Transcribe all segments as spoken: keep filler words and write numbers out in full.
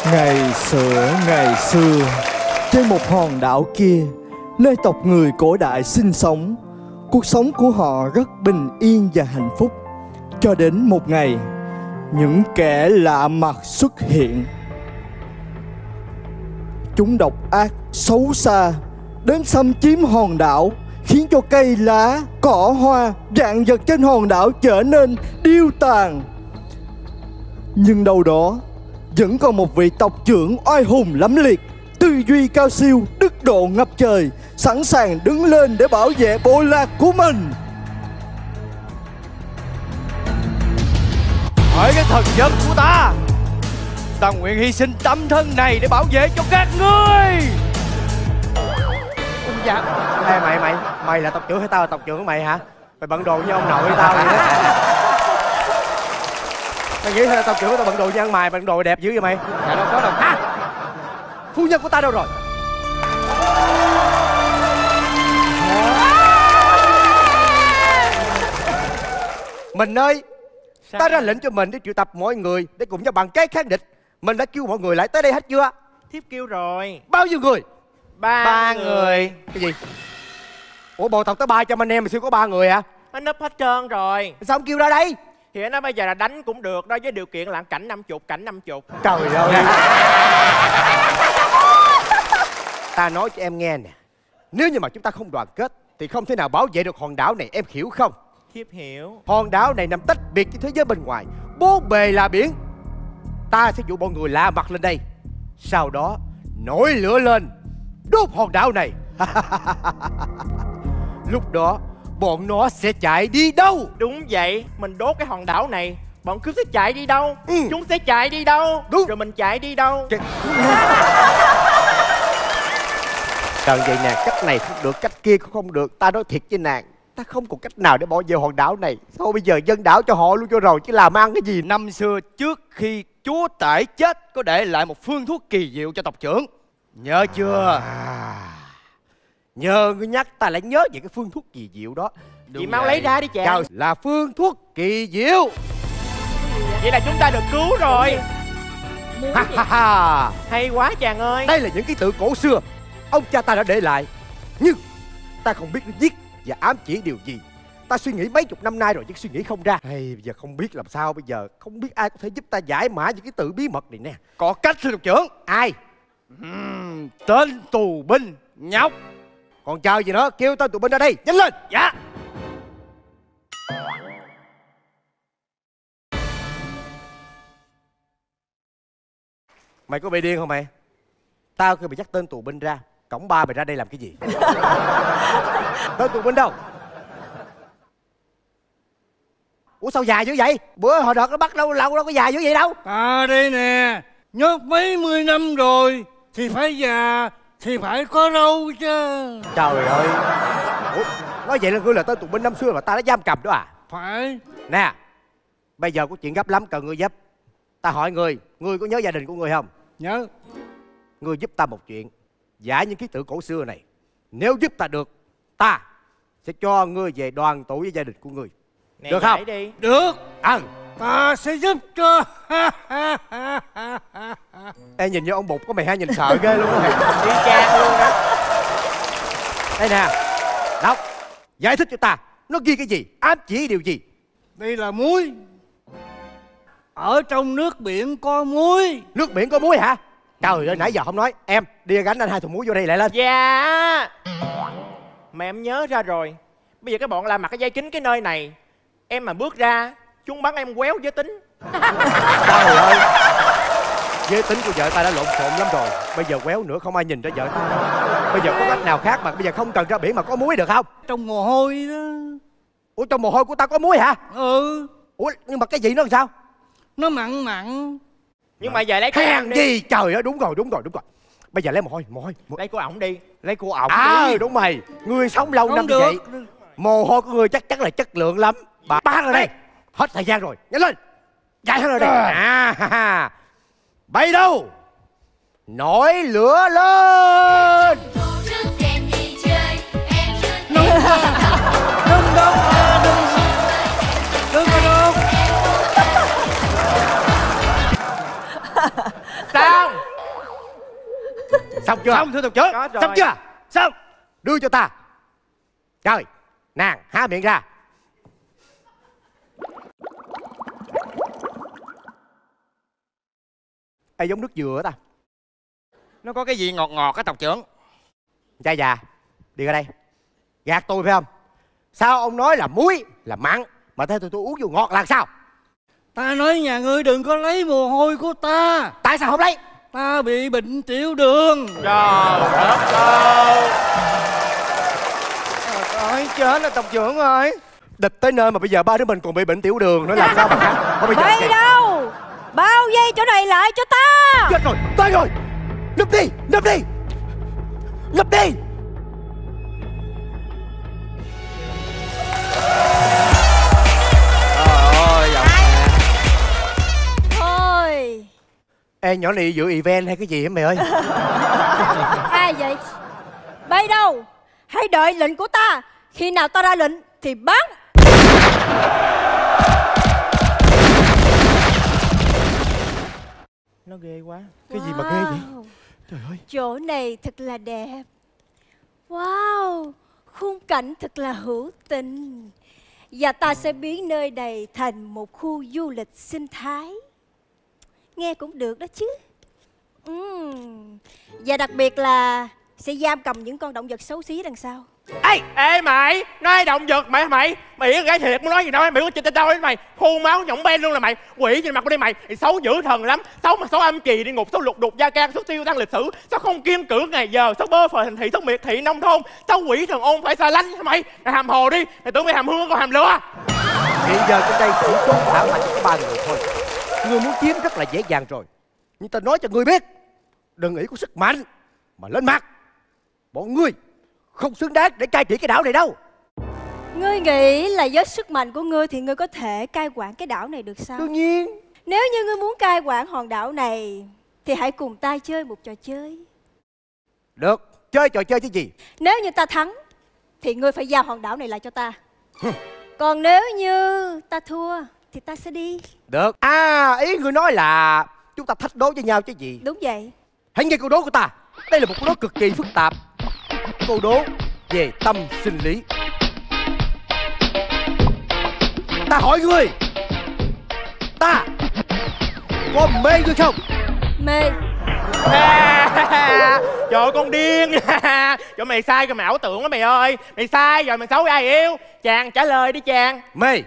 Ngày xưa, ngày xưa, trên một hòn đảo kia, nơi tộc người cổ đại sinh sống, cuộc sống của họ rất bình yên và hạnh phúc. Cho đến một ngày, những kẻ lạ mặt xuất hiện. Chúng độc ác, xấu xa, đến xâm chiếm hòn đảo, khiến cho cây lá, cỏ hoa, vạn vật trên hòn đảo trở nên điêu tàn. Nhưng đâu đó vẫn còn một vị tộc trưởng oai hùng lẫm liệt, tư duy cao siêu, đức độ ngập trời, sẵn sàng đứng lên để bảo vệ bộ lạc của mình. Hỡi cái thần dân của ta, ta nguyện hy sinh tấm thân này để bảo vệ cho các ngươi. Dạ. Ê mày mày mày là tộc trưởng hay tao là tộc trưởng của mày hả? Mày bận đồ như ông nội tao vậy đó. Mày nghĩ là tộc trưởng của tao bận đồ như ăn mày, bận đồ đẹp dữ vậy mày? Dạ đâu có đâu. À, phu nhân của ta đâu rồi? Mình ơi, Sao? ta ra lệnh cho mình để triệu tập mọi người để cùng nhau bàn cái kháng địch. Mình đã kêu mọi người lại tới đây hết chưa? Thiếp kêu rồi. Bao nhiêu người? Ba, Ba người. người. Cái gì? Ủa bộ tộc tới ba trăm anh em mà xưa có ba người hả? Nó nấp hết trơn rồi. Sao không kêu ra đây? Thì nó bây giờ là đánh cũng được đó, với điều kiện là cảnh năm chục, cảnh năm chục. Trời ơi. Ta nói cho em nghe nè, nếu như mà chúng ta không đoàn kết thì không thể nào bảo vệ được hòn đảo này, em hiểu không? Thiếp hiểu. Hòn đảo này nằm tách biệt với thế giới bên ngoài, bốn bề là biển. Ta sẽ dụ bọn người lạ mặt lên đây, sau đó nổi lửa lên, đốt hòn đảo này. Lúc đó bọn nó sẽ chạy đi đâu? Đúng vậy, mình đốt cái hòn đảo này, bọn cướp sẽ chạy đi đâu? Ừ. Chúng sẽ chạy đi đâu? Đúng. Rồi mình chạy đi đâu? Trời Trời vậy nè, cách này không được, cách kia cũng không được. Ta nói thiệt với nàng, ta không còn cách nào để bỏ về hòn đảo này. Thôi bây giờ dân đảo cho họ luôn cho rồi, chứ làm ăn cái gì. Năm xưa trước khi chúa tể chết có để lại một phương thuốc kỳ diệu cho tộc trưởng, nhớ chưa? À, nhờ ngươi nhắc ta lại nhớ về cái phương thuốc kỳ diệu đó. Chị mau lấy ra đi chàng. Trời, là phương thuốc kỳ diệu. Vậy là chúng ta được cứu rồi. Ha ha ha. Hay quá chàng ơi. Đây là những ký tự cổ xưa ông cha ta đã để lại, nhưng ta không biết nó viết và ám chỉ điều gì. Ta suy nghĩ mấy chục năm nay rồi nhưng suy nghĩ không ra. Hay bây giờ không biết làm sao bây giờ, không biết ai có thể giúp ta giải mã những cái tự bí mật này nè. Có cách thưa tộc trưởng. Ai? Uhm, tên tù binh nhóc. Còn chờ gì nữa, kêu tên tụi binh ra đây, nhanh lên. Dạ. Mày có bị điên không mày? Tao kêu mày dắt tên tù binh ra, cổng ba mày ra đây làm cái gì? Tên tù binh đâu? Ủa sao dài dữ vậy? Bữa hồi đợt nó bắt đâu lâu đâu có dài dữ vậy đâu. À đây nè, nhốt mấy mươi năm rồi thì phải già, thì phải có râu chứ. Trời ơi. Ủa, nói vậy là ngươi là tên tù binh năm xưa mà ta đã giam cầm đó à? Phải. Nè, bây giờ có chuyện gấp lắm cần ngươi giúp. Ta hỏi ngươi, ngươi có nhớ gia đình của ngươi không? Nhớ. Ngươi giúp ta một chuyện, giải những ký tự cổ xưa này. Nếu giúp ta được, ta sẽ cho ngươi về đoàn tụ với gia đình của ngươi. Nè, được không? đi. Được. Ừ. Ta sẽ giúp cho. Ê, nhìn như ông Bụt của mày hay nhìn sợ ghê luôn á. Đi chang luôn đó. Đây nè, đọc, giải thích cho ta, nó ghi cái gì, ám chỉ điều gì? Đây là muối. Ở trong nước biển có muối. Nước biển có muối hả? Trời ơi, nãy giờ không nói. Em, đi gánh anh hai thùng muối vô đây lại lên. Dạ. Mà em nhớ ra rồi. Bây giờ cái bọn làm mặc cái dây kính cái nơi này, em mà bước ra, chúng bắn em quéo giới tính. Trời ơi, giới tính của vợ ta đã lộn xộn lắm rồi. Bây giờ quéo nữa không ai nhìn ra vợ ta đâu. Bây giờ có cách nào khác mà bây giờ không cần ra biển mà có muối được không? Trong mồ hôi đó. Ủa trong mồ hôi của ta có muối hả? Ừ. Ủa nhưng mà cái gì nó làm sao? Nó mặn mặn. Nhưng mà giờ lấy cái Hèn ổng đi. gì? Trời ơi, đúng rồi, đúng rồi, đúng rồi. Bây giờ lấy mồ hôi, mồ hôi. Lấy của ổng đi. Lấy của ổng À. đi. Đúng mày, người sống lâu Không năm như được. vậy, mồ hôi của người chắc chắn là chất lượng lắm. Bà bán rồi đây. Hết thời gian rồi, nhanh lên. Chạy hết rồi đây. À, ha, ha. Bay đâu? Nổi lửa lên. Đừng đâu, à, đừng. Đừng có đâu. Sao? Xong chưa? Xong thưa tộc trưởng. Có rồi. Xong chưa? Xong. Đưa cho ta. Trời, nàng há miệng ra. Ê, giống nước dừa ta. Nó có cái gì ngọt ngọt á tộc trưởng? Cha già, đi ra đây. Gạt tôi phải không? Sao ông nói là muối, là mặn, mà theo tôi tôi uống vô ngọt là sao? Ta nói nhà ngươi đừng có lấy mồ hôi của ta. Tại sao không lấy? Ta bị bệnh tiểu đường. Trời đất ơi. Ôi chết là tộc trưởng ơi. Địch tới nơi mà bây giờ ba đứa mình còn bị bệnh tiểu đường nữa làm sao mà khác? Thôi bây giờ Bay kìa. đâu? Bao dây chỗ này lại cho ta. Chết rồi, tới rồi. Núp đi, núp đi. Núp đi. Ôi giọng. Thôi. Ê, nhỏ này dự event hay cái gì hả mày ơi? Ai vậy? Bay đâu? Hãy đợi lệnh của ta. Khi nào ta ra lệnh thì bắn. Nó ghê quá. Cái gì mà ghê vậy? Wow, Trời ơi. chỗ này thật là đẹp. Wow, khung cảnh thật là hữu tình. Và ta sẽ biến nơi này thành một khu du lịch sinh thái. Nghe cũng được đó chứ. Ừm. Và đặc biệt là sẽ giam cầm những con động vật xấu xí đằng sau. Ê, ê mày, nói động vật mày mày mày gái thiệt muốn nói gì đâu, mày có trên đâu đấy mày, khuôn máu nhỏng ben luôn là mày, quỷ trên mặt của đây mày, mày xấu dữ thần lắm, xấu mà xấu âm trì đi ngục, xấu lục đục gia can, xấu tiêu tăng lịch sử, xấu không kiêng cữ ngày giờ, xấu bơ phờ thành thị, xấu miệt thị nông thôn, xấu quỷ thần ôn phải xa lánh hả mày, mày hàm hồ đi, mày tưởng mày hàm hương còn hàm lửa. Hiện giờ trên đây chỉ có thảo mạnh có ba người thôi. Người muốn chiếm rất là dễ dàng rồi. Nhưng ta nói cho ngươi biết, đừng nghĩ có sức mạnh mà lên mặt. Bọn ngươi không xứng đáng để cai trị cái đảo này đâu. Ngươi nghĩ là với sức mạnh của ngươi thì ngươi có thể cai quản cái đảo này được sao? Đương nhiên. Nếu như ngươi muốn cai quản hòn đảo này thì hãy cùng ta chơi một trò chơi. Được, chơi trò chơi chứ gì? Nếu như ta thắng thì ngươi phải giao hòn đảo này lại cho ta. Còn nếu như ta thua thì ta sẽ đi. Được. À, ý người nói là chúng ta thách đố với nhau chứ gì? Đúng vậy. Hãy nghe câu đố của ta. Đây là một câu đố cực kỳ phức tạp. Câu đố về tâm sinh lý. Ta hỏi ngươi, ta có mê ngươi không? Mê. À, trời ơi, con điên. Trời mày sai rồi, mày ảo tưởng đó mày ơi, mày sai rồi, mày xấu với ai yêu. Chàng trả lời đi chàng. Mê.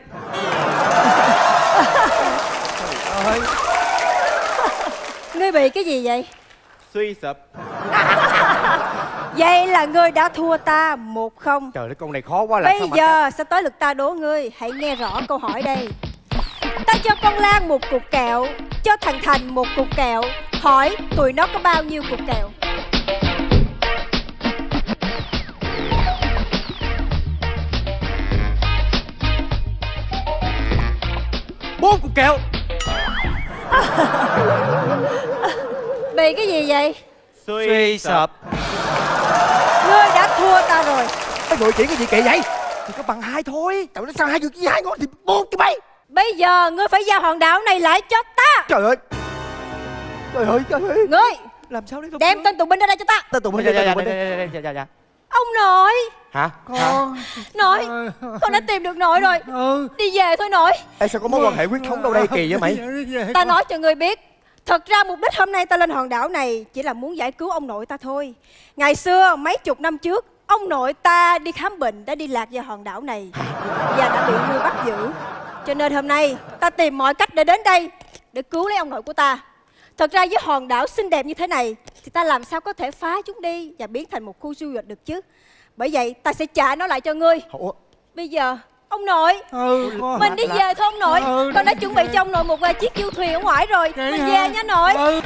Ngươi bị cái gì vậy? Suy sụp. Vậy là ngươi đã thua ta một không. Trời ơi, câu này khó quá. Là Bây giờ sẽ tới lượt ta đố ngươi. Hãy nghe rõ câu hỏi đây. Ta cho con Lan một cục kẹo, cho thằng Thành một cục kẹo. Hỏi tụi nó có bao nhiêu cục kẹo? bốn cục kẹo. Bị cái gì vậy? Suy sụp. Ngươi đã thua ta rồi. Cái người chỉ cái gì kỳ vậy? Thì có bằng hai thôi. Tại nó sao hai người với hai ngon thì bốn chứ mấy. Bây giờ ngươi phải giao hòn đảo này lại cho ta. Trời ơi. Trời ơi, trời ơi. Ngươi Làm sao đấy? đem tên tù binh ra đây cho ta. Tên tụi mình Dạ, đây, dạ, tên tụi dạ, mình đây. dạ, dạ, dạ. Ông nội. Hả? Con. Nội, con đã tìm được nội rồi. Ừ. Đi về thôi nội. Ê, sao có mối quan hệ huyết thống đâu đây kỳ vậy mày? Ta nói cho ngươi biết, thật ra mục đích hôm nay ta lên hòn đảo này chỉ là muốn giải cứu ông nội ta thôi. Ngày xưa mấy chục năm trước, ông nội ta đi khám bệnh đã đi lạc vào hòn đảo này và đã bị ngươi bắt giữ. Cho nên hôm nay ta tìm mọi cách để đến đây để cứu lấy ông nội của ta. Thật ra với hòn đảo xinh đẹp như thế này thì ta làm sao có thể phá chúng đi và biến thành một khu du lịch được chứ. Bởi vậy ta sẽ trả nó lại cho ngươi. Ủa? Bây giờ ông nội, Ừ, con. mình đi về thôi ông nội. Ừ, Con đã đi chuẩn bị về. cho ông nội một chiếc du thuyền ở ngoài rồi. Vậy Mình hả? về nha nội. Ừ.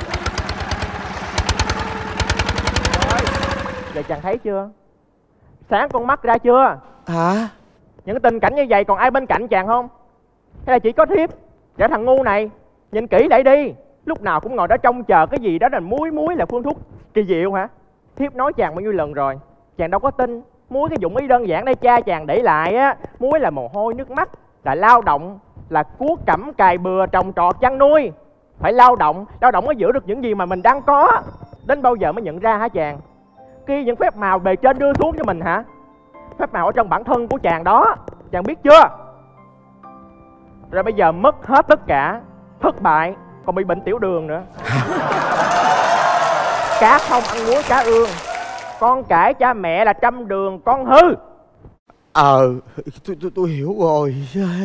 Giờ chàng thấy chưa? Sáng con mắt ra chưa? Hả? Những cái tình cảnh như vậy còn ai bên cạnh chàng không? Hay là chỉ có thiếp? Dạ thằng ngu này, nhìn kỹ lại đi. Lúc nào cũng ngồi đó trông chờ cái gì đó là muối muối là phương thuốc kỳ diệu hả? Thiếp nói chàng bao nhiêu lần rồi, chàng đâu có tin. Muối cái dụng ý đơn giản đây cha chàng để lại á. Muối là mồ hôi nước mắt, là lao động, là cuốc cẩm cày bừa trồng trọt chăn nuôi. Phải lao động, lao động mới giữ được những gì mà mình đang có. Đến bao giờ mới nhận ra hả chàng? Khi những phép màu bề trên đưa xuống cho mình hả? Phép màu ở trong bản thân của chàng đó, chàng biết chưa? Rồi bây giờ mất hết tất cả, thất bại, còn bị bệnh tiểu đường nữa. Cá không ăn muối cá ương, con cãi cha mẹ là trăm đường con hư. Ờ, tôi, tôi, tôi hiểu rồi.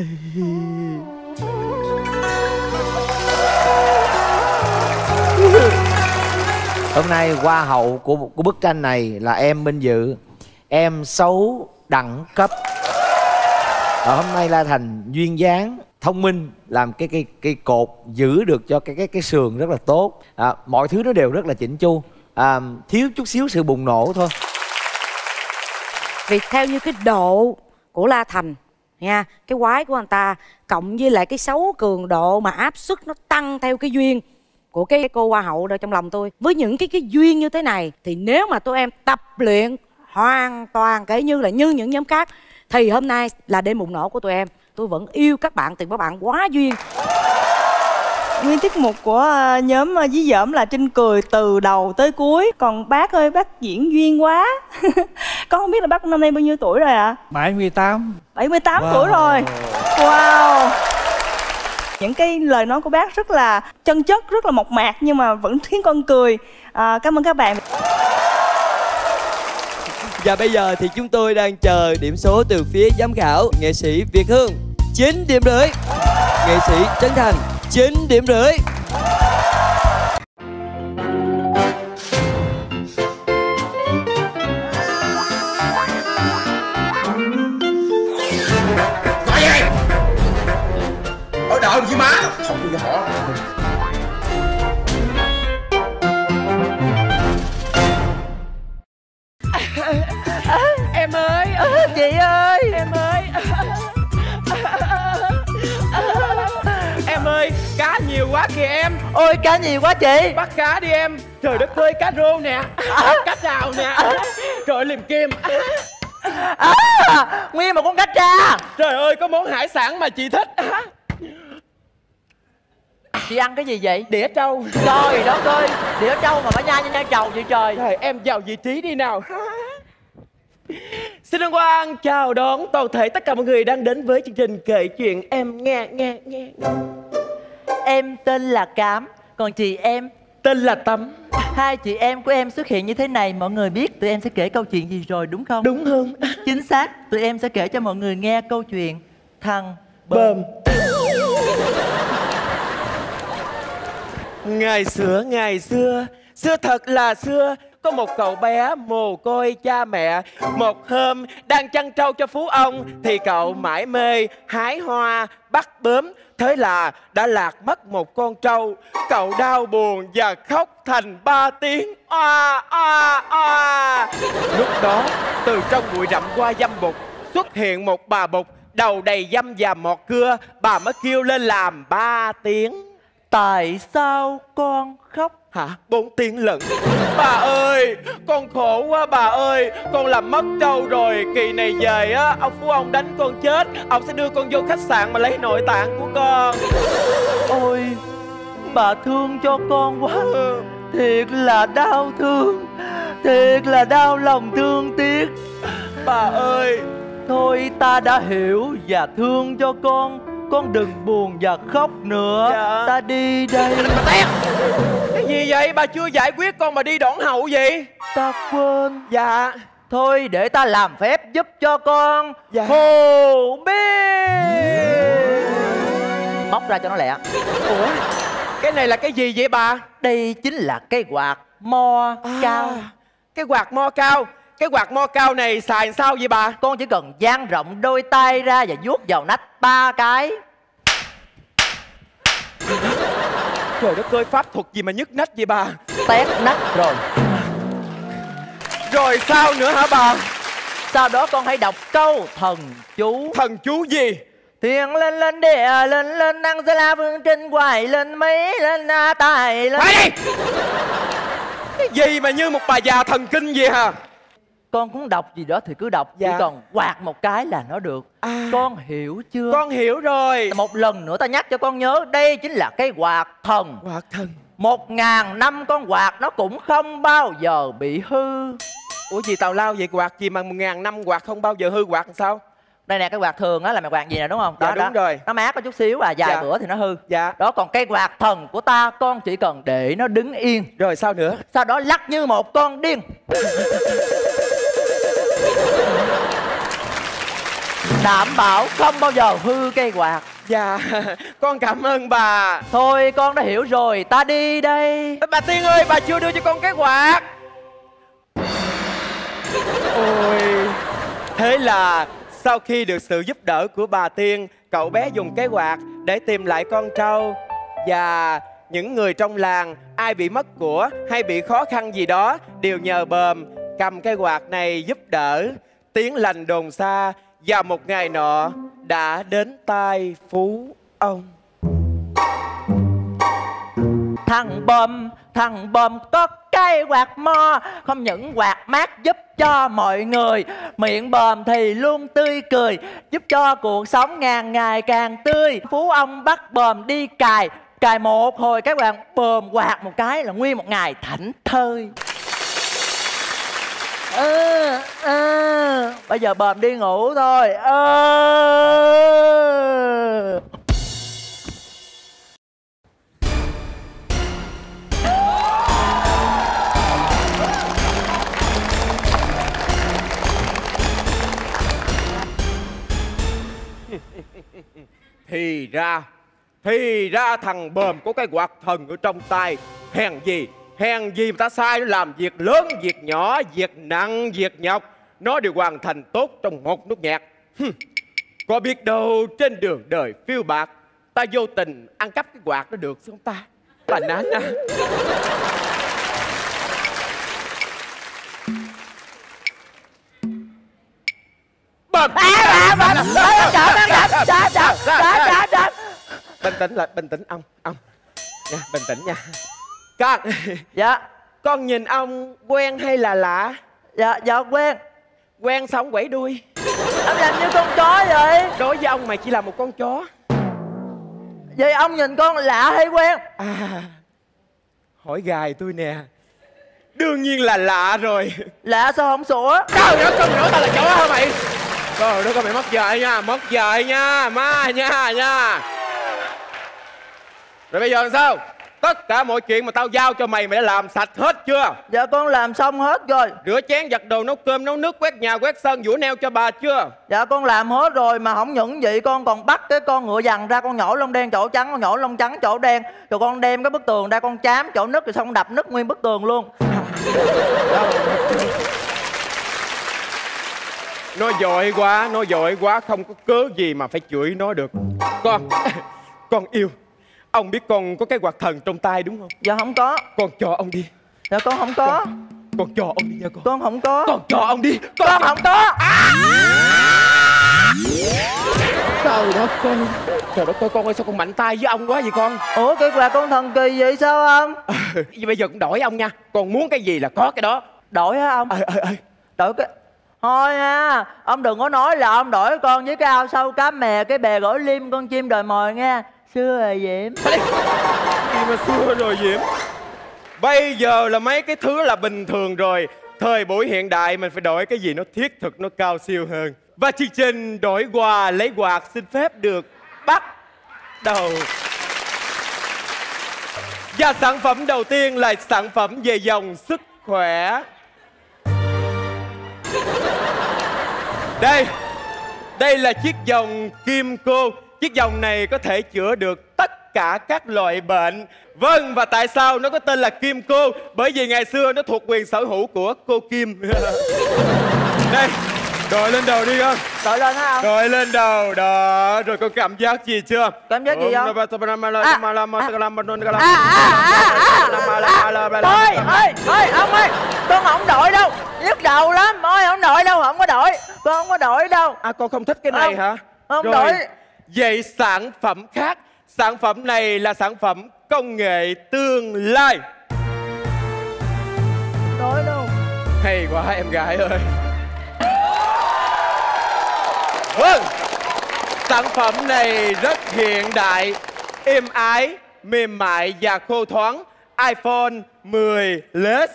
Hôm nay hoa hậu của của bức tranh này là em Minh Dự, em xấu đẳng cấp. Và hôm nay La Thành duyên dáng, thông minh, làm cái cái cái cột giữ được cho cái cái cái sườn rất là tốt. À, mọi thứ nó đều rất là chỉnh chu, à, thiếu chút xíu sự bùng nổ thôi. Vì theo như cái độ của La Thành nha, cái quái của anh ta cộng với lại cái xấu cường độ mà áp suất nó tăng theo cái duyên của cái cô hoa hậu đó trong lòng tôi. Với những cái cái duyên như thế này thì nếu mà tụi em tập luyện hoàn toàn kể như là như những nhóm khác thì hôm nay là đêm bùng nổ của tụi em. Tôi vẫn yêu các bạn, tìm các bạn quá duyên. Nguyên tiết mục của nhóm Dí Dỏm là Trinh cười từ đầu tới cuối. Còn bác ơi, bác diễn duyên quá. Con không biết là bác năm nay bao nhiêu tuổi rồi ạ? À? bảy mươi tám. bảy mươi tám Wow. tuổi rồi. Wow. Những cái lời nói của bác rất là chân chất, rất là mộc mạc nhưng mà vẫn khiến con cười. À, cảm ơn các bạn. Và bây giờ thì chúng tôi đang chờ điểm số từ phía giám khảo. Nghệ sĩ Việt Hương chín điểm rưỡi, nghệ sĩ Trấn Thành chín điểm rưỡi. Nói gì? Ở đợi gì má? Không bao giờ họ. Em ơi, chị ơi, em ơi. Em ơi, cá nhiều quá kìa em. Ôi cá nhiều quá chị. Bắt cá đi em. Trời đất ơi, cá rô nè, cá trào nè. Trời liềm kim. À, nguyên một con cá tra. Trời ơi, có món hải sản mà chị thích. Chị ăn cái gì vậy? Đĩa trâu. Trời đất ơi, đĩa trâu mà phải nhai như nhai trầu vậy trời. Trời, em vào vị trí đi nào. Xin hân hoan chào đón toàn thể tất cả mọi người đang đến với chương trình Kể Chuyện Em Nghe Nghe Nghe. Em tên là Cám, còn chị em tên là Tấm. Hai chị em của em xuất hiện như thế này, mọi người biết tụi em sẽ kể câu chuyện gì rồi đúng không? Đúng không? Chính xác, tụi em sẽ kể cho mọi người nghe câu chuyện Thằng Bơm. Ngày xưa, ngày xưa, xưa thật là xưa, có một cậu bé mồ côi cha mẹ. Một hôm đang chăn trâu cho phú ông thì cậu mải mê hái hoa bắt bướm, thế là đã lạc mất một con trâu. Cậu đau buồn và khóc thành ba tiếng oa oa oa. Lúc đó từ trong bụi rậm hoa dâm bụt xuất hiện một bà bụt đầu đầy dâm và mọt cưa. Bà mới kêu lên làm ba tiếng. Tại sao con khóc? Hả? Bốn tiếng lận. Bà ơi, con khổ quá bà ơi. Con làm mất trâu rồi. Kỳ này về á, ông phú ông đánh con chết. Ông sẽ đưa con vô khách sạn mà lấy nội tạng của con. Ôi, bà thương cho con quá. Thiệt là đau thương, thiệt là đau lòng thương tiếc. Bà ơi, thôi ta đã hiểu và thương cho con. Con đừng buồn và khóc nữa. Dạ. Ta đi đây. Cái gì vậy? Bà chưa giải quyết con mà đi đón hậu gì? Ta quên. Dạ. Thôi để ta làm phép giúp cho con. Dạ. Hồ biết. Móc ra cho nó lẹ. Ủa? Cái này là cái gì vậy bà? Đây chính là cái quạt mo à, cao. Cái quạt mo cao. Cái quạt mo cao này xài sao vậy bà? Con chỉ cần dang rộng đôi tay ra và vuốt vào nách ba cái. Trời đất ơi, pháp thuật gì mà nhức nách vậy bà? Tét nách rồi. Rồi sao nữa hả bà? Sau đó con hãy đọc câu thần chú. Thần chú gì? Thiên lên lên địa lên lên năng sẽ la vương trên hoài lên mấy lên na tài lên. Phải đi! Cái gì mà như một bà già thần kinh vậy hả? Con cũng đọc gì đó thì cứ đọc. Dạ. Chỉ cần quạt một cái là nó được. À, con hiểu chưa? Con hiểu rồi. Một lần nữa ta nhắc cho con nhớ. Đây chính là cái quạt thần. Quạt thần. Một ngàn năm con quạt nó cũng không bao giờ bị hư. Ủa gì tào lao vậy? Quạt gì mà một ngàn năm quạt không bao giờ hư? Quạt làm sao? Đây nè, cái quạt thường á là mày quạt gì nè, đúng không? Dạ Đó, đúng đó. rồi. Nó mát có chút xíu à, vài Dạ. bữa thì nó hư. Dạ. Đó, còn cây quạt thần của ta, con chỉ cần để nó đứng yên. Rồi sao nữa? Sau đó lắc như một con điên. Đảm bảo không bao giờ hư cây quạt. Dạ, con cảm ơn bà. Thôi con đã hiểu rồi, ta đi đây. Bà Tiên ơi, bà chưa đưa cho con cái quạt. Ôi, thế là sau khi được sự giúp đỡ của bà Tiên, cậu bé dùng cái quạt để tìm lại con trâu. Và những người trong làng, ai bị mất của hay bị khó khăn gì đó, đều nhờ Bờm cầm cái quạt này giúp đỡ. Tiếng lành đồn xa. Và một ngày nọ đã đến tai Phú ông. Thằng Bờm, thằng Bờm có cây quạt mo, không những quạt mát giúp cho mọi người, miệng Bờm thì luôn tươi cười, giúp cho cuộc sống ngàn ngày càng tươi. Phú ông bắt Bờm đi cài, cài một hồi cái quạt Bờm quạt một cái là nguyên một ngày thảnh thơi. Ừ, ừ. Bây giờ Bờm đi ngủ thôi. Ừ. Thì ra, thì ra thằng Bờm có cái quạt thần ở trong tay. Hèn gì, hèn gì mà ta sai nó làm việc lớn, việc nhỏ, việc nặng, việc nhọc, nó đều hoàn thành tốt trong một nốt nhạc. Hừm. Có biết đâu trên đường đời phiêu bạc, ta vô tình ăn cắp cái quạt nó được không ta? Bà Nán à. Bờm. Bình tĩnh lại, bình tĩnh ông, ông nha, bình tĩnh nha. Con. Dạ. Con nhìn ông quen hay là lạ? Dạ, dạ quen. Quen xong quẩy đuôi. Ông làm như con chó vậy. Đối với ông mày chỉ là một con chó. Vậy ông nhìn con lạ hay quen? À, hỏi gài tôi nè. Đương nhiên là lạ rồi. Lạ sao không sủa? Trời đất, con nữa tao là chó hả mày? Trời đất, con mày mất dạy nha, mất dạy nha, ma nha nha. Rồi bây giờ làm sao? Tất cả mọi chuyện mà tao giao cho mày, mày đã làm sạch hết chưa? Dạ con làm xong hết rồi. Rửa chén, giặt đồ, nấu cơm, nấu nước, quét nhà, quét sân, giũa neo cho bà chưa? Dạ con làm hết rồi, mà không những vậy con còn bắt cái con ngựa dằn ra, con nhổ lông đen chỗ trắng, con nhổ lông trắng chỗ đen, rồi con đem cái bức tường ra con chám chỗ nứt, rồi xong đập nứt nguyên bức tường luôn. Nó giỏi quá, nó giỏi quá, không có cớ gì mà phải chửi nó được. Con, con yêu. Ông biết con có cái quạt thần trong tay đúng không? Dạ không có. Con cho ông đi. Dạ con không có. Con, con cho ông đi nha con. Con không có. Con cho ông đi. Con, con không có. À! Trời đất ơi. Trời đất ơi, con ơi sao con mạnh tay với ông quá vậy con? Ủa cái quạt con thần kỳ vậy sao ông? À, bây giờ cũng đổi ông nha. Con muốn cái gì là có cái đó. Đổi hả ông? Ờ ờ ờ. Đổi cái... Thôi nha, ông đừng có nói là ông đổi con với cái ao sâu cá mè, cái bè gỏi lim, con chim đời mồi nha. Xưa rồi Diễm. Gì mà xưa rồi Diễm? Bây giờ là mấy cái thứ là bình thường rồi. Thời buổi hiện đại mình phải đổi cái gì nó thiết thực, nó cao siêu hơn. Và chương trình đổi quà lấy quạt xin phép được bắt đầu. Và sản phẩm đầu tiên là sản phẩm về dòng sức khỏe. Đây, đây là chiếc vòng Kim Cô. Chiếc vòng này có thể chữa được tất cả các loại bệnh. Vâng, và tại sao nó có tên là Kim Cô? Bởi vì ngày xưa nó thuộc quyền sở hữu của cô Kim. Đây, đội lên đầu đi con. Đội lên hả ông? Đội lên đầu, đó. Rồi con cảm giác gì chưa? Cảm giác gì không? Thôi, ơi, ơi, ông ơi, con không đội đâu. Nhức đầu lắm, ôi không đội đâu, không có đội. Con không có đội đâu. À, con không thích cái này hả? Không rồi. đổi. Vậy sản phẩm khác. Sản phẩm này là sản phẩm công nghệ tương lai. Đổi đâu. Hay quá em gái ơi. Vâng, sản phẩm này rất hiện đại, êm ái, mềm mại và khô thoáng. iPhone mười Plus.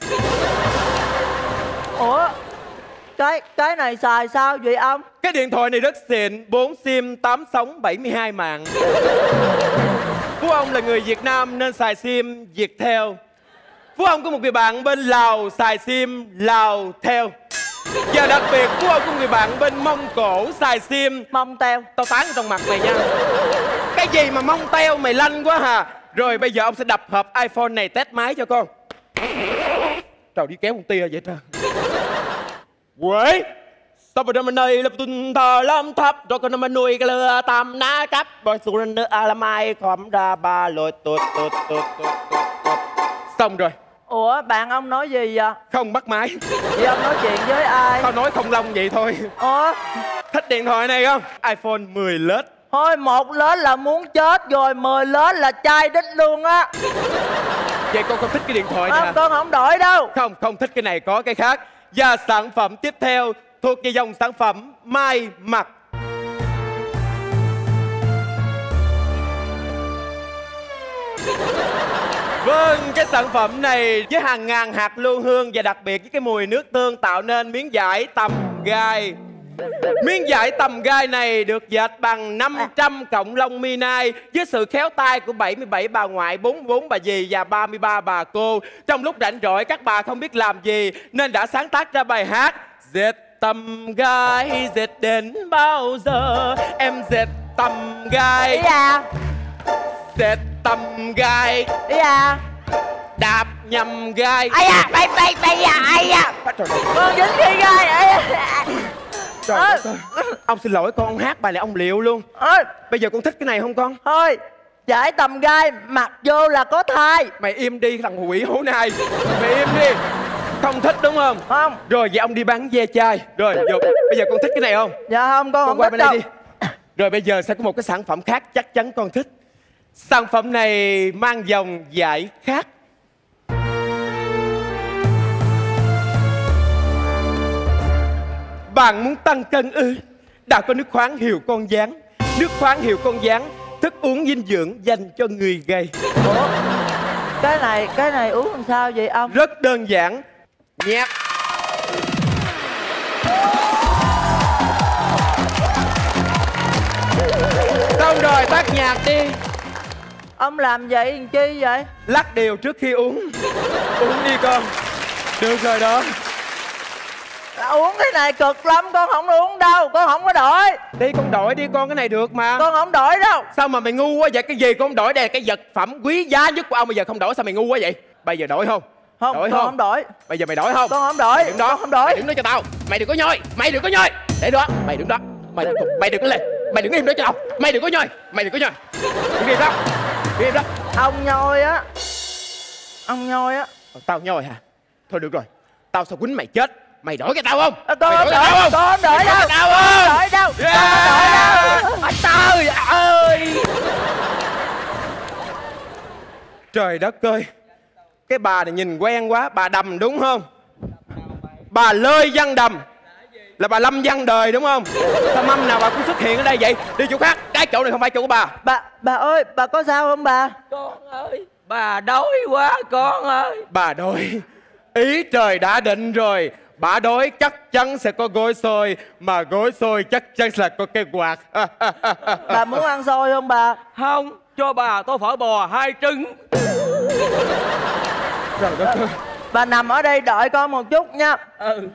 Ủa, cái cái này xài sao vậy ông? Cái điện thoại này rất xịn, bốn sim, tám sóng, bảy mươi hai mạng. Phú ông là người Việt Nam nên xài sim Viettel. Phú ông có một người bạn bên Lào xài sim Lào theo. Và đặc biệt Phú ông có một người bạn bên Mông Cổ xài sim Mông Teo. Tao tán trong mặt mày nha. Cái gì mà Mông Teo mày lanh quá hà. Rồi bây giờ ông sẽ đập hộp iPhone này test máy cho con. Trời đi kéo con tia vậy trời. Quế sao mà năm nay là tuần thờ lâm thấp rồi còn năm nuôi cái lừa tam ná cắp rồi xuống nữa à làm ai khóm ra ba lội tụt tụt tụt tụt tụt. Xong rồi. Ủa bạn ông nói gì vậy? Không bắt máy. Vậy ông nói chuyện với ai? Tao nói không lông vậy thôi. Ủa thích điện thoại này không? iPhone mười Plus. Thôi một lớn là muốn chết rồi, mười lớn là chai đít luôn á. Vậy con không thích cái điện thoại này không, hả? Con không đổi đâu. Không, không thích cái này, có cái khác. Và sản phẩm tiếp theo thuộc về dòng sản phẩm may mặc. Vâng, cái sản phẩm này với hàng ngàn hạt lưu hương và đặc biệt với cái mùi nước tương tạo nên miếng vải tầm gai. Miếng vải tầm gai này được dệt bằng năm trăm cọng lông mi nai với sự khéo tay của bảy mươi bảy bà ngoại, bốn mươi bốn bà dì và ba mươi ba bà cô. Trong lúc rảnh rỗi các bà không biết làm gì nên đã sáng tác ra bài hát Dệt tầm gai, dệt đến bao giờ em dệt tầm gai. Ý à? Dệt tầm gai. Ý à? Đạp nhầm gai. Ai à, bay bay bay à, ai à? Con dính cái gai. Ai à? Trời ơi. Ông xin lỗi con, ông hát bài này ông liệu luôn. Ơi, bây giờ con thích cái này không con? Thôi, giải tầm gai mặc vô là có thai. Mày im đi thằng quỷ hổ này. Mày im đi. Không thích đúng không? Không. Rồi vậy ông đi bán ve chai. Rồi vô. Bây giờ con thích cái này không? Dạ không, con, con không qua thích bên đây đâu. Đi. Rồi bây giờ sẽ có một cái sản phẩm khác chắc chắn con thích. Sản phẩm này mang dòng vải khác. Bạn muốn tăng cân ư? Đã có nước khoáng hiệu con gián. Nước khoáng hiệu con gián, thức uống dinh dưỡng dành cho người gầy. Ủa? Cái này, cái này uống làm sao vậy ông? Rất đơn giản. Nhạc. Xong rồi tắt nhạc đi. Ông làm vậy làm chi vậy? Lắc đều trước khi uống. Uống đi con. Được rồi đó. À, uống cái này cực lắm, con không uống đâu, con không có đổi. Đi con đổi đi con, cái này được mà. Con không đổi đâu. Sao mà mày ngu quá vậy? Cái gì con không đổi? Đây là cái vật phẩm quý giá nhất của ông, bây giờ không đổi sao mày ngu quá vậy? Bây giờ đổi không? Không, đổi con không? không đổi. Bây giờ mày đổi không? Con không đổi. Mày đứng đó. Con không đổi. Mày đứng đó cho tao. Mày đừng có nhoi. Mày đừng có nhoi. Để đó. Mày đứng đó. Mày đừng, mày đừng có lên. Mày đừng im đó cho tao. Mày đừng có nhoi. Mày đừng có nhoi. Đứng im đó. Đứng im đó. Ông nhoi á. Ông nhoi á. Tao nhoi hả? Thôi được rồi. Tao sao quýnh mày chết. Mày đổi cái tao không? À, con không đổi, con không đổi đâu. Tao Con không? không đổi đâu. Con không đổi đâu. Trời ơi. Trời đất ơi. Cái bà này nhìn quen quá. Bà Đầm đúng không? Bà Lơi Văn Đầm. Là bà Lâm Văn Đời đúng không? Sao mâm nào bà cũng xuất hiện ở đây vậy? Đi chỗ khác. Cái chỗ này không phải chỗ của bà. Bà, bà ơi, bà có sao không bà? Con ơi, bà đói quá con ơi. Bà đói. Ý trời đã định rồi. Bà đói chắc chắn sẽ có gói xôi. Mà gói xôi chắc chắn là có cái quạt. Bà muốn ăn xôi không bà? Không, cho bà tô phở bò hai trứng. Trời đất ơi. Bà nằm ở đây đợi con một chút nha. Ừ.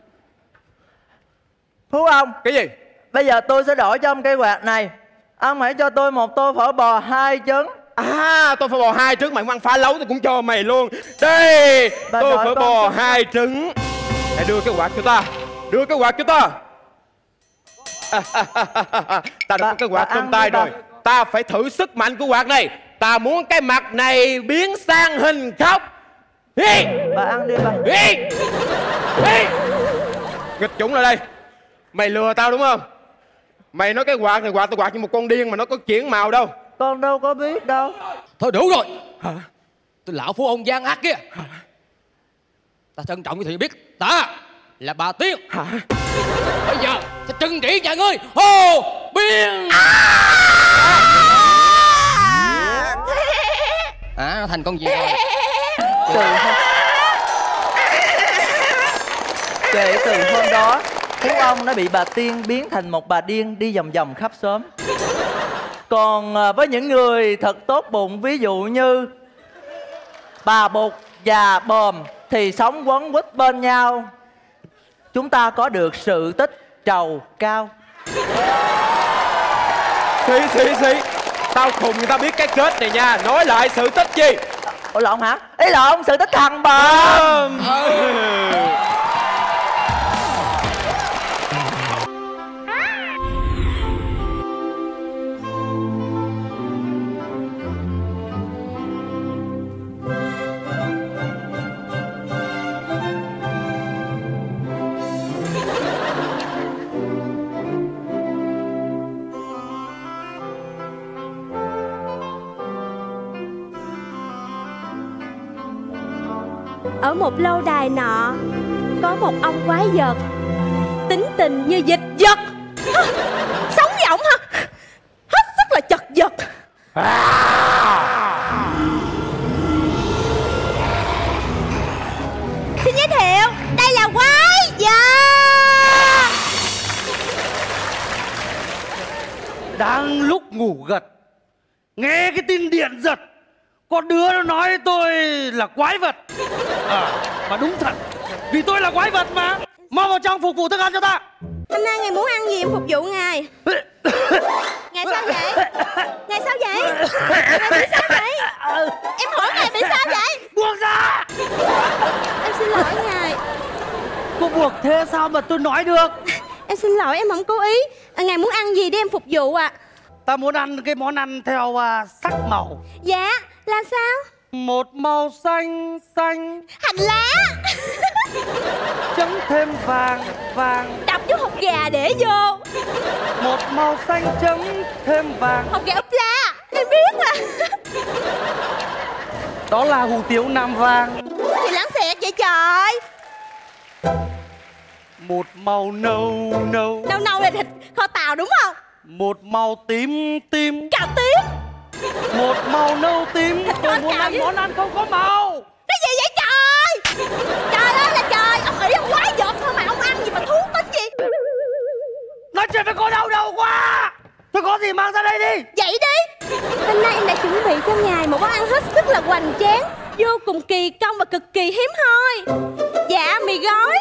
Phú ông. Cái gì? Bây giờ tôi sẽ đổi cho ông cây quạt này. Ông hãy cho tôi một tô phở bò hai trứng. À, tôi phở bò hai trứng. Mày ăn phá lấu tôi cũng cho mày luôn. Đây, tôi phở bò hai trứng. Hãy đưa cái quạt cho ta. Đưa cái quạt cho ta. À, à, à, à, à. Ta đã có cái quạt trong tay rồi. Ta phải thử sức mạnh của quạt này. Ta muốn cái mặt này biến sang hình khóc. Đi. Bà ăn đi bà. Đi. Đi. Nghịch chủng lại đây. Mày lừa tao đúng không? Mày nói cái quạt này quạt tao quạt như một con điên mà nó có chuyển màu đâu. Con đâu có biết đâu. Thôi đủ rồi. Hả? Tôi lão phu ông gian ác kia. Ta trân trọng với thị biết ta là bà Tiên. Hả? Bây giờ sẽ trừng trị chàng ơi. Hồ Biên. À, nó thành con gì rồi? từ hôm kể từ hôm đó, Phú ông đã bị bà Tiên biến thành một bà điên đi vòng vòng khắp xóm. Còn à, với những người thật tốt bụng, ví dụ như bà Bụt và Bòm thì sống quấn quýt bên nhau. Chúng ta có được sự tích trầu cao. Xí xí xí, tao khùng người ta biết cái kết này nha. Nói lại sự tích gì? Ủa lộn hả? Ý lộn, sự tích thằng Bòm. Ừ. Ở một lâu đài nọ, có một ông quái vật, tính tình như dịch vật. Hả? Sống với ổng hả? Hết sức là chật vật. Xin giới thiệu, đây là quái vật. Đang lúc ngủ gật, nghe cái tin điện giật, có đứa nó nói tôi là quái vật. À, mà đúng thật, vì tôi là quái vật mà. Mau vào trong phục vụ thức ăn cho ta. Hôm nay ngài muốn ăn gì em phục vụ ngài. Ngài sao vậy? Ngài sao vậy? Ngài bị sao vậy? Em hỏi ngài bị sao vậy? Buông ra. Em xin lỗi ngài. Cô buộc thế sao mà tôi nói được? Em xin lỗi, em không cố ý. À, ngài muốn ăn gì để em phục vụ ạ? À? Ta muốn ăn cái món ăn theo uh, sắc màu. Dạ, là sao? Một màu xanh xanh, hành lá, chấm thêm vàng vàng, đập chút hột gà để vô. Một màu xanh chấm thêm vàng, hột gà úp la. Em biết mà. Đó là hủ tiếu Nam Vang. Thì lãng xẹt vậy trời. Một màu nâu nâu. Nâu nâu là thịt kho tàu đúng không? Một màu tím tím. Cà tím. Một màu nâu tím. Tôi muốn ăn món ăn không có màu. Cái gì vậy trời? Trời ơi là trời. Ông nghĩ ông quái vật thôi mà ông ăn gì mà thú tính gì. Nói chuyện với cô đau đầu quá. Tôi có gì mang ra đây đi. Vậy đi. Hôm nay em đã chuẩn bị cho ngài một món ăn hết sức là hoành tráng, vô cùng kỳ công và cực kỳ hiếm hoi. Dạ, mì gói.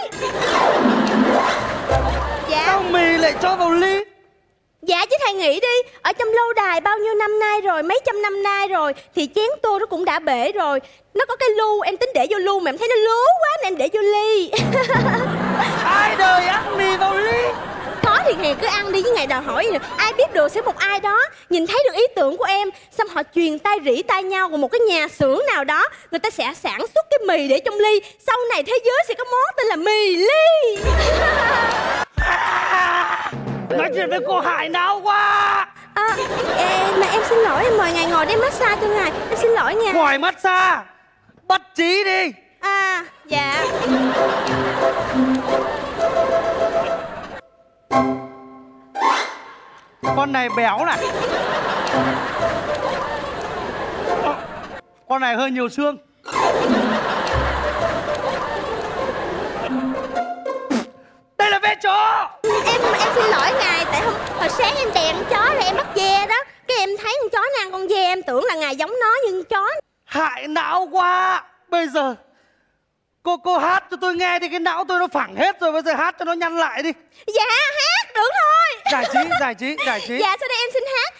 Dạ. Sao mì lại cho vào ly? Dạ chứ thầy nghĩ đi, ở trong lâu đài bao nhiêu năm nay rồi, mấy trăm năm nay rồi, thì chén tô nó cũng đã bể rồi. Nó có cái lu, em tính để vô lu mà em thấy nó lố quá nên em để vô ly. Ai đời ăn mì vào ly? Có thì ngài cứ ăn đi, với ngài đòi hỏi gì nữa. Ai biết được sẽ một ai đó nhìn thấy được ý tưởng của em, xong họ truyền tay rỉ tay nhau của một cái nhà xưởng nào đó, người ta sẽ sản xuất cái mì để trong ly. Sau này thế giới sẽ có món tên là mì ly. Nói chuyện với cô hại não quá. À, ê, mà em xin lỗi, em mời ngài ngồi để massage cho ngài. Em xin lỗi nha. Khỏi massage, bắt trí đi. À, dạ. Con này béo này. Con này hơi nhiều xương. Đây là ve chó. Em em xin lỗi ngài, tại hôm hồi sáng em đèn con chó rồi em bắt ve đó. Cái em thấy con chó nó ăn con ve, em tưởng là ngài giống nó nhưng chó. Hại não quá. Bây giờ cô cô hát cho tôi nghe thì cái não tôi nó phẳng hết rồi. Bây giờ hát cho nó nhăn lại đi. Dạ hát được thôi. Giải trí, giải trí, giải trí. Dạ sau đây em xin hát.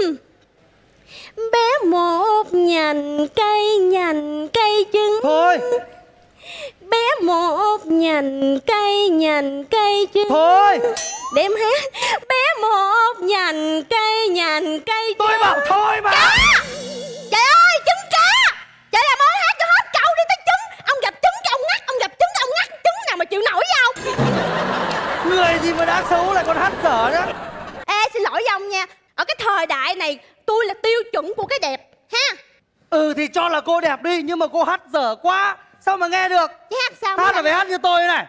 Bé một nhành cây, nhành cây trứng. Thôi. Bé một nhành cây, nhành cây trứng. Thôi. Để em hát. Bé một nhành cây, nhành cây trứng. Tôi bảo thôi mà. Cá. Trời ơi trứng cá. Trời là món hát cho hết câu đi tới trứng. Ông gặp trứng cái ông ngắt, ông gặp trứng cái ông ngắt. Trứng nào mà chịu nổi với ông. Người gì mà đã xấu lại còn hát dở đó. Ê xin lỗi với ông nha. Ở cái thời đại này tôi là tiêu chuẩn của cái đẹp ha. Ừ thì cho là cô đẹp đi, nhưng mà cô hát dở quá. Sao mà nghe được? Chứ hát sao? Hát là phải hát như tôi này.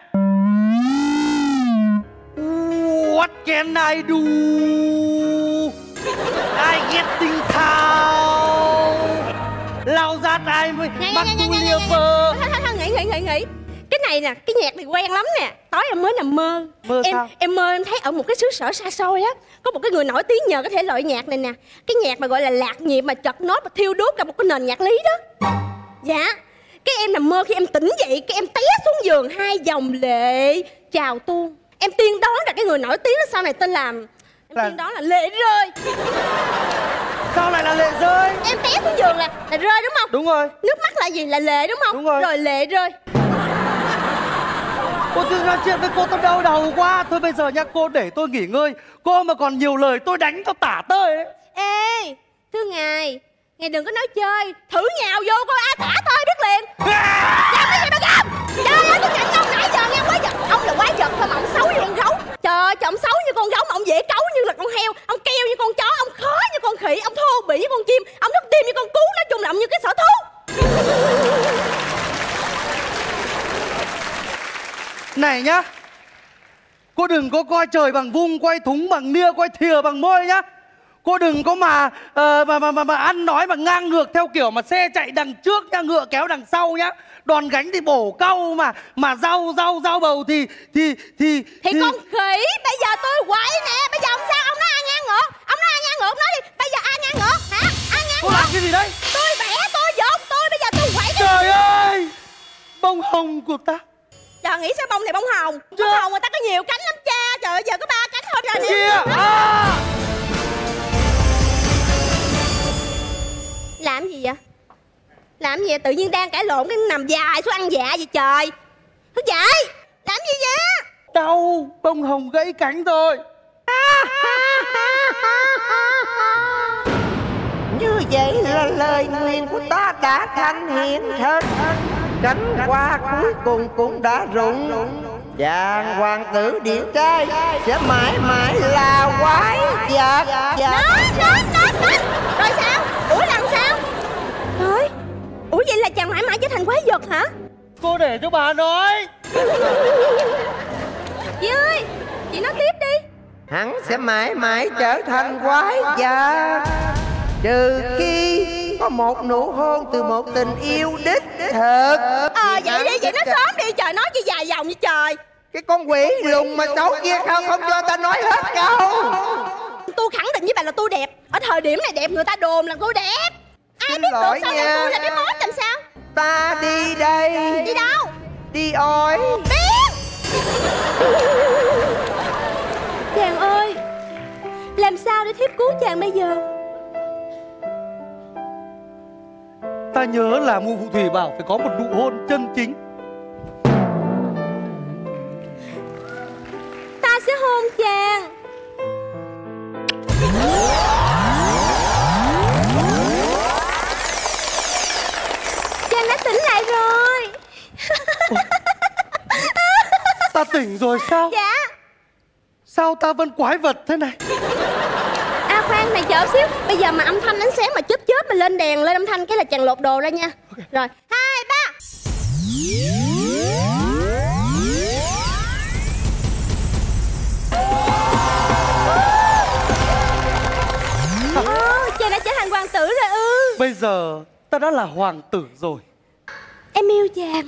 What can I do? I getting town. lao ra ai mới Nghe, bắt nghe, nghe, tôi nghe, lia nghe, phơ. Thôi, thôi, thôi, nghỉ, nghỉ, nghỉ, nghỉ. Cái này nè, cái nhạc này quen lắm nè. Tối em mới nằm mơ. Mơ em sao? em mơ em thấy ở một cái xứ sở xa xôi á, có một cái người nổi tiếng nhờ cái thể loại nhạc này nè. Cái nhạc mà gọi là lạc nhịp mà chật nốt và thiêu đốt cả một cái nền nhạc lý đó. Dạ. Cái em nằm mơ khi em tỉnh dậy, cái em té xuống giường hai dòng lệ trào tuôn. Em tiên đoán là cái người nổi tiếng đó sau này tên là Em là... tiên đoán là Lệ Rơi. Sao lại là Lệ Rơi? Em té xuống giường là, là rơi đúng không? Đúng rồi. Nước mắt là gì? Là lệ đúng không? Đúng rồi. Rồi Lệ Rơi. Cô tôi nói chuyện với cô tôi đau đầu quá. Thôi bây giờ nhá, cô để tôi nghỉ ngơi. Cô mà còn nhiều lời tôi đánh cho tả tơi ấy. Ê, thưa ngài, ngài đừng có nói chơi. Thử nhào vô coi ai thả tơi biết liền. Làm cái gì mà gầm? Trời ơi, tôi nhận ông nãy giờ nghe quái vật. Ông là quái vật thôi mà ông xấu như con gấu. Trời ơi, trời, ông xấu như con gấu mà ông dễ cấu như là con heo. Ông keo như con chó, ông khó như con khỉ. Ông thô bỉ như con chim, ông nước tim như con cú. Nói chung là ông như cái sở thú. Này nhá, cô đừng có coi trời bằng vung, quay thúng bằng nia, quay thìa bằng môi nhá. Cô đừng có mà, uh, mà, mà, mà, mà ăn nói mà ngang ngược theo kiểu mà xe chạy đằng trước nha, ngựa kéo đằng sau nhá. Đòn gánh thì bổ cau mà mà rau rau rau bầu thì thì thì Thì, thì con khỉ, bây giờ tôi quậy nè. Bây giờ ông sao? Ông nói ai ngang ngược? Ông nói ai ngang ngược? Ông nói đi, bây giờ ai ngang ngược? Hả? Ai ngang cô ngược? làm cái gì đấy? Tôi vẽ, tôi dột, tôi bây giờ tôi quậy cái... Trời ơi, bông hồng của ta. Trời, nghĩ sao bông này bông hồng? Bông hồng người ta có nhiều cánh lắm cha. Trời ơi, giờ có ba cánh thôi rồi nè. Kìa, à. Làm gì vậy? Làm gì vậy? Tự nhiên đang cãi lộn cái nằm dài xuống ăn dạ vậy trời. Thức dậy. Làm gì vậy? Đau, bông hồng gãy cánh rồi. Như vậy là lời nguyện của ta đã thành hiện thực. Cánh hoa cuối cùng cũng đã rụng. Chàng hoàng tử điển trai sẽ mãi mãi là quái vật. Nói, nói, nói, nói. Rồi sao? Ủa làm sao? Thôi. Ủa vậy là chàng mãi mãi trở thành quái vật hả? Cô để cho bà nói. Chị ơi, chị nói tiếp đi. Hắn sẽ mãi mãi trở thành quái vật, trừ khi có một nụ hôn từ một tình yêu đích thực. Ờ vậy đi, vậy nói sớm đi trời, nói chi dài dòng vậy trời. Cái con quỷ lùn mà xấu kia không không cho ta nói hết câu. Tôi khẳng định với bà là tôi đẹp. Ở thời điểm này đẹp người ta đồn là tôi đẹp. Ai Xin biết lỗi được sau nha. này tôi là cái mốt làm sao? Ta đi đây. Đi đâu? Đi ôi. Biết. Chàng ơi, làm sao để thiếp cứu chàng bây giờ? Ta nhớ là Ngũ Phù Thủy bảo phải có một nụ hôn chân chính. Ta sẽ hôn chàng. Chàng đã tỉnh lại rồi. Ta tỉnh rồi sao? Dạ. Sao ta vẫn quái vật thế này? À khoan này chờ xíu. Bây giờ mà âm thanh ánh sáng mà chớp chớp mà lên đèn lên âm thanh cái là chàng lột đồ ra nha. Okay. Rồi hai ba. Ồ, chàng đã trở thành hoàng tử rồi ư? Bây giờ ta đã là hoàng tử rồi. Em yêu chàng.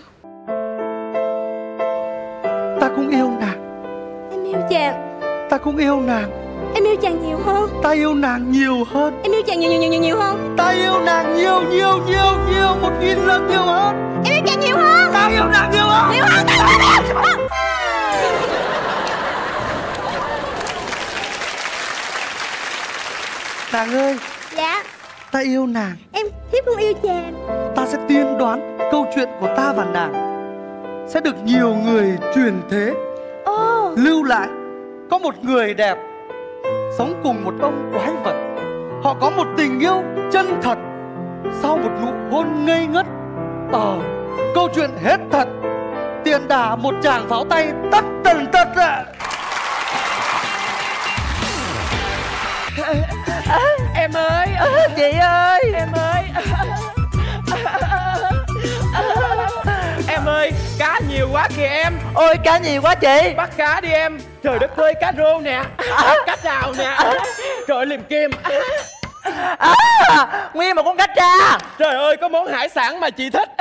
Ta cũng yêu nàng. Em yêu chàng. Ta cũng yêu nàng. Em yêu chàng nhiều hơn. Ta yêu nàng nhiều hơn. Em yêu chàng nhiều nhiều nhiều nhiều, nhiều hơn. Ta yêu nàng nhiều nhiều nhiều nhiều một nghìn lần nhiều hơn. Em yêu chàng nhiều hơn. Ta yêu nàng nhiều hơn. Nhiều hơn. Ta yêu nàng nhiều hơn. Nàng ơi. Dạ. Ta yêu nàng. Em thiếp cũng yêu chàng. Ta sẽ tiên đoán câu chuyện của ta và nàng sẽ được nhiều người truyền thế. Oh. Lưu lại. Có một người đẹp sống cùng một ông quái vật. Họ có một tình yêu chân thật sau một nụ hôn ngây ngất. Ờ, câu chuyện hết thật. Tiền đả một tràng pháo tay tất tần tật ạ. À, em ơi, à, chị ơi, em ơi. Em ơi, cá nhiều quá kìa em. Ôi cá nhiều quá chị. Bắt cá đi em. Trời đất ơi, cá rô nè, cá rào nè, trời ơi, liềm kim. À, nguyên một con cá tra. Trời ơi, có món hải sản mà chị thích.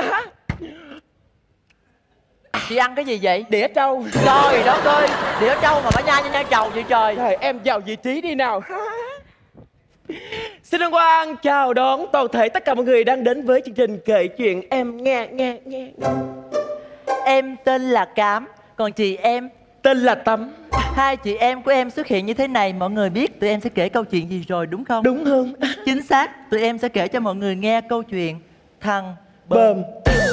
Chị ăn cái gì vậy? Đĩa trâu. Trời đất ơi, đĩa trâu mà phải nhai nhai trầu vậy trời. Trời, em vào vị trí đi nào. Xin hân hoan chào đón toàn thể tất cả mọi người đang đến với chương trình kể chuyện em nghe nghe nghe. Em tên là Cám, còn chị em tên là Tấm. Hai chị em của em xuất hiện như thế này, mọi người biết tụi em sẽ kể câu chuyện gì rồi đúng không? Đúng không? Chính xác, tụi em sẽ kể cho mọi người nghe câu chuyện Thằng Bơm.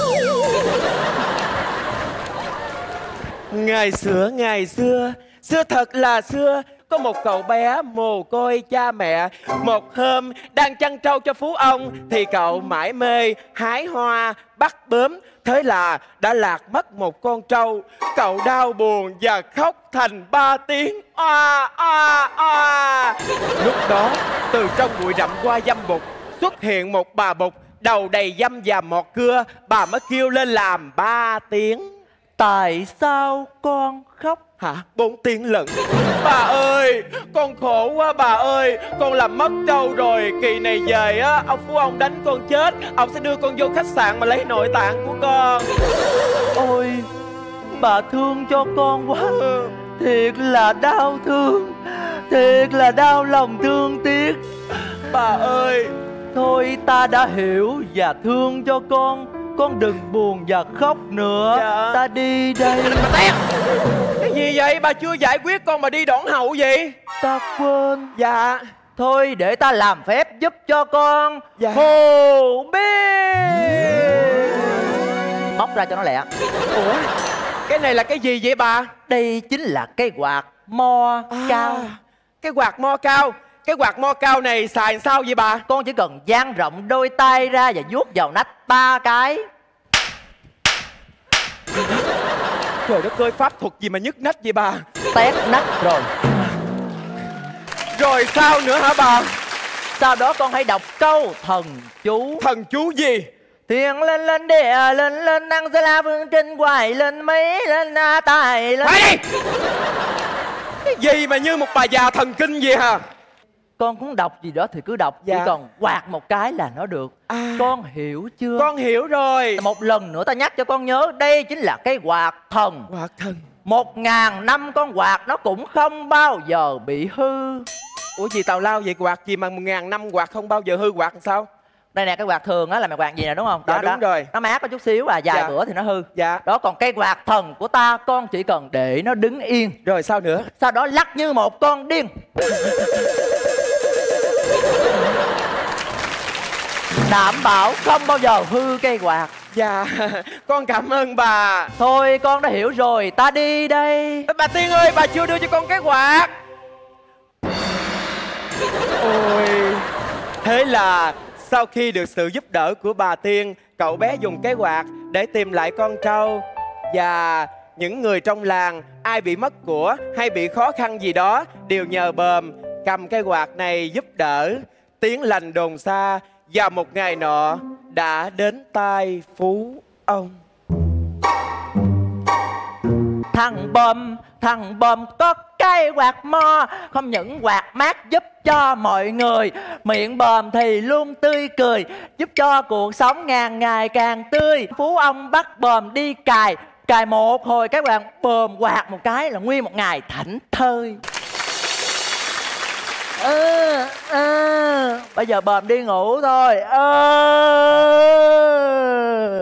Ngày xưa, ngày xưa, xưa thật là xưa, có một cậu bé mồ côi cha mẹ. Một hôm đang chăn trâu cho phú ông thì cậu mải mê hái hoa bắt bướm. Thế là đã lạc mất một con trâu. Cậu đau buồn và khóc thành ba tiếng oa oa oa. Lúc đó từ trong bụi rậm qua dâm bụt xuất hiện một bà bụt đầu đầy dâm và mọt cưa. Bà mới kêu lên làm ba tiếng. Tại sao con khóc? Hả? Bốn tiếng lận. Bà ơi, con khổ quá bà ơi. Con làm mất trâu rồi. Kỳ này về á, ông phú ông đánh con chết. Ông sẽ đưa con vô khách sạn mà lấy nội tạng của con. Ôi, bà thương cho con quá. Thiệt là đau thương. Thiệt là đau lòng thương tiếc. Bà ơi, thôi ta đã hiểu và thương cho con. Con đừng buồn và khóc nữa. Dạ. Ta đi đây. Cái gì vậy? Bà chưa giải quyết con mà đi đón hậu gì? Ta quên. Dạ. Thôi để ta làm phép giúp cho con. Dạ. Hồ biết. Móc ra cho nó lẹ. Ủa? Cái này là cái gì vậy bà? Đây chính là cây quạt mo à, cao. Cái quạt mo cao. Cái quạt mo cao này xài sao vậy bà? Con chỉ cần dang rộng đôi tay ra và vuốt vào nách ba cái. Trời đất ơi, pháp thuật gì mà nhức nách vậy bà? Tét nách rồi. Rồi sao nữa hả bà? Sau đó con hãy đọc câu thần chú. Thần chú gì? Thiên lên lên địa lên lên năng sẽ la phương trên hoài lên mấy lên a tài lên. Phải đi! Cái gì mà như một bà già thần kinh vậy hả? Con cũng đọc gì đó thì cứ đọc. Dạ. Chỉ cần quạt một cái là nó được. À, con hiểu chưa? Con hiểu rồi. Một lần nữa ta nhắc cho con nhớ. Đây chính là cái quạt thần. Quạt thần. Một ngàn năm con quạt nó cũng không bao giờ bị hư. Ủa gì tào lao vậy? Quạt gì mà một ngàn năm quạt không bao giờ hư? Quạt làm sao? Đây nè, cái quạt thường á là mày quạt gì nè đúng không? Dạ, đó, đúng đó. rồi. Nó mát có chút xíu à, vài Dạ. bữa thì nó hư. Dạ. Đó, còn cây quạt thần của ta con chỉ cần để nó đứng yên. Rồi sao nữa? Sau đó lắc như một con điên. Đảm bảo không bao giờ hư cây quạt. Dạ, con cảm ơn bà. Thôi con đã hiểu rồi, ta đi đây. Bà Tiên ơi, bà chưa đưa cho con cái quạt. Ôi, thế là sau khi được sự giúp đỡ của bà Tiên, cậu bé dùng cái quạt để tìm lại con trâu. Và những người trong làng, ai bị mất của hay bị khó khăn gì đó, đều nhờ Bờm cầm cái quạt này giúp đỡ. Tiếng lành đồn xa. Và một ngày nọ đã đến tai phú ông. Thằng Bờm, thằng Bờm có cái quạt mo. Không những quạt mát giúp cho mọi người, miệng Bờm thì luôn tươi cười, giúp cho cuộc sống ngàn ngày càng tươi. Phú ông bắt Bờm đi cài. Cài một hồi cái quạt Bờm quạt một cái là nguyên một ngày thảnh thơi. Ừ, ừ. Bây giờ Bờm đi ngủ thôi. Ừ.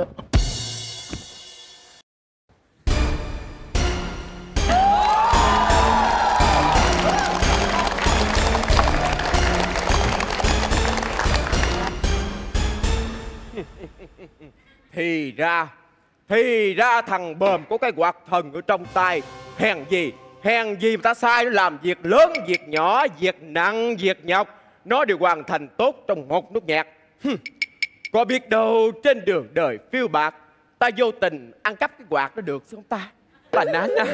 Thì ra Thì ra thằng Bờm có cái quạt thần ở trong tay. Hèn gì Hèn gì mà ta sai nó làm việc lớn, việc nhỏ, việc nặng, việc nhọc, nó đều hoàn thành tốt trong một nốt nhạc. Hừm. Có biết đâu trên đường đời phiêu bạc, ta vô tình ăn cắp cái quạt nó được không ta? Bà Nán à.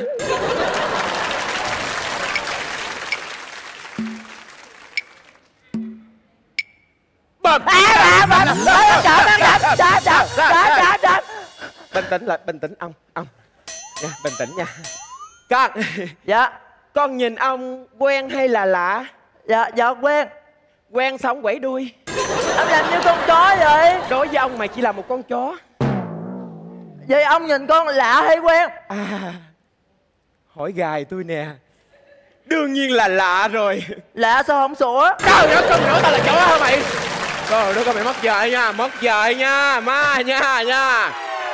Bờm. À, Bờm, Bờm, Bình tĩnh lại, bình tĩnh ông, ông. Nha, bình tĩnh nha. Con. Dạ. Con nhìn ông quen hay là lạ? Dạ, dạ quen. Quen xong quẩy đuôi. Em làm như con chó vậy. Đối với ông mày chỉ là một con chó. Vậy ông nhìn con lạ hay quen? À, hỏi gài tôi nè. Đương nhiên là lạ rồi. Lạ sao không sủa? Trời đất, con nữa tao là chó hả mày? Trời đất ơi, mày mất dạy nha, mất dạy nha, ma nha nha.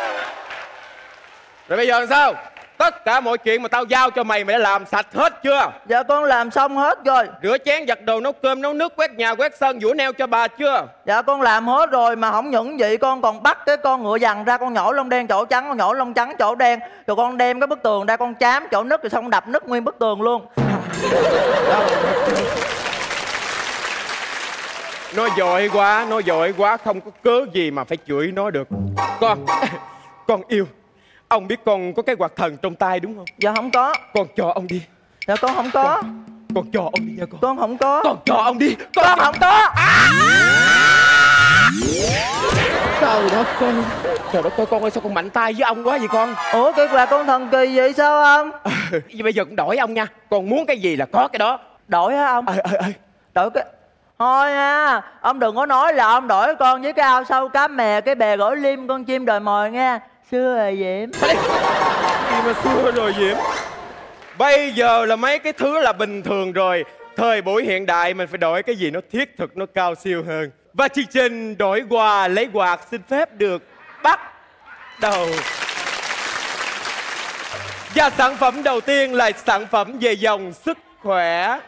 Rồi bây giờ làm sao? Tất cả mọi chuyện mà tao giao cho mày mày đã làm sạch hết chưa? Dạ con làm xong hết rồi. Rửa chén, giặt đồ, nấu cơm, nấu nước, quét nhà, quét sân, giũa neo cho bà chưa? Dạ con làm hết rồi, mà không những vậy con còn bắt cái con ngựa dằn ra, con nhổ lông đen chỗ trắng, con nhổ lông trắng chỗ đen. Rồi con đem cái bức tường ra con chám chỗ nứt, rồi xong đập nứt nguyên bức tường luôn. Nó giỏi quá, nó giỏi quá, không có cớ gì mà phải chửi nó được. Con, con yêu. Ông biết con có cái quạt thần trong tay đúng không? Dạ không có. Con cho ông đi. Dạ con không có. Con, con cho ông đi nha con. Con không có. Con cho ông đi. Con, con không có. À! Trời đất con. Trời đất ơi, con ơi, sao con mạnh tay với ông quá vậy con? Ủa cái quạt con thần kỳ vậy sao ông? À, bây giờ cũng đổi ông nha. Con muốn cái gì là có cái đó. Đổi hả ông? Ờ ờ ờ. Đổi cái... Thôi nha, ông đừng có nói là ông đổi con với cái ao sâu cá mè, cái bè gỗ lim, con chim đòi mồi nha. Xưa rồi Diễm. Gì mà xưa rồi Diễm? Bây giờ là mấy cái thứ là bình thường rồi. Thời buổi hiện đại mình phải đổi cái gì nó thiết thực, nó cao siêu hơn. Và chương trình đổi quà lấy quạt xin phép được bắt đầu. Và sản phẩm đầu tiên là sản phẩm về dòng sức khỏe.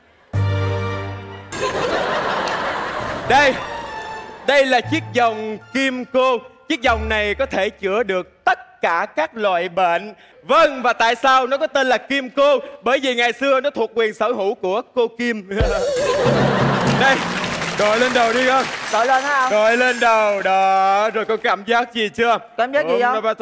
Đây, đây là chiếc vòng Kim Cô. Chiếc vòng này có thể chữa được tất cả các loại bệnh. Vâng, và tại sao nó có tên là Kim Cô? Bởi vì ngày xưa nó thuộc quyền sở hữu của cô Kim. Đây, đội lên đầu đi con. Đội lên hả không? Đội lên đầu, đó. Rồi có cảm giác gì chưa? Cảm giác gì không?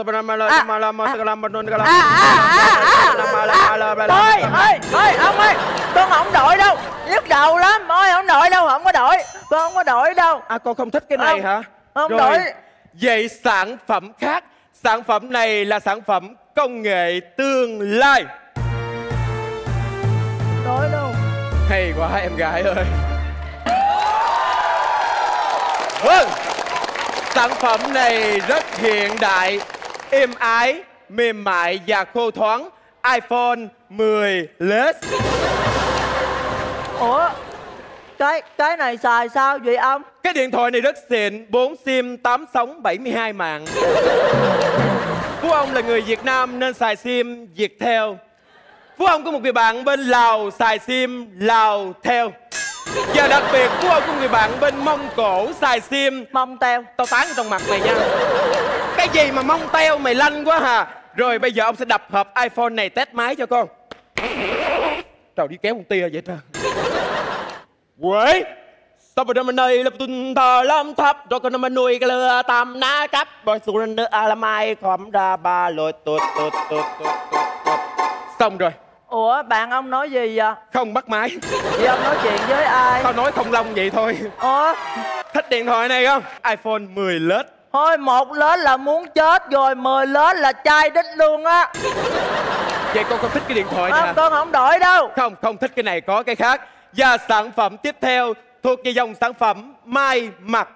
Thôi, thôi, thôi, ông ơi. Con không đội đâu. Nhức đầu lắm. Ôi, không đội đâu, không có đội. Con không có đội đâu. À, con không thích cái này hả? Không đội. Vậy sản phẩm khác. Sản phẩm này là sản phẩm công nghệ tương lai. Đội đâu. Hay quá em gái ơi. Vâng, sản phẩm này rất hiện đại, êm ái, mềm mại và khô thoáng. iPhone mười Plus. Ủa, cái cái này xài sao vậy ông? Cái điện thoại này rất xịn, bốn sim, tám sóng, bảy mươi hai mạng. Phú ông là người Việt Nam nên xài sim Viettel. Phú ông có một người bạn bên Lào xài sim Lào theo. Và đặc biệt Phú ông có người bạn bên Mông Cổ xài sim Mông Teo. Tao tán trong mặt mày nha. Cái gì mà Mông Teo mày lanh quá hà. Rồi bây giờ ông sẽ đập hộp iPhone này test máy cho con. Trời, đi kéo con tia vậy trời. Quế sao mà năm nay là tuần thờ lâm thấp rồi còn năm nuôi cái lừa tam ná cắp rồi xuống nữa à làm ai khom ra ba lôi tụt tụt tụt tụt tụt. Xong rồi. Ủa bạn ông nói gì vậy? Không bắt máy. Vậy ông nói chuyện với ai? Tao nói không lông vậy thôi. Ủa thích điện thoại này không? iPhone mười Plus. Thôi một lớn là muốn chết rồi, mười lớn là chai đít luôn á. Vậy con không thích cái điện thoại này không, hả? Con không đổi đâu. Không, không thích cái này, có cái khác. Và sản phẩm tiếp theo thuộc về dòng sản phẩm may mặc.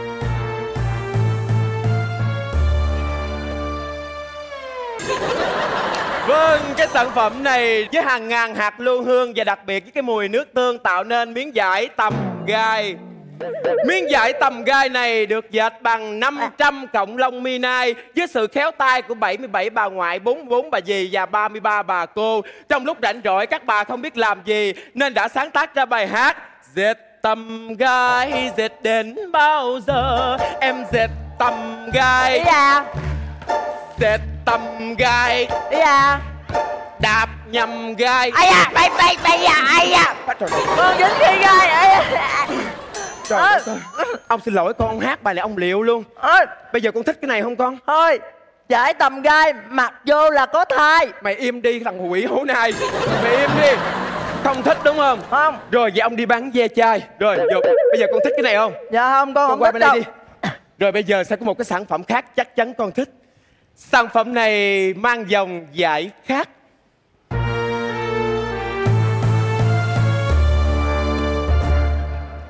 Vâng, cái sản phẩm này với hàng ngàn hạt lưu hương và đặc biệt với cái mùi nước tương tạo nên miếng vải tầm gai. Miếng vải tầm gai này được dệt bằng năm trăm cọng lông mi nai với sự khéo tay của bảy mươi bảy bà ngoại, bốn mươi bốn bà dì và ba mươi ba bà cô. Trong lúc rảnh rỗi các bà không biết làm gì nên đã sáng tác ra bài hát Dệt tầm gai, dệt đến bao giờ em dệt tầm gai. Ý à? Dệt tầm gai. Ý à? Đạp nhầm gai. Ai à, bay bay bay à, ai à? Con dính cái gai. Ai à? Trời ơi. Ông xin lỗi con, ông hát bài này ông liệu luôn. Ơi, bây giờ con thích cái này không con? Thôi, giải tầm gai mặc vô là có thai. Mày im đi thằng quỷ hổ này. Mày im đi. Không thích đúng không? Không. Rồi vậy ông đi bán ve chai. Rồi giờ, bây giờ con thích cái này không? Dạ không, con, con không qua thích bên đây đâu. đi. Rồi bây giờ sẽ có một cái sản phẩm khác chắc chắn con thích. Sản phẩm này mang dòng vải khác.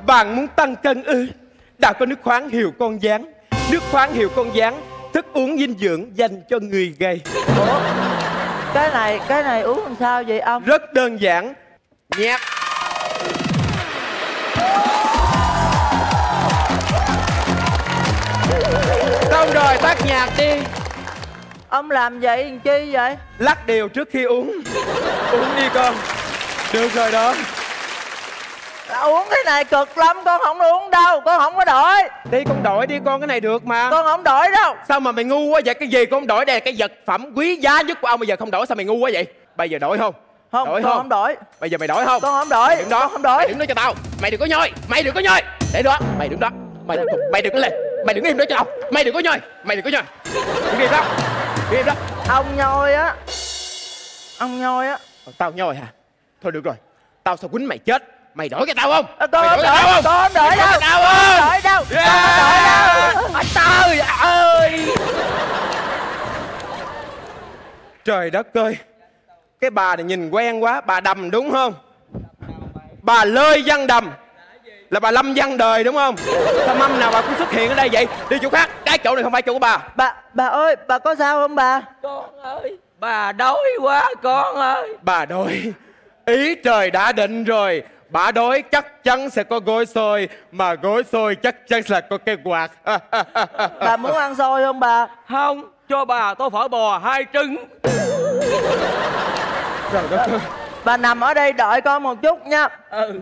Bạn muốn tăng cân ư? Đã có nước khoáng hiệu con gián. Nước khoáng hiệu con gián, thức uống dinh dưỡng dành cho người gầy. Ủa? Cái này, cái này uống làm sao vậy ông? Rất đơn giản. Nhạc. Xong rồi, tắt nhạc đi. Ông làm vậy làm chi vậy? Lắc đều trước khi uống. Uống đi con. Được rồi đó. Uống cái này cực lắm, con không uống đâu, con không có đổi. Đi con đổi đi con, cái này được mà. Con không đổi đâu. Sao mà mày ngu quá vậy? Cái gì con không đổi? Đây là cái vật phẩm quý giá nhất của ông, bây giờ không đổi sao mày ngu quá vậy? Bây giờ đổi không? Không, đổi con không? không đổi. Bây giờ mày đổi không? Con không đổi. Mày đứng đó. Con không đổi. Mày đứng đó cho tao. Mày đừng có nhoi. Mày đừng có nhoi. Để đó. Mày đứng đó. Mày mày đừng có lên. Mày đừng có im đó cho tao. Mày đừng có nhoi. Mày đừng có nhoi. Đứng im đó. Đứng im đó. Ông nhoi á. Ông nhoi á. Tao nhoi hả? Thôi được rồi. Tao sao quýnh mày chết. Mày đổi cái tao không? À, con không đổi. Con không đổi đâu. Con không đổi đâu. Con không đổi đâu. Trời ơi. Trời đất ơi. Cái bà này nhìn quen quá. Bà Đầm đúng không? Bà Lơi Văn Đầm là bà Lâm Văn Đời đúng không? Sao mâm nào bà cũng xuất hiện ở đây vậy? Đi chỗ khác. Cái chỗ này không phải chỗ của bà. Bà, bà ơi, bà có sao không bà? Con ơi, bà đói quá con ơi. Bà đói. Ý trời đã định rồi. Bà đói chắc chắn sẽ có gói xôi. Mà gói xôi chắc chắn là có cái quạt. Bà muốn ăn xôi không bà? Không, cho bà tô phở bò hai trứng. Trời đất ơi. Bà nằm ở đây đợi con một chút nha. Ừ.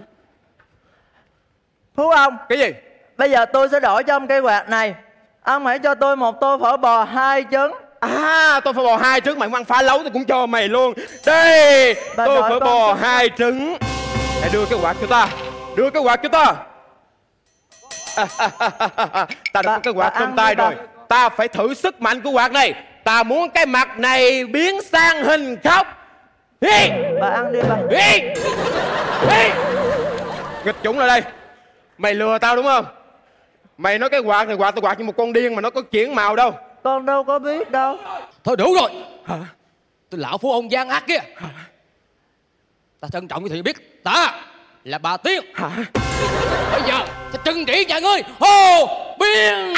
Phú ông. Cái gì? Bây giờ tôi sẽ đổi cho ông cây quạt này. Ông hãy cho tôi một tô phở bò hai trứng. À, tô phở bò hai trứng. Mày ăn phá lấu tôi cũng cho mày luôn. Đây, bà tô phở bò chút. hai trứng. Hãy đưa cái quạt cho ta. Đưa cái quạt cho ta. À, à, à, à, à. Ta đã có cái quạt trong tay rồi. Ta phải thử sức mạnh của quạt này. Ta muốn cái mặt này biến sang hình khóc. Đi. Bà ăn đi bà. Đi. Đi. Nghịch chủng lại đây. Mày lừa tao đúng không? Mày nói cái quạt này quạt tao quạt như một con điên mà nó có chuyển màu đâu. Con đâu có biết đâu. Thôi đủ rồi. Hả? Tôi lão phu ông gian ác kia. Hả? Ta trân trọng cái thì biết ta là bà Tiên. Hả? Bây giờ sẽ trừng trị nhà ngươi. Hồ Biên.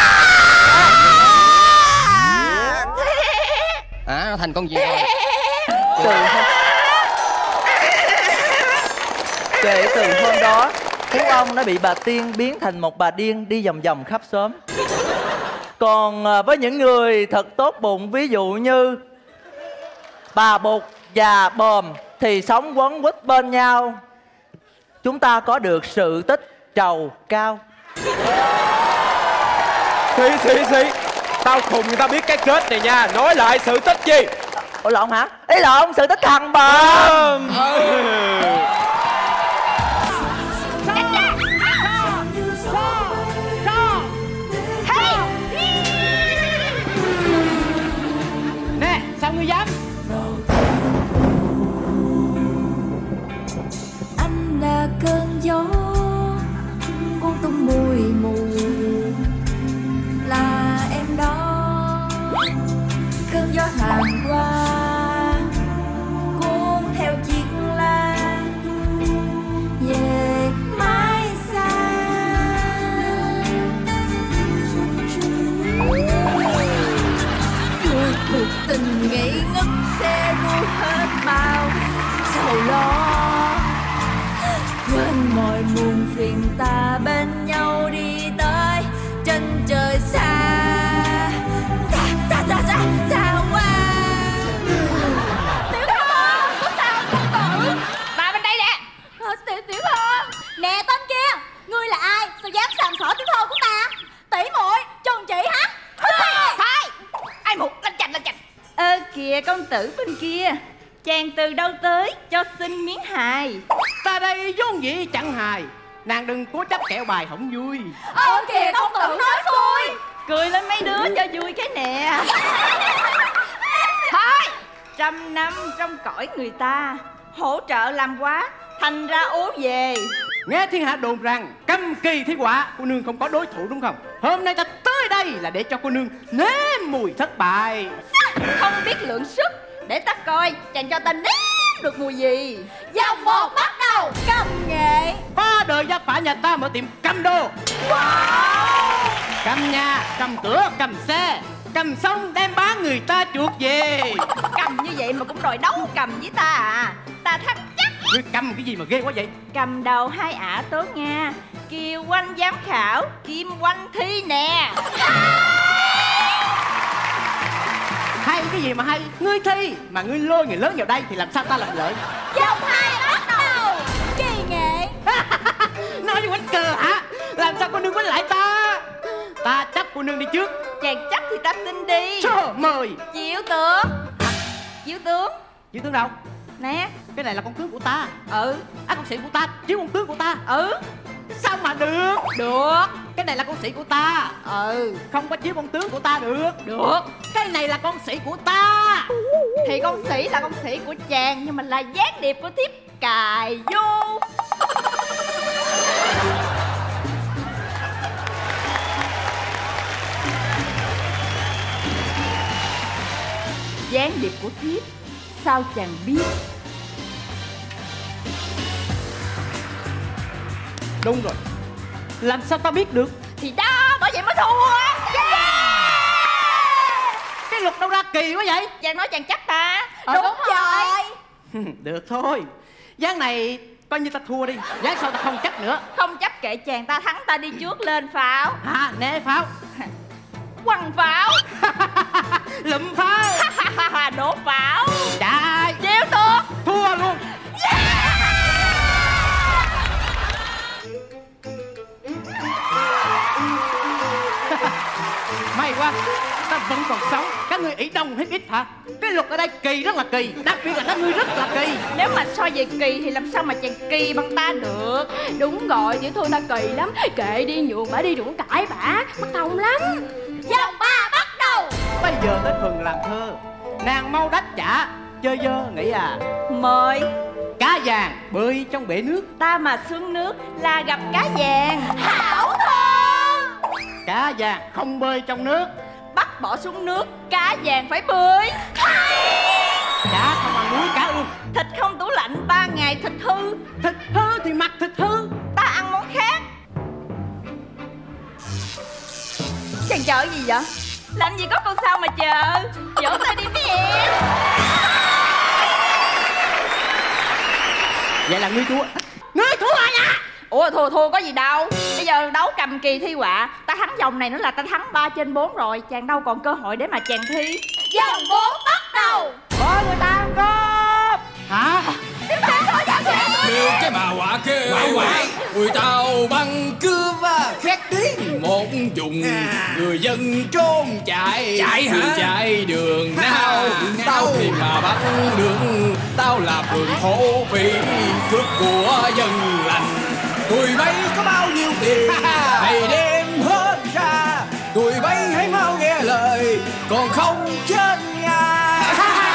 À, nó thành con gì rồi? Từ hôm... Kể từ hôm đó, Phú ông đã bị bà Tiên biến thành một bà điên đi vòng vòng khắp xóm. Còn với những người thật tốt bụng, ví dụ như bà Bụt và Bòm thì sống quấn quýt bên nhau. Chúng ta có được sự tích trầu cao. Xí xí xí. Tao khùng người ta biết cái kết này nha. Nói lại sự tích gì? Ủa lộn hả? Ý lộn, sự tích thằng Bòm. Ừ. Nè, sao ngươi dám? Anh là cơn gió, con tung mùi mù, là em đó. Cơn gió thoảng qua, cuốn theo chiếc lá về mãi xa. Cuộc cuộc tình ngây ngất sẽ ru hết bao sầu lo. Quên mọi muôn phiền, ta bên nhau đi tới chân trời xa. Xa xa xa xa xa quá. Tiểu Thư, có sao công tử? Bà bên đây nè. Ờ, tiểu tiểu Thư. Nè tên kia, ngươi là ai? Sao dám sàm sỡ tiểu Thư của ta? Tỷ muội, chồng chị hả? Thôi, ai một lanh chành lanh chành. Ơ kìa công tử bên kia, chàng từ đâu tới cho xin miếng hài. Ta đây vốn dĩ chẳng hài. Nàng đừng cố chấp kẹo bài không vui. Ơ kìa công tử nói xui. Cười lên mấy đứa cho vui cái nè. Thôi, trăm năm trong cõi người ta, hỗ trợ làm quá, thành ra ố về. Nghe thiên hạ đồn rằng cấm kỳ thi họa, cô nương không có đối thủ đúng không? Hôm nay ta tới đây là để cho cô nương nếm mùi thất bại. Không biết lượng sức, để ta coi chàng cho ta nếm được mùi gì. Vòng một bắt đầu. đầu. Cầm nghệ. Ba đời gia phả nhà ta mở tiệm cầm đồ. Wow. Cầm nhà, cầm cửa, cầm xe, cầm xong đem bán người ta chuột về. Cầm như vậy mà cũng đòi đấu cầm với ta à? Ta thắc chắc. Ngươi cầm cái gì mà ghê quá vậy? Cầm đầu hai ả tớ nha. Kiều Oanh giám khảo, Kim Oanh thi nè. Hay cái gì mà hay? Ngươi thi mà ngươi lôi người lớn vào đây thì làm sao ta làm lợi? Vòng hai bắt đầu. Kỳ nghệ. Nói như quánh cờ hả? Làm sao cô nương quánh lại ta? Ta chấp cô nương đi trước. Chàng chấp thì ta tin đi. Trời mời. Chiếu tướng. Chiếu tướng. Chiếu tướng đâu? Nè. Cái này là con tướng của ta. Ừ. À, con sĩ của ta chiếu con tướng của ta. Ừ. Sao mà được? Được. Cái này là con sĩ của ta. Ừ. Không có chiếu con tướng của ta được. Được. Cái này là con sĩ của ta. Thì con sĩ là con sĩ của chàng, nhưng mà là gián điệp của thiếp cài vô. Gián điệp của thiếp. Sao chàng biết? Đúng rồi. Làm sao ta biết được? Thì đó, bởi vậy mới thua. Yeah! Cái luật đâu ra kỳ quá vậy? Chàng nói chàng chắc ta. Ờ, Đúng, đúng rồi. Được thôi. Ván này coi như ta thua đi. Ván sau ta không chấp nữa. Không chấp kệ chàng, ta thắng ta đi trước lên pháo. À, nè pháo. Quăng pháo. Lụm pháo. Đổ pháo. Chạy. Chiếu tướng. Thua luôn. May quá, ta vẫn còn sống. Các người ỷ đông hiếp ít hả? Cái luật ở đây kỳ rất là kỳ. Đặc biệt là các ngươi rất là kỳ. Nếu mà so về kỳ thì làm sao mà chàng kỳ bằng ta được? Đúng rồi, tiểu thư ta kỳ lắm. Kệ đi, nhường bả đi, đừng có cãi bả, mất công lắm. Vòng ba bắt đầu. Bây giờ tới phần làm thơ. Nàng mau đách chả chơi dơ nghĩ à. Mời. Cá vàng bơi trong bể nước. Ta mà xuống nước là gặp cá vàng. Hảo thơ. Cá vàng không bơi trong nước. Bắt bỏ xuống nước, cá vàng phải bơi. Cá không ăn muối cá ương. Thịt không tủ lạnh, ba ngày thịt hư. Thịt hư thì mặc thịt hư. Ta ăn món khác. Chàng chờ gì vậy? Làm gì có câu sao mà chờ. Vỗ tay đi mấy em. Vậy là ngươi thua. Ngươi thua rồi nha. Ủa thua thua có gì đâu. Bây giờ đấu cầm kỳ thi họa. Ta thắng vòng này nữa là ta thắng ba trên bốn rồi. Chàng đâu còn cơ hội để mà chàng thi. Vòng bốn bắt đầu. Ôi người ta ăn cơm. Hả? Được cái bà quả kêu quậy, người tàu băng cướp khét tiếng một vùng, người dân trốn chạy. Chạy hả? Người chạy đường nào? Tao thì mà bắt đường, tao là phường thổ phỉ, cướp của dân lành. Tụi bay có bao nhiêu tiền hãy đem hết ra, tụi bay hãy mau nghe lời còn không chết ngay.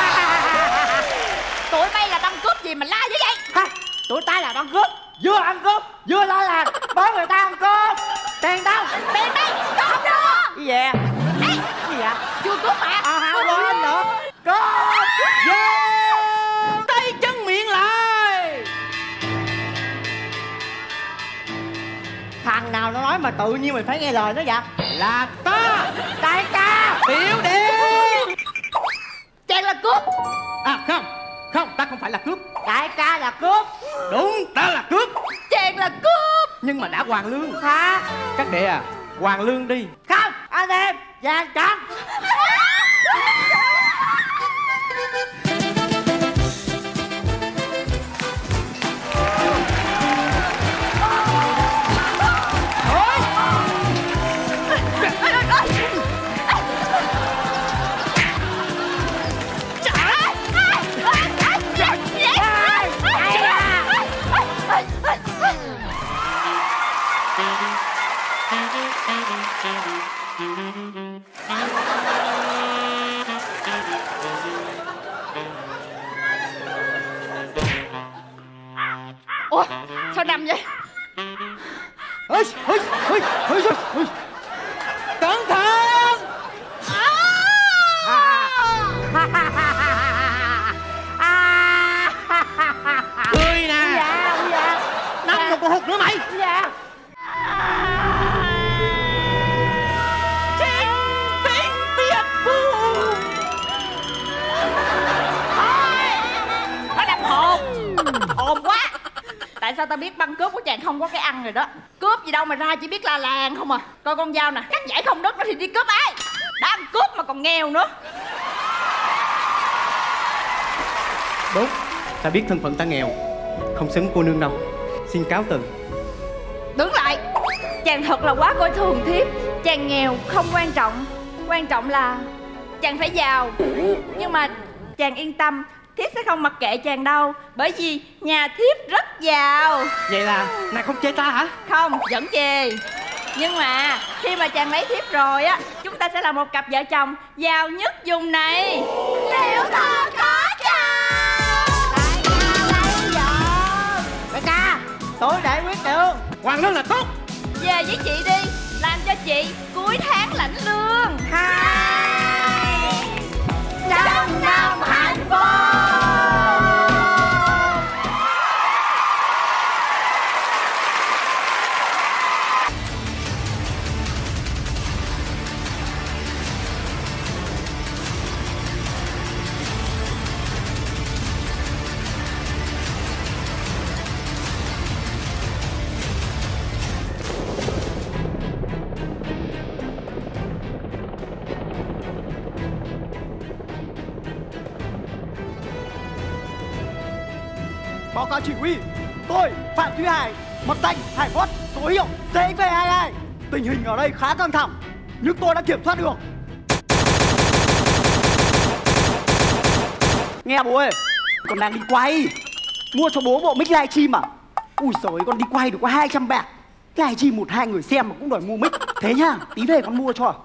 Tụi bay là băng cướp gì mà la như vậy? Ha, tụi ta là băng cướp, vừa ăn cướp vừa lo làm bớ người ta ăn cướp. Tiền đâu? Tiền đây, cướp đó. Cái gì vậy? Ê, Cái gì vậy? chưa cướp mà. À hả, quên nữa. Cướp. Vô tay chân miệng lại. Thằng nào nó nói mà tự nhiên mày phải nghe lời nó vậy? Là ta, đại ca Tiểu Điền. Chàng là cướp. À không, không, ta không phải là cướp. Đại ca là cướp. Đúng, ta là cướp. Chàng là cướp. Nhưng mà đã hoàn lương. Hả? Các đệ à, hoàn lương đi. Không, anh em, vàng trắng. Ủa, sao nằm vậy? Ôi, ôi, ôi, ôi, ôi. Cẩn thận. Cười nè. tao biết băng cướp của chàng không có cái ăn rồi đó. Cướp gì đâu mà ra chỉ biết la làng không à. Coi con dao nè, cắt giải không đất nó thì đi cướp ai. Đang cướp mà còn nghèo nữa. Đúng, ta biết thân phận ta nghèo, không xứng cô nương đâu. Xin cáo từ. Đứng lại. Chàng thật là quá coi thường thiếp. Chàng nghèo không quan trọng, quan trọng là chàng phải giàu. Nhưng mà chàng yên tâm, thiếp sẽ không mặc kệ chàng đâu. Bởi vì nhà thiếp rất giàu. Vậy là nàng không chê ta hả? Không, vẫn chê. Nhưng mà khi mà chàng lấy thiếp rồi á, chúng ta sẽ là một cặp vợ chồng giàu nhất vùng này. Liệu thơ có chồng. Đại ca, tôi đại quyết được. Hoàng rất là tốt. Về với chị đi, làm cho chị cuối tháng lãnh lương. Hai trăm năm hạnh phúc. Báo cáo chỉ huy, tôi Phạm Duy Hải, mật danh Hải Phốt, số hiệu C X V hai hai. Tình hình ở đây khá căng thẳng, nhưng tôi đã kiểm soát được. Nghe bố ơi, con đang đi quay, mua cho bố bộ mic live stream à? Ui giời, con đi quay được có hai trăm bạc, live stream một hai người xem mà cũng đòi mua mic. Thế nhá, tí về con mua cho.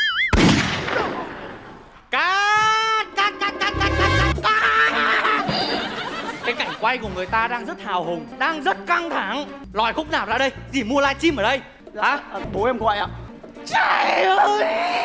Cắt, cắt, cắt, cắt, cắt, cắt, cắt. Cái cảnh quay của người ta đang rất hào hùng, đang rất căng thẳng. Lòi khúc nào ra đây, gì mua livestream ở đây hả? À, bố em gọi ạ. Trời ơi.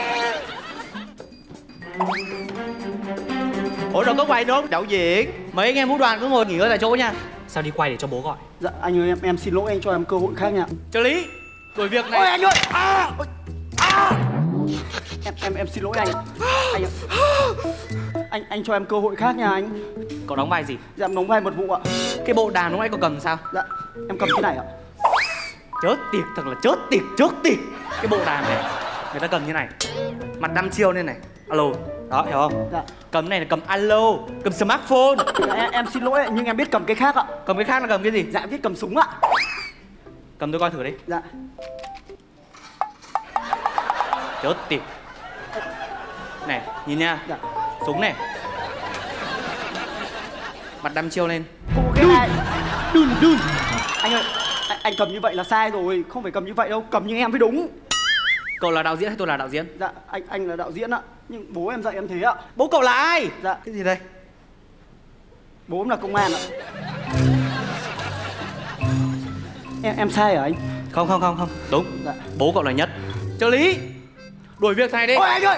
Ủa rồi có quay đúng không? Đạo diễn, mấy anh em vũ đoàn cứ ngồi nghỉ ngơi tại chỗ nha. Sao đi quay để cho bố gọi? Dạ anh ơi, em em xin lỗi, anh cho em cơ hội khác nha. Trợ lý, đổi việc này. Ôi anh ơi. À, à. Em em em xin lỗi anh. Anh anh anh cho em cơ hội khác nha anh. Cậu đóng vai gì? Dạ em đóng vai mật vụ ạ. Cái bộ đàn lúc nãy cậu cầm sao? Dạ em cầm cái này ạ. Chớt tiệt, thật là chớt tiệt, chớt tiệt. Cái bộ đàn này người ta cầm như này, mặt đăm chiêu lên này, alo, đó hiểu không? Dạ. Cầm này là cầm alo, cầm smartphone. Dạ, em, em xin lỗi nhưng em biết cầm cái khác ạ. Cầm cái khác là cầm cái gì? Dạ em biết cầm súng ạ. Cầm tôi coi thử đi. Dạ. Chớt tiệt. Này, nhìn nha. Dạ. Súng này. Mặt đăm chiêu lên. Cô cái này. Đùn đùn. Anh ơi, anh, anh cầm như vậy là sai rồi, không phải cầm như vậy đâu, cầm như em mới đúng. Cậu là đạo diễn hay tôi là đạo diễn? Dạ, anh anh là đạo diễn ạ. Nhưng bố em dạy em thế ạ. Bố cậu là ai? Dạ. Cái gì đây? Bố em là công an ạ. Em em sai hả anh? Không không không không, đúng. Dạ. Bố cậu là Nhất. Trợ lý, đuổi việc này đi. Ôi anh ơi.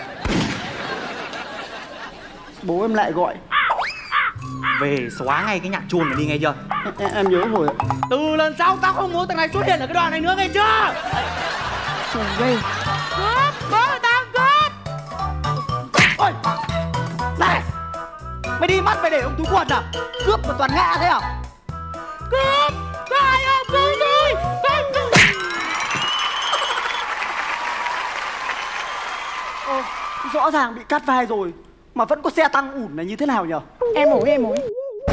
Bố em lại gọi. Về xóa ngay cái nhạc chuông này đi nghe chưa? Em, em nhớ rồi ạ. Từ lần sau tao không muốn thằng này xuất hiện ở cái đoàn này nữa nghe chưa? Trời ơi. Cướp, bố người ta cướp. Ôi. Này. Mày đi mắt mày để ông túi quần à? Cướp mà toàn ngã thế à? Cướp, có ai không? Cứu tôi. Ô, rõ ràng bị cắt vai rồi mà vẫn có xe tăng ủn này như thế nào nhở? Em ủi, em ủi.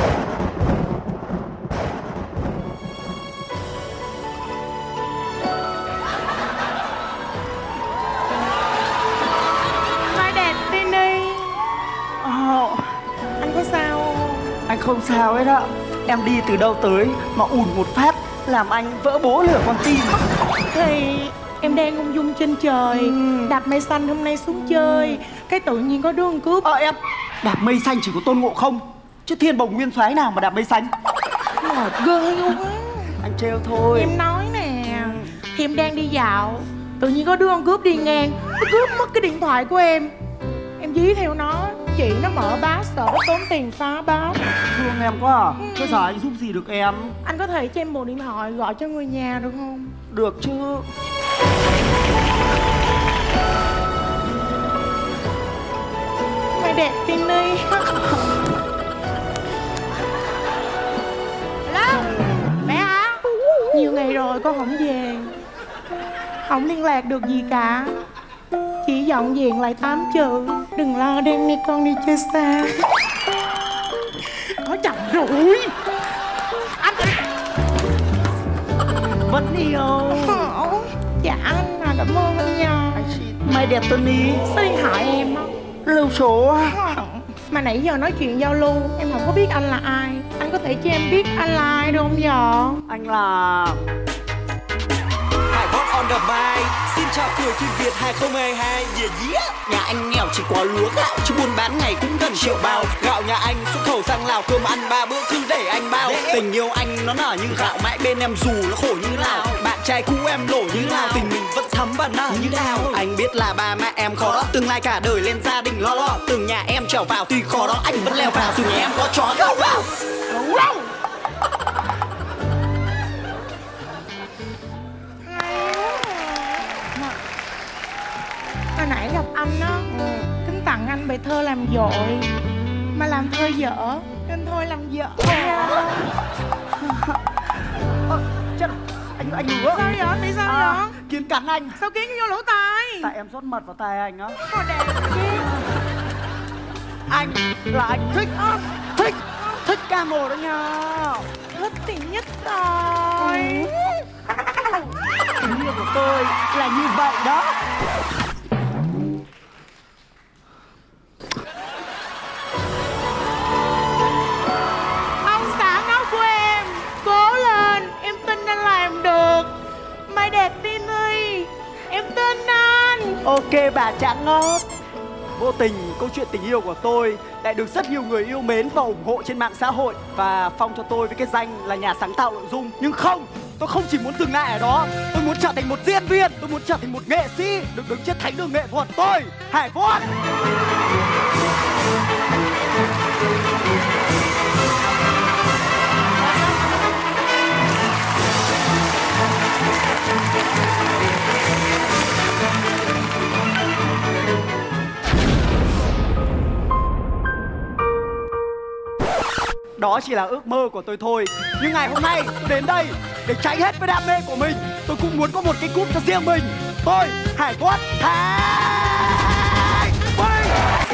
Mai đẹp tin đi. Ờ, Anh có sao không? anh không sao hết ạ. Em đi từ đâu tới mà ủn một phát làm anh vỡ bố lửa con tim. Thì em đang ung dung trên trời, ừ. đạp mây xanh hôm nay xuống chơi, cái tự nhiên có đứa ăn cướp. Ờ em, đạp mây xanh chỉ có Tôn Ngộ Không, chứ thiên bồng nguyên soái nào mà đạp mây xanh. Ngọt ghê luôn á. Anh trêu thôi. Em nói nè, thì em đang đi dạo, tự nhiên có đứa ăn cướp đi ngang, nó cướp mất cái điện thoại của em. Em dí theo nó, chị nó mở báo sợ nó tốn tiền phá báo. Thương em quá à, thế giờ anh giúp gì được em? Anh có thể cho em bộ điện thoại gọi cho người nhà được không? Được chứ. Mày đẹp tin đi. Alo, mẹ hả? rồi con không về, không liên lạc được gì cả, chỉ dọn dẹp lại tám chữ đừng lo đêm nay con đi chơi xa. Có chồng rồi. Anh vẫn yêu. Không, dạ anh à, cảm ơn anh nha. Mai đẹp Tony. Số điện thoại em á. Lưu số. Mà nãy giờ nói chuyện giao lưu em không có biết anh là ai. Anh có thể cho em biết anh là ai được không giờ? Anh là Hải Vót on the mic. Xin chào cười xuyên Việt hai không hai hai. Yeah yeah. Nhà anh nghèo chỉ có lúa gạo, chứ buôn bán ngày cũng gần triệu bao. Gạo nhà anh xuất khẩu sang Lào, cơm ăn ba bữa cứ để anh bao. Tình yêu anh nó nở như gạo, mãi bên em dù nó khổ như nào. Bạn trai cũ em đổ như nào, tình mình vẫn thắm và nở như nào. Anh biết là ba mẹ em khó đó, tương lai cả đời lên gia đình lo lo. Từng nhà em trèo vào tuy khó đó, anh vẫn leo vào dù nhà em có chó gạo vào. Hồi nãy gặp anh á, tính tặng anh bài thơ làm dội, mà làm thơ dở nên thôi làm dở nha. Chết anh anh nữa. Sao vậy? Bị sao à, vậy? Kiếm cắn anh. Sao kiếm vô lỗ tai? Tại em rót mật vào tai anh á. Thôi đẹp chứ. Anh là anh thích thích thích ca mồ đó nha. Thích thì nhất rồi. Tình yêu của tôi là như vậy đó. Ông xã máu của em, cố lên, em tin anh làm được. Mai đẹp tin đi, em tin anh. Ok bà Tráng ngốc. Vô tình câu chuyện tình yêu của tôi lại được rất nhiều người yêu mến và ủng hộ trên mạng xã hội, và phong cho tôi với cái danh là nhà sáng tạo nội dung. Nhưng không, tôi không chỉ muốn dừng lại ở đó, tôi muốn trở thành một diễn viên, tôi muốn trở thành một nghệ sĩ được đứng trên thánh đường nghệ thuật. Tôi Hải Vót. Đó chỉ là ước mơ của tôi thôi. Nhưng ngày hôm nay tôi đến đây để cháy hết với đam mê của mình. Tôi cũng muốn có một cái cúp cho riêng mình. Tôi Hải Vót Hải Vinh.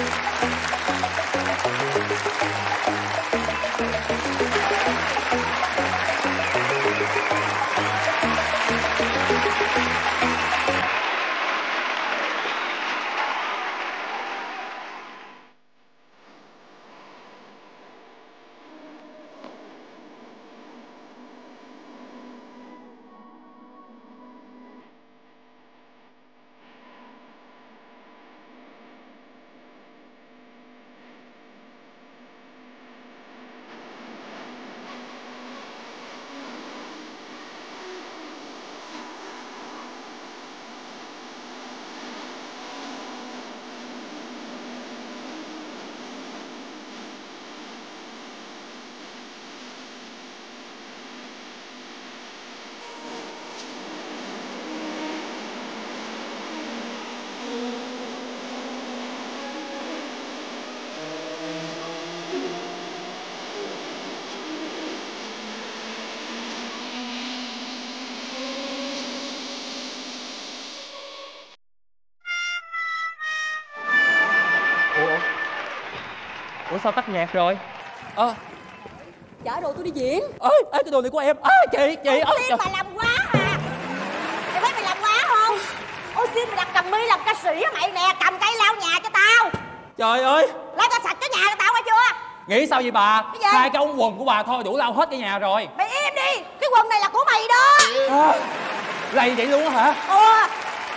Ủa sao tắt nhạc rồi? Ờ à. Chở đồ tôi đi diễn. Ê, ê cái đồ này của em. À, chị, chị. Ô Sim mày làm quá à. Mày thấy mày làm quá không? Ô Sim mày đặt cầm mi làm ca sĩ á mày nè. Cầm cây lau nhà cho tao. Trời ơi. Lau cho sạch cái nhà của tao nghe chưa? Nghĩ sao vậy bà? Cái gì? Hai cái ống quần của bà thôi đủ lau hết cái nhà rồi. Mày im đi. Cái quần này là của mày đó. À, lầy vậy luôn á hả? Ờ.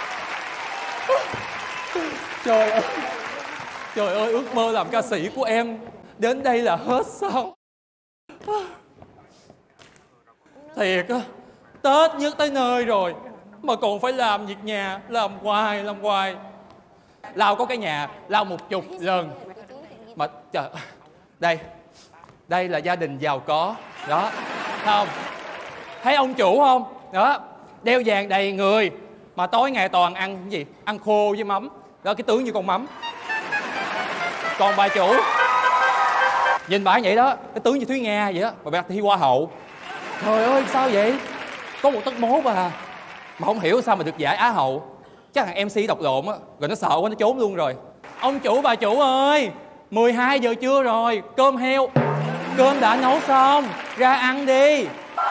Trời ơi. Trời ơi, ước mơ làm ca sĩ của em đến đây là hết sao? Thiệt á, Tết nhất tới nơi rồi mà còn phải làm việc nhà, làm hoài, làm hoài. Lau có cái nhà, lau một chục lần. Mà trời, đây, đây là gia đình giàu có, đó, thấy không? Thấy ông chủ không? Đó, đeo vàng đầy người mà tối ngày toàn ăn cái gì? Ăn khô với mắm. Đó, cái tướng như con mắm. Còn bà chủ nhìn bà vậy đó, cái tướng như Thúy Nga vậy đó, mà bà thi hoa hậu. Trời ơi sao vậy? có một tấc mốt à. Mà không hiểu sao mà được giải Á hậu. Chắc thằng em xê đọc lộn á, rồi nó sợ quá nó trốn luôn rồi. Ông chủ bà chủ ơi, mười hai giờ trưa rồi, cơm heo, cơm đã nấu xong, ra ăn đi.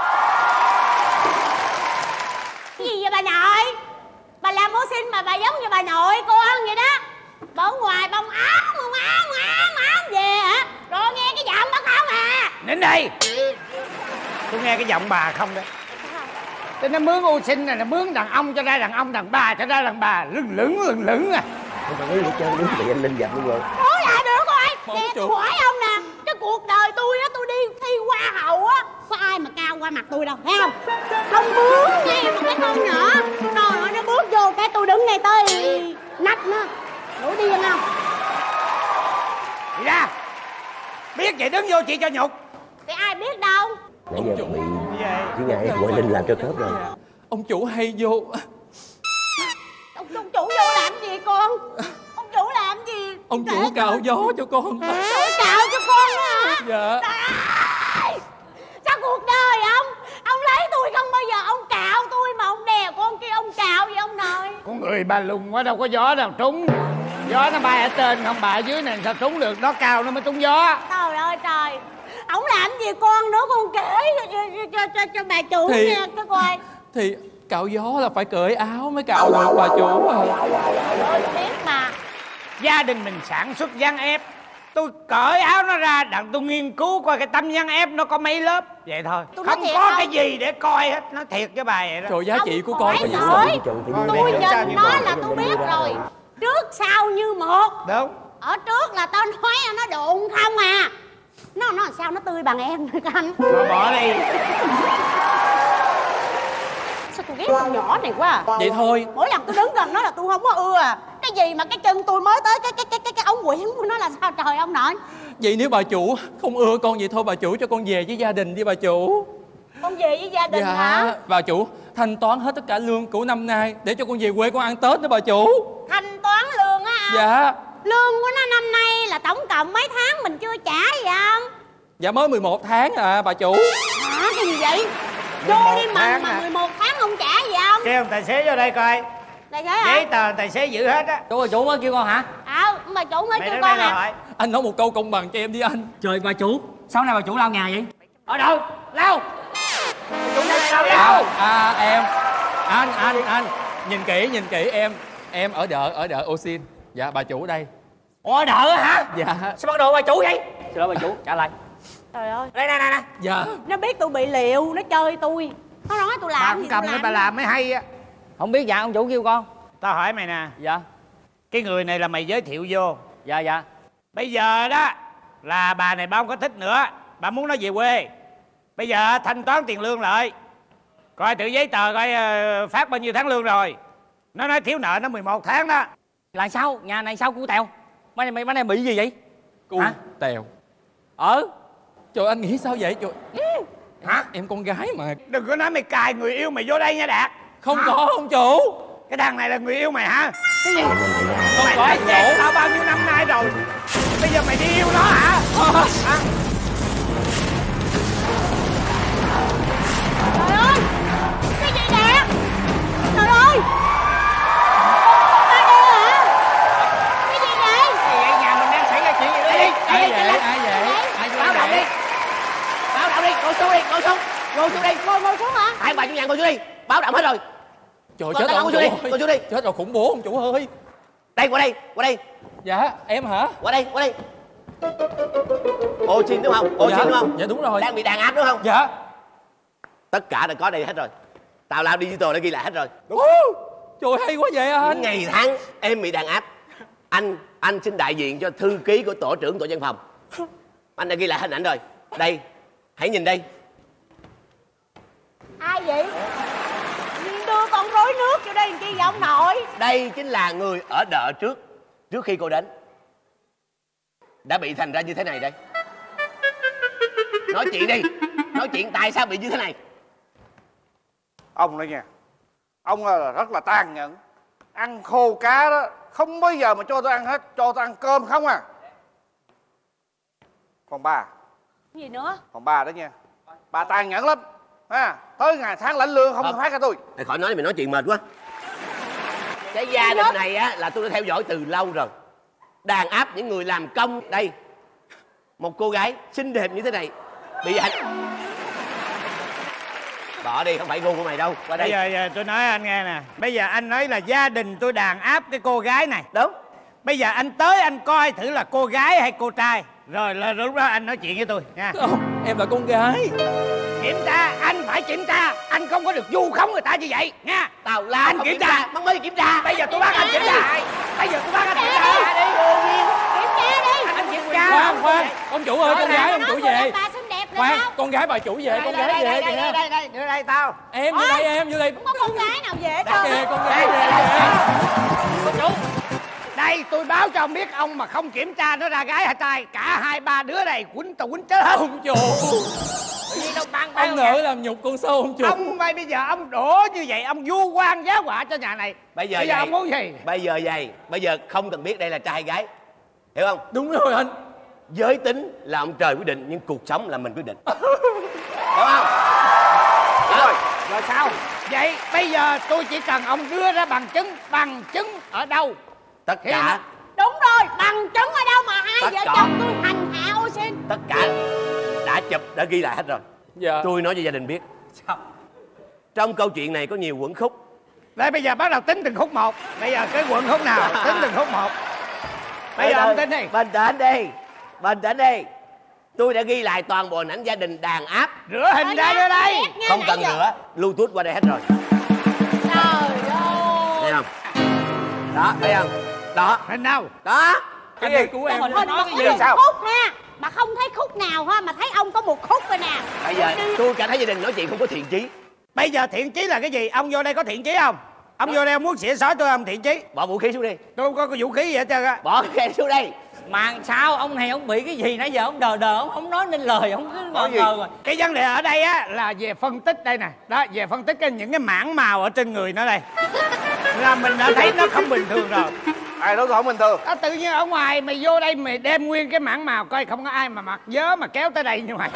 Cái gì vậy bà nội? Bà làm mô sinh mà bà giống như bà nội con vậy đó. Bỏ ngoài bông áo, bông áo, bông áo, bông áo về hả? Rồi nghe cái giọng bà không à? Đến đây. Tôi nghe cái giọng bà không đó. Tôi nó mướn ô sinh này, nó mướn đàn ông cho ra đàn ông, đàn bà cho ra đàn bà, lưng lửng lưng lửng à. Không phải để chơi đứng bị anh Linh dập luôn rồi. Nói lại được rồi. Nè tôi hỏi ông nè, cái cuộc đời tôi á, tôi đi thi hoa hậu á, có ai mà cao qua mặt tôi đâu, thấy không? Không bước nghe một cái con nhỏ, trời ơi nó bước vô cái tôi đứng ngay tới nách nó, nổi điên không? Đi ra. Biết vậy đứng vô chị cho nhục. Thì ai biết đâu. Nãy giờ bị chứ ngại gọi Linh làm cho khớp rồi. Ông chủ hay vô. Ông, ông chủ vô làm gì con? Ông chủ làm gì? Ông chủ Để cạo gió cho con. Trời, cạo cho con hả? Dạ. Trời, sao cuộc đời ông? Ông lấy tôi không bao giờ ông cạo tôi mà ông đè con kia ông cạo vậy ông nội. Con người bà lùng quá đâu có gió nào trúng. Gió nó bay ở trên không bay ở dưới này sao trúng được, nó cao nó mới trúng gió. Trời ơi trời. Ông làm gì con nữa, con kể cho, cho, cho, cho, cho bà chủ thì, nghe cái coi. Thì cạo gió là phải cởi áo mới cạo được bà chủ à. Tôi biết mà. Gia đình mình sản xuất dáng ép, tôi cởi áo nó ra đặng tôi nghiên cứu coi cái tấm dáng ép nó có mấy lớp. Vậy thôi, tôi không có không? cái gì để coi hết, nó thiệt với bà vậy đó. Trời, giá trị của con có gì nổi. Tôi nhìn nó là tôi biết rồi. Trước sau như một. Đúng. Ở trước là tao nói nó đụng không à. Nó nó làm sao nó tươi bằng em được anh. Rồi bỏ đi. Sao tôi ghét con nhỏ này quá à. Vậy thôi. Mỗi lần tôi đứng gần nó là tôi không có ưa à. Cái gì mà cái chân tôi mới tới cái cái cái cái cái ống quyển của nó là sao trời ông nội. Vậy nếu bà chủ không ưa con vậy thôi bà chủ cho con về với gia đình đi bà chủ. Con về với gia đình dạ, hả? Bà chủ thanh toán hết tất cả lương của năm nay để cho con về quê con ăn Tết nữa bà chủ. Thanh toán lương á anh? Dạ. Lương của nó năm nay là tổng cộng mấy tháng mình chưa trả vậy không? Dạ mới mười một tháng à bà chủ. Hả cái gì vậy? Vô đi mà mà mười một tháng không trả gì không? Kêu tài xế vô đây coi. Tài xế hả? Giấy tờ tài xế giữ hết á. Chủ ơi, chủ mới kêu con hả? À mà chủ mới Mày kêu đứng con đây à? hỏi. Anh nói một câu công bằng cho em đi anh. Trời bà chủ, sao nay bà chủ lao nhà vậy? Ở đâu? Lao. Chủ lao lao. À em. Anh anh anh nhìn kỹ nhìn kỹ em. Em ở đợi ở đợi ô xin. Dạ bà chủ đây. Ủa đợi hả? Dạ. Sao bắt đầu bà chủ vậy? Xin lỗi bà chủ, trả lại. Trời ơi. Đây nè nè nè. Dạ. Nó biết tôi bị liều, nó chơi tôi. Nó nói tôi làm bà gì cũng cầm lên bà làm mới hay á. Không biết dạ ông chủ kêu con. Tao hỏi mày nè. Dạ. Cái người này là mày giới thiệu vô. Dạ dạ. Bây giờ đó là bà này bà không có thích nữa, bà muốn nó về quê. Bây giờ thanh toán tiền lương lại, coi tự giấy tờ coi uh, phát bao nhiêu tháng lương rồi. Nó nói thiếu nợ nó mười một tháng đó. Là sao? Nhà này sao cu tèo? Mấy này mấy này bị gì vậy? Cu hả? Tèo. Ờ. Trời anh nghĩ sao vậy trời? Ừ. Hả? Em con gái mà. Đừng có nói mày cài người yêu mày vô đây nha Đạt. Không hả? Có ông chủ. Cái thằng này là người yêu mày hả? Cái gì? Không mày có đã ông chẹt chủ. tao bao nhiêu năm nay rồi. Bây giờ mày đi yêu nó hả? À. Hả? Trời ơi! Cái gì nè? Trời ơi! Ba đê hả? Cái gì vậy? Cái gì vậy? Nhà mình đang xảy ra chuyện gì đó đi. Ai vậy? Ai vậy? Ai Báo động đi. Báo động đi, ngồi xuống đi, ngồi xuống. Ngồi xuống đi. Ngồi ngồi xuống hả? Hai bà chủ nhà ngồi xuống đi. Báo động hết rồi. Trời Ngồi chết rồi ông chủ đi, ơi. ngồi xuống đi. Chết rồi khủng bố ông chủ ơi. Đây qua đây, qua đây. Dạ, em hả? Qua đây, qua đây. Ô xin đúng không? Ô Dạ. xin đúng không? Dạ đúng rồi. Đang bị đàn áp đúng không? Dạ. Tất cả đã có đây hết rồi. Tào lao digital đã ghi lại hết rồi. Đúng. Trời hay quá vậy anh. Ngày tháng em bị đàn áp. Anh anh xin đại diện cho thư ký của tổ trưởng tổ văn phòng. Anh đã ghi lại hình ảnh rồi. Đây, hãy nhìn đây. Ai vậy? Đưa con rối nước vô đây làm chi vậy ông nội? Đây chính là người ở đợ trước trước khi cô đến. Đã bị thành ra như thế này đây. Nói chuyện đi. Nói chuyện tại sao bị như thế này. Ông đó nha, ông là rất là tàn nhẫn. Ăn khô cá đó không bao giờ mà cho tôi ăn hết, cho tôi ăn cơm không à. Còn bà, Gì nữa? còn bà đó nha, bà tàn nhẫn lắm. à, tới ngày tháng lãnh lương không phát cho tôi. Mày khỏi nói, mày nói chuyện mệt quá. Cái gia đình này á là tôi đã theo dõi từ lâu rồi. Đàn áp những người làm công. Đây, một cô gái xinh đẹp như thế này bị anh bỏ đi, không phải gu của mày đâu. Qua đây. Bây giờ, giờ tôi nói anh nghe nè. Bây giờ anh nói là gia đình tôi đàn áp cái cô gái này. Đúng. Bây giờ anh tới anh coi thử là cô gái hay cô trai. Rồi là lúc đó anh nói chuyện với tôi nha. Không, em là con gái. Kiểm tra, anh phải kiểm tra. Anh không có được vu khống người ta như vậy nha. Tào lao anh kiểm tra. Mong mới kiểm tra. Bây giờ tôi bắt anh kiểm tra. Bây giờ tôi bắt anh kiểm tra đi. Kiểm tra đi. Anh kiểm tra. Khoan, khoan. Ông chủ ơi, con gái ông chủ về. Đẹp khoan, con gái bà chủ về, con gái về đây, kìa. đây, đây, đây, đưa đây tao. Em vô đây, em vô đây. Không có con gái nào về hết kìa, con gái về kìa. Cô chủ. Đây, tôi báo cho ông biết, ông mà không kiểm tra nó ra gái hay trai, cả hai ba đứa này quýnh tao quýnh chết hết. Ông chủ. Ông nỡ làm nhục con sâu ông chủ. Ông bây giờ ông đổ như vậy, ông vu quan giá họa cho nhà này. Bây giờ, bây giờ vậy, ông muốn gì? Bây giờ vậy, bây giờ không cần biết đây là trai hay gái, hiểu không? Đúng rồi anh. Giới tính là ông trời quyết định, nhưng cuộc sống là mình quyết định. Hiểu không? Rồi, rồi sao? Vậy bây giờ tôi chỉ cần ông đưa ra bằng chứng. Bằng chứng ở đâu? Tất cả. Đúng rồi, bằng chứng ở đâu mà hai Tất vợ cả. chồng tôi hành hạ ô xin. Tất cả đã chụp, đã ghi lại hết rồi. Dạ. Tôi nói cho gia đình biết. Sao? Trong câu chuyện này có nhiều quẩn khúc. Đây bây giờ bắt đầu tính từng khúc một. Bây giờ cái quẩn khúc nào tính từng khúc một. Bây giờ ông tính đi. Bình tĩnh đi. Bình tĩnh đi. Tôi đã ghi lại toàn bộ hình ảnh gia đình đàn áp. Rửa hình ra đưa đây. Không cần rửa, Bluetooth qua đây hết rồi. Trời ơi. Thấy không? Đó, thấy không? Đó. Hình đâu? Đó. Cái gì của em? Hình mà có gì một sao? khúc ha. Mà không thấy khúc nào ha, mà thấy ông có một khúc rồi nè. Bây giờ tôi cảm thấy gia đình nói chuyện không có thiện chí. Bây giờ thiện chí là cái gì? Ông vô đây có thiện chí không? Ông vô đây ông muốn xỉa xói tôi không thiện chí? Bỏ vũ khí xuống đi. Tôi không có cái vũ khí gì hết trơn á. Bỏ cái xuống đây. Mà sao ông này ông bị cái gì nãy giờ ông đờ đờ ông không nói nên lời, ông cứ ngờ ngờ rồi. Cái vấn đề ở đây á là về phân tích đây nè. Đó, về phân tích cái những cái mảng màu ở trên người nó đây. Là mình đã thấy nó không bình thường rồi. Ai nói tôi không bình thường? Đó, tự nhiên ở ngoài mày vô đây mày đem nguyên cái mảng màu coi không có ai mà mặc vớ mà kéo tới đây như mày.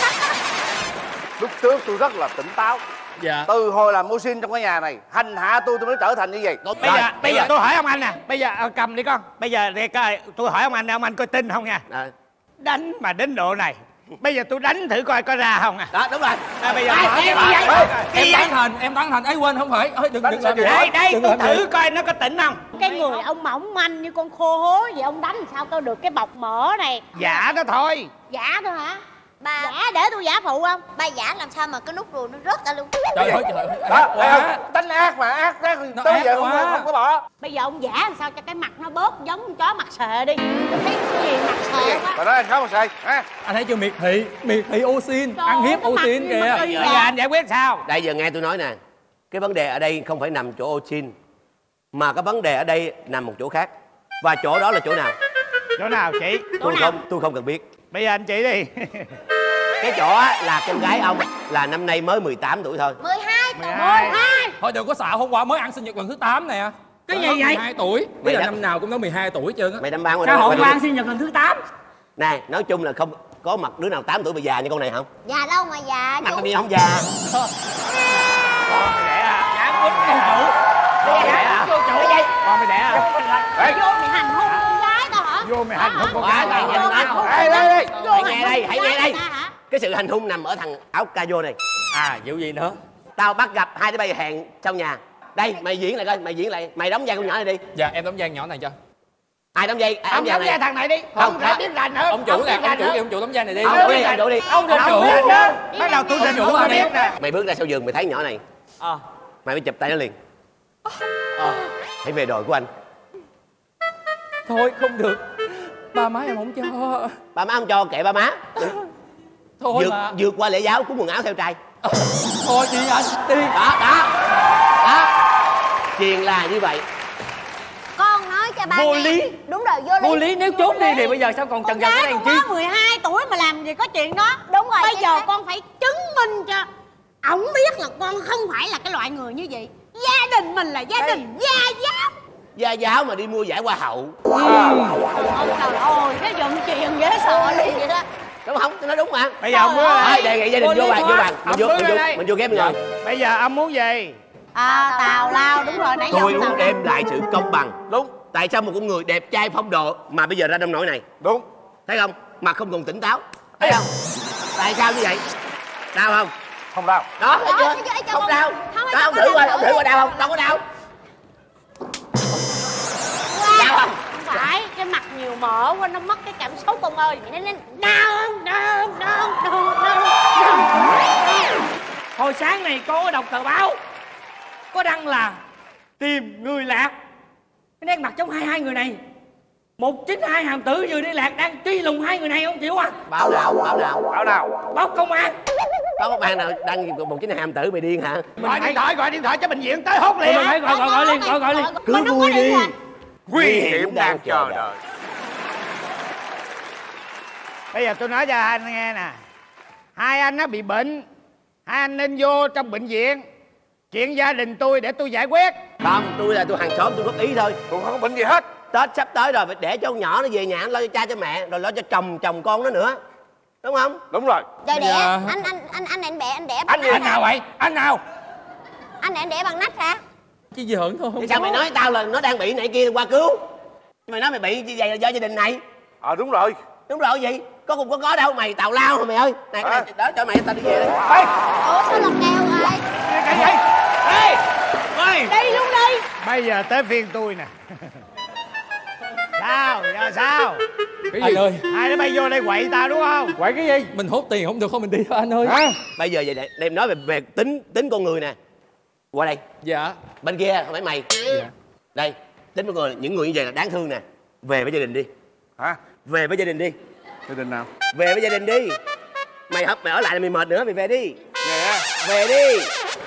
Lúc trước tôi rất là tỉnh táo. Dạ. Từ hồi làm mưu sinh trong cái nhà này, hành hạ tôi tôi mới trở thành như vậy. Bây giờ bây giờ tôi hỏi ông anh nè. Bây giờ ờ, cầm đi con. Bây giờ để coi tôi hỏi ông anh, ông anh coi tin không nha. À. Đánh mà đến độ này. Bây giờ tôi đánh thử coi có ra không à. Đó, đúng rồi. À, bây giờ Ai, mở em, cái em, bài. em, em tán thành, em tán thành. Ấy quên không phải. Ơi, đừng đừng làm Đây gì. đây Đừng tôi làm thử gì. coi nó có tỉnh không. Cái người ông mỏng manh như con khô hố vậy, ông đánh sao tôi được cái bọc mỡ này. Giả đó thôi. Giả thôi hả? Bà giả để tôi giả phụ không? Ba giả làm sao mà cái nút ruồi nó rớt ra luôn. Trời ơi, trời ơi. Đó, Ác thấy quá. không? Đánh ác mà ác ác Nó tới ác giờ không, quá. không có bỏ. Bây giờ ông giả làm sao cho cái mặt nó bớt giống con chó mặt sệ đi. Tôi thấy cái gì mặt sệ quá. Bà nói anh khó mà sai ha. Anh thấy chưa, miệt thị, miệt thị ô xin, Trời ăn ơi, hiếp cái ô mặt xin như kìa. mặt Bây giờ anh giải quyết sao? Đây giờ nghe tôi nói nè. Cái vấn đề ở đây không phải nằm chỗ ô xin, mà cái vấn đề ở đây nằm một chỗ khác. Và chỗ đó là chỗ nào? Chỗ nào chị? Tôi không, tôi không cần biết. Bây giờ anh chỉ đi. Cái chỗ á, là con gái ông là năm nay mới mười tám tuổi thôi. mười hai tuổi. mười hai. Thôi đừng có xạo, hôm qua mới ăn sinh nhật lần thứ tám nè. Cái gì vậy? mười hai tuổi. Bây Mày giờ đã- năm nào cũng nói mười hai tuổi hết trơn á. Mày đâm ban qua Sao đâu? hôm Mày qua đi. ăn sinh nhật lần thứ tám? Nè, nói chung là không có mặt đứa nào tám tuổi mà già như con này không? Già đâu mà già. Mặt chú. làm gì không già. Con mày đẻ à? Dám quýnh con chủ. Con mày đẻ à? Con mày đẻ à? Vô mày hành hung con gái tao hả? Vô mày hành hung con Quá, gái. đây, tao. đây, Đây đây đây. Hãy nghe đây, hãy nghe đây. Ta hả? Cái sự hành hung nằm ở thằng áo ca vô này. À, vụ gì nữa? Tao bắt gặp hai đứa bay hẹn trong nhà. Đây, mày diễn lại coi, mày diễn lại. Mày đóng vai con nhỏ này đi. Dạ, em đóng vai nhỏ này cho. Ai đóng vai? Ai Ông đóng này? vai thằng này đi. Không, Không phải đó. biết rành nữa. Ông chủ nè, biết ông rành chủ nữa. đi, ông chủ đóng vai này đi. Ông chủ đi, ông chủ đi. Ông Ông chủ chủ. biết đó. Bắt đầu tôi Ông rành chủ cũng mà không đi. biết nè. Mày bước ra sau giường mày thấy nhỏ này. Ờ. Mày phải chụp tay nó liền. Hãy về đồi của anh. Thôi không được. Ba má em không cho. Ba má không cho kệ ba má. Thôi Vượt, mà. vượt qua lễ giáo cuốn quần áo theo trai. Thôi chị anh đi. Đó, đó. Đó. Chuyện là như vậy. Con nói cho ba Vô nghe. lý. Đúng rồi, vô lý. Vô lý, nếu trốn đi thì bây giờ sao còn Con chần chần ở gái đây con làm chi? mới mười hai tuổi mà làm gì có chuyện đó. Đúng rồi. Bây chính giờ xác. con phải chứng minh cho ổng biết là con không phải là cái loại người như vậy. Gia đình mình là gia đình gia giáo. Gia giáo mà đi mua giải hoa hậu. Ôi trời ơi, cái giận chuyện dễ sợ liền vậy đó. Đúng không? Tôi nói đúng mà. mà. Bây giờ ông muốn Thôi đề nghị gia đình vô bàn, vô bàn. Mình vô, mình vô, mình vô ghép ngồi. Bây giờ ông muốn gì? À, tào lao, đúng rồi, nãy giờ Tôi ông tào muốn đem lại sự công bằng. Đúng. Tại sao một con người đẹp trai phong độ mà bây giờ ra nông nổi này? Đúng. Thấy không? Mặt không còn tỉnh táo. Thấy không? Tại sao như vậy? Đau không? Không đau. Đó, thấy chưa? Không đau. Đó, ông thử coi, ông thử coi đau không? Đâu có đau. Đau không? Không phải, cái mặt nhiều mỡ quá nó mất cái cảm xúc ông ơi. Nó nên đau không? Đau không? Đau không? Đau không? Hồi sáng này cô có đọc tờ báo, có đăng là tìm người lạc. Cái nét mặt giống hai hai người này. Một chín hai hàm tử vừa đi lạc đang truy lùng hai người này, không chịu à? Báo nào? Báo nào? Báo nào? Báo công an. Báo công an nào đăng một chín hai hàm tử mày điên hả? Gọi điện thoại, gọi điện thoại cho bệnh viện tới hốt liền. Gọi gọi gọi liền, gọi gọi liền. Cứ vui đi. Nguy hiểm đang chờ đợi. Bây giờ tôi nói cho anh nghe nè. Hai anh nó bị bệnh, hai anh nên vô trong bệnh viện. Chuyện gia đình tôi để tôi giải quyết. Không, tôi là tôi hàng xóm, tôi góp ý thôi. Tôi không có bệnh gì hết. Tết sắp tới rồi, phải để cho con nhỏ nó về nhà, nó lo cho cha cho mẹ, rồi lo cho chồng chồng con nó nữa. Đúng không? Đúng rồi. Rồi đẻ, anh anh anh anh này anh đẻ anh đẻ bằng Anh gì? Anh nào vậy? Anh nào? Anh này anh đẻ bằng nách hả? Chứ giỡn thôi. Thì sao mày nói tao là nó đang bị này kia qua cứu? Mày nói mày bị như vậy là do gia đình này. Ờ đúng rồi. Đúng rồi gì? Có cùng có có đâu mày tào lao hả mày ơi? Này, này đó cho mày tao đi về đây. Ê! Ủa sao làm keo rồi? Cái gì? Ê! Ê! Đi luôn đi. Bây giờ tới phiên tôi nè. Sao? Giờ sao? Cái gì? Anh ơi, hai đứa bay vô đây quậy tao đúng không? quậy cái gì? Mình hốt tiền không được không mình đi thôi anh ơi. Hả? Bây giờ vậy đây, em nói về về tính tính con người nè. Qua đây. Dạ. Bên kia không phải mày. Dạ. Đây, tính con người, những người như vậy là đáng thương nè. Về với gia đình đi. Hả? Về với gia đình đi. Gia đình nào? Về với gia đình đi. Mày hấp mày ở lại là mày mệt nữa, mày về đi. Về, về đi.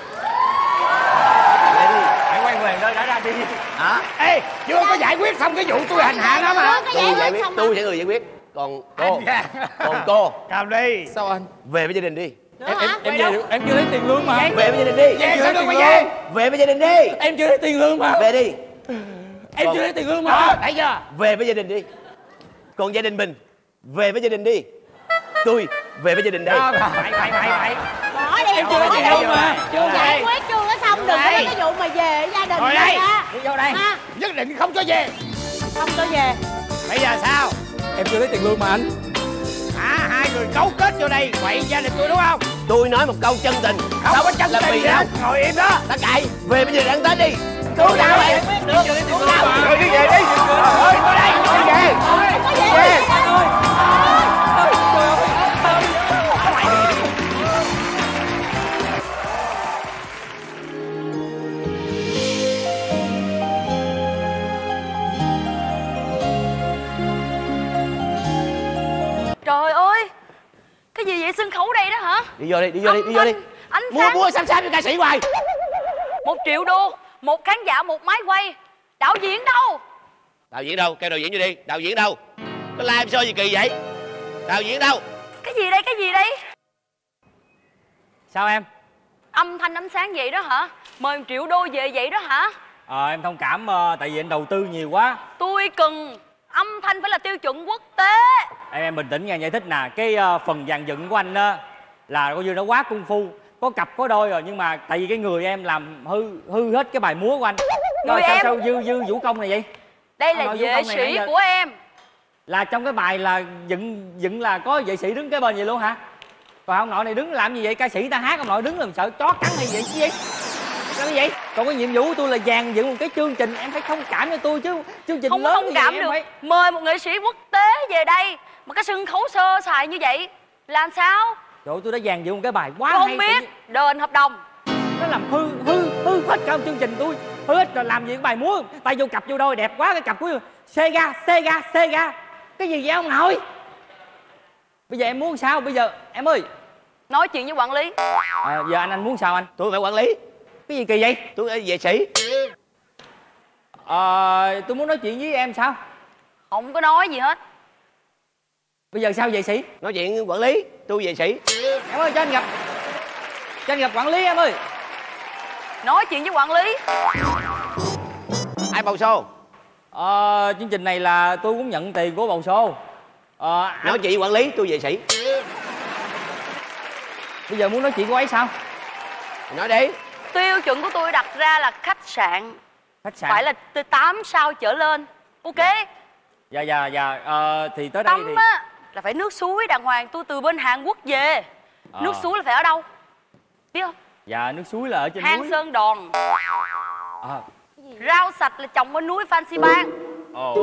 Về đi. Hãy quay về nơi đã ra đi. Hả? Ê, chưa có giải quyết xong cái vụ tôi hành hạ nó mà. Tôi giải quyết, tôi sẽ người giải quyết. Còn cô, còn cô. Cầm đi. Sao anh? Về với gia đình đi. Em em em về được, em chưa lấy tiền lương mà. Về với gia đình đi. Về sao được mà về? Về với gia đình đi. Em chưa lấy tiền lương mà. Về đi. Em Còn- chưa lấy tiền lương mà. Đó, thấy chưa? Về với gia đình đi. Còn gia đình mình, về với gia đình đi. Tôi về với gia đình đây. Đó, mày mày mày mày. Bỏ đi. Em chưa lấy tiền lương mà. Chưa giải quyết chưa có xong, đừng có nói cái vụ mà về gia đình. Ngồi đây. Đi vô đây. Ha. Nhất định không cho về. Không cho về. Bây giờ sao? Em chưa lấy tiền lương mà anh. Hả? Hai người cấu kết vô đây quậy gia đình tôi đúng không? Tôi nói một câu chân tình. Không có chân tình gì hết. Ngồi im đó. Ta cậy. Về bây giờ đang Tết đi. Cứu nào vậy? Cứu nào? Rồi đi về đi. Rồi tới đây. Đi về. Đi về. Trời ơi, cái gì vậy, sân khấu đây đó hả? Đi vô đi, đi vô đi, đi vô đi. Ánh Mua sáng mua xăm xăm cho ca sĩ hoài. một triệu đô, một khán giả, một máy quay. Đạo diễn đâu? Đạo diễn đâu? Kêu đạo diễn vô đi. Đạo diễn đâu? Có live show gì kỳ vậy? Đạo diễn đâu? Cái gì đây, cái gì đây? Sao em? Âm thanh ánh sáng vậy đó hả? Mời một triệu đô về vậy đó hả? Ờ em thông cảm ờ, tại vì anh đầu tư nhiều quá. Tôi cần âm thanh phải là tiêu chuẩn quốc tế. Em em bình tĩnh nghe giải thích nè. Cái ờ, phần dàn dựng của anh á là coi như nó quá công phu, có cặp có đôi rồi, nhưng mà tại vì cái người em làm hư hư hết cái bài múa của anh. Rồi Người sao em- sao dư dư vũ công này vậy? Đây Anh là nói vũ vệ công này nãy sĩ giờ- của em. Là trong cái bài là dựng dựng là có vệ sĩ đứng cái bên vậy luôn hả? Còn ông nội này đứng làm gì vậy? Ca sĩ ta hát, ông nội đứng làm sợ chó cắn hay vậy chứ gì? Sao cái vậy? Còn cái nhiệm vụ của tôi là dàn dựng một cái chương trình, em phải thông cảm cho tôi chứ. Chương trình Không có lớn thông như cảm vậy, được. em phải... Mời một nghệ sĩ quốc tế về đây mà cái sân khấu sơ sài như vậy làm sao? Trời ơi, tôi đã dàn dựng một cái bài quá Tôi hay. không tự biết. nhiên Đền hợp đồng. nó làm hư hư hư hết cả một chương trình tôi, hư hết rồi làm gì cái bài múa, tay vô cặp vô đôi đẹp quá, cái cặp cuối Sega Sega Sega cái gì vậy ông nội? Bây giờ em muốn sao bây giờ em ơi? Nói chuyện với quản lý. À, giờ anh anh muốn sao anh? Tôi phải quản lý. Cái gì kỳ vậy? Tôi là vệ sĩ. Ờ, tôi muốn nói chuyện với em sao? Không có nói gì hết. Bây giờ sao vệ sĩ? Nói chuyện quản lý, tôi vệ sĩ. Em ơi cho anh gặp, cho anh gặp quản lý em ơi. Nói chuyện với quản lý. Ai bầu xô? Ờ, chương trình này là tôi cũng nhận tiền của bầu xô. Ờ, anh... Nói chuyện quản lý, tôi vệ sĩ. Bây giờ muốn nói chuyện của ấy sao? Nói đi. Tiêu chuẩn của tôi đặt ra là khách sạn Khách sạn phải là từ tám sao trở lên. Ok. Dạ dạ dạ ờ, thì tới đây Tắm thì á là phải nước suối đàng hoàng. Tôi từ bên Hàn Quốc về. Ờ. Nước suối là phải ở đâu? Biết không? Dạ nước suối là ở trên Hang núi. Sơn Đòn. À. Rau sạch là trồng bên núi Fancy Bang. Ồ.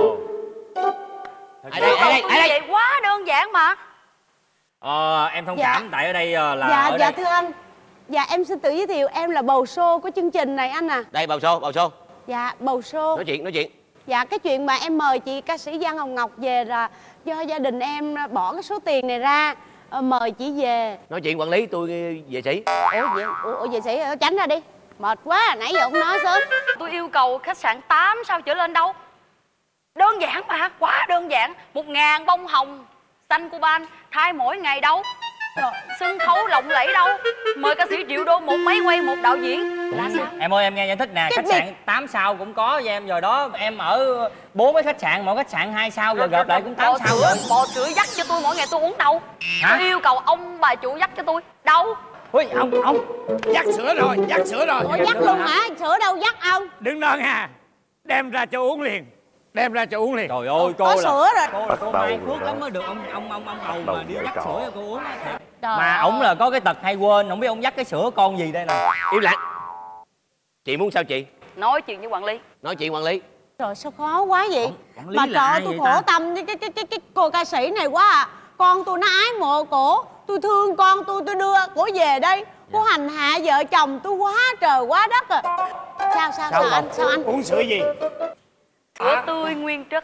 Ở đây, ở đây, ở đây. Quá đơn giản mà. Ờ, em thông Dạ. cảm tại ở đây ờ, là Dạ, ở dạ đây. thưa anh. Dạ em xin tự giới thiệu, em là bầu sô của chương trình này anh à. Đây bầu xô, bầu xô. Dạ bầu sô. Nói chuyện, nói chuyện. Dạ cái chuyện mà em mời chị ca sĩ Giang Hồng Ngọc về là do gia đình em bỏ cái số tiền này ra ờ, mời chị về. Nói chuyện quản lý tôi về sĩ. Ủa vậy, ủa, ủa về sĩ tránh ra đi. Mệt quá, nãy giờ không nói sớm. Tôi yêu cầu khách sạn tám sao trở lên đâu. Đơn giản mà, quá đơn giản. Một ngàn bông hồng xanh Cuban thay mỗi ngày đâu. Rồi, sân khấu lộng lẫy đâu. Mời ca sĩ triệu đô một máy quay một đạo diễn là sao? Em ơi em nghe giải thích nè, khách sạn tám sao cũng có với em rồi đó. Em ở bốn mấy khách sạn, mỗi khách sạn hai sao rồi gộp lại cũng tám Bò sao sữa, rồi. bò sữa dắt cho tôi mỗi ngày tôi uống đâu. Hả? Tôi yêu cầu ông bà chủ dắt cho tôi đâu. Ui ông ông Dắt sữa rồi, dắt sữa rồi. Ủa dắt luôn hả? Sữa đâu dắt ông? Đừng nói hà. Đem ra cho uống liền. Đem ra cho uống liền. Trời ơi cô Có là sữa rồi. cô là cô Đầu Mai Phước rồi. lắm mới được ông ông ông ông đầu mà đi dắt cỏ. sữa cho cô uống á. Thiệt. Trời Mà ơi. ổng là có cái tật hay quên, không biết ông dắt cái sữa con gì đây nè. Im lặng. Chị muốn sao chị? Nói chuyện với quản lý. Nói chuyện quản lý. Trời sao khó quá vậy? quản lý Mà là trời ơi, ai tôi vậy khổ ta? tâm với cái cái cái cái cô ca sĩ này quá à. Con tôi nó ái mộ cổ, tôi thương con tôi, tôi đưa cổ về đây. Cô hành hạ vợ chồng tôi quá trời quá đất à. Sao sao sao, anh? Sao anh? Uống sữa gì? Sữa tươi nguyên chất.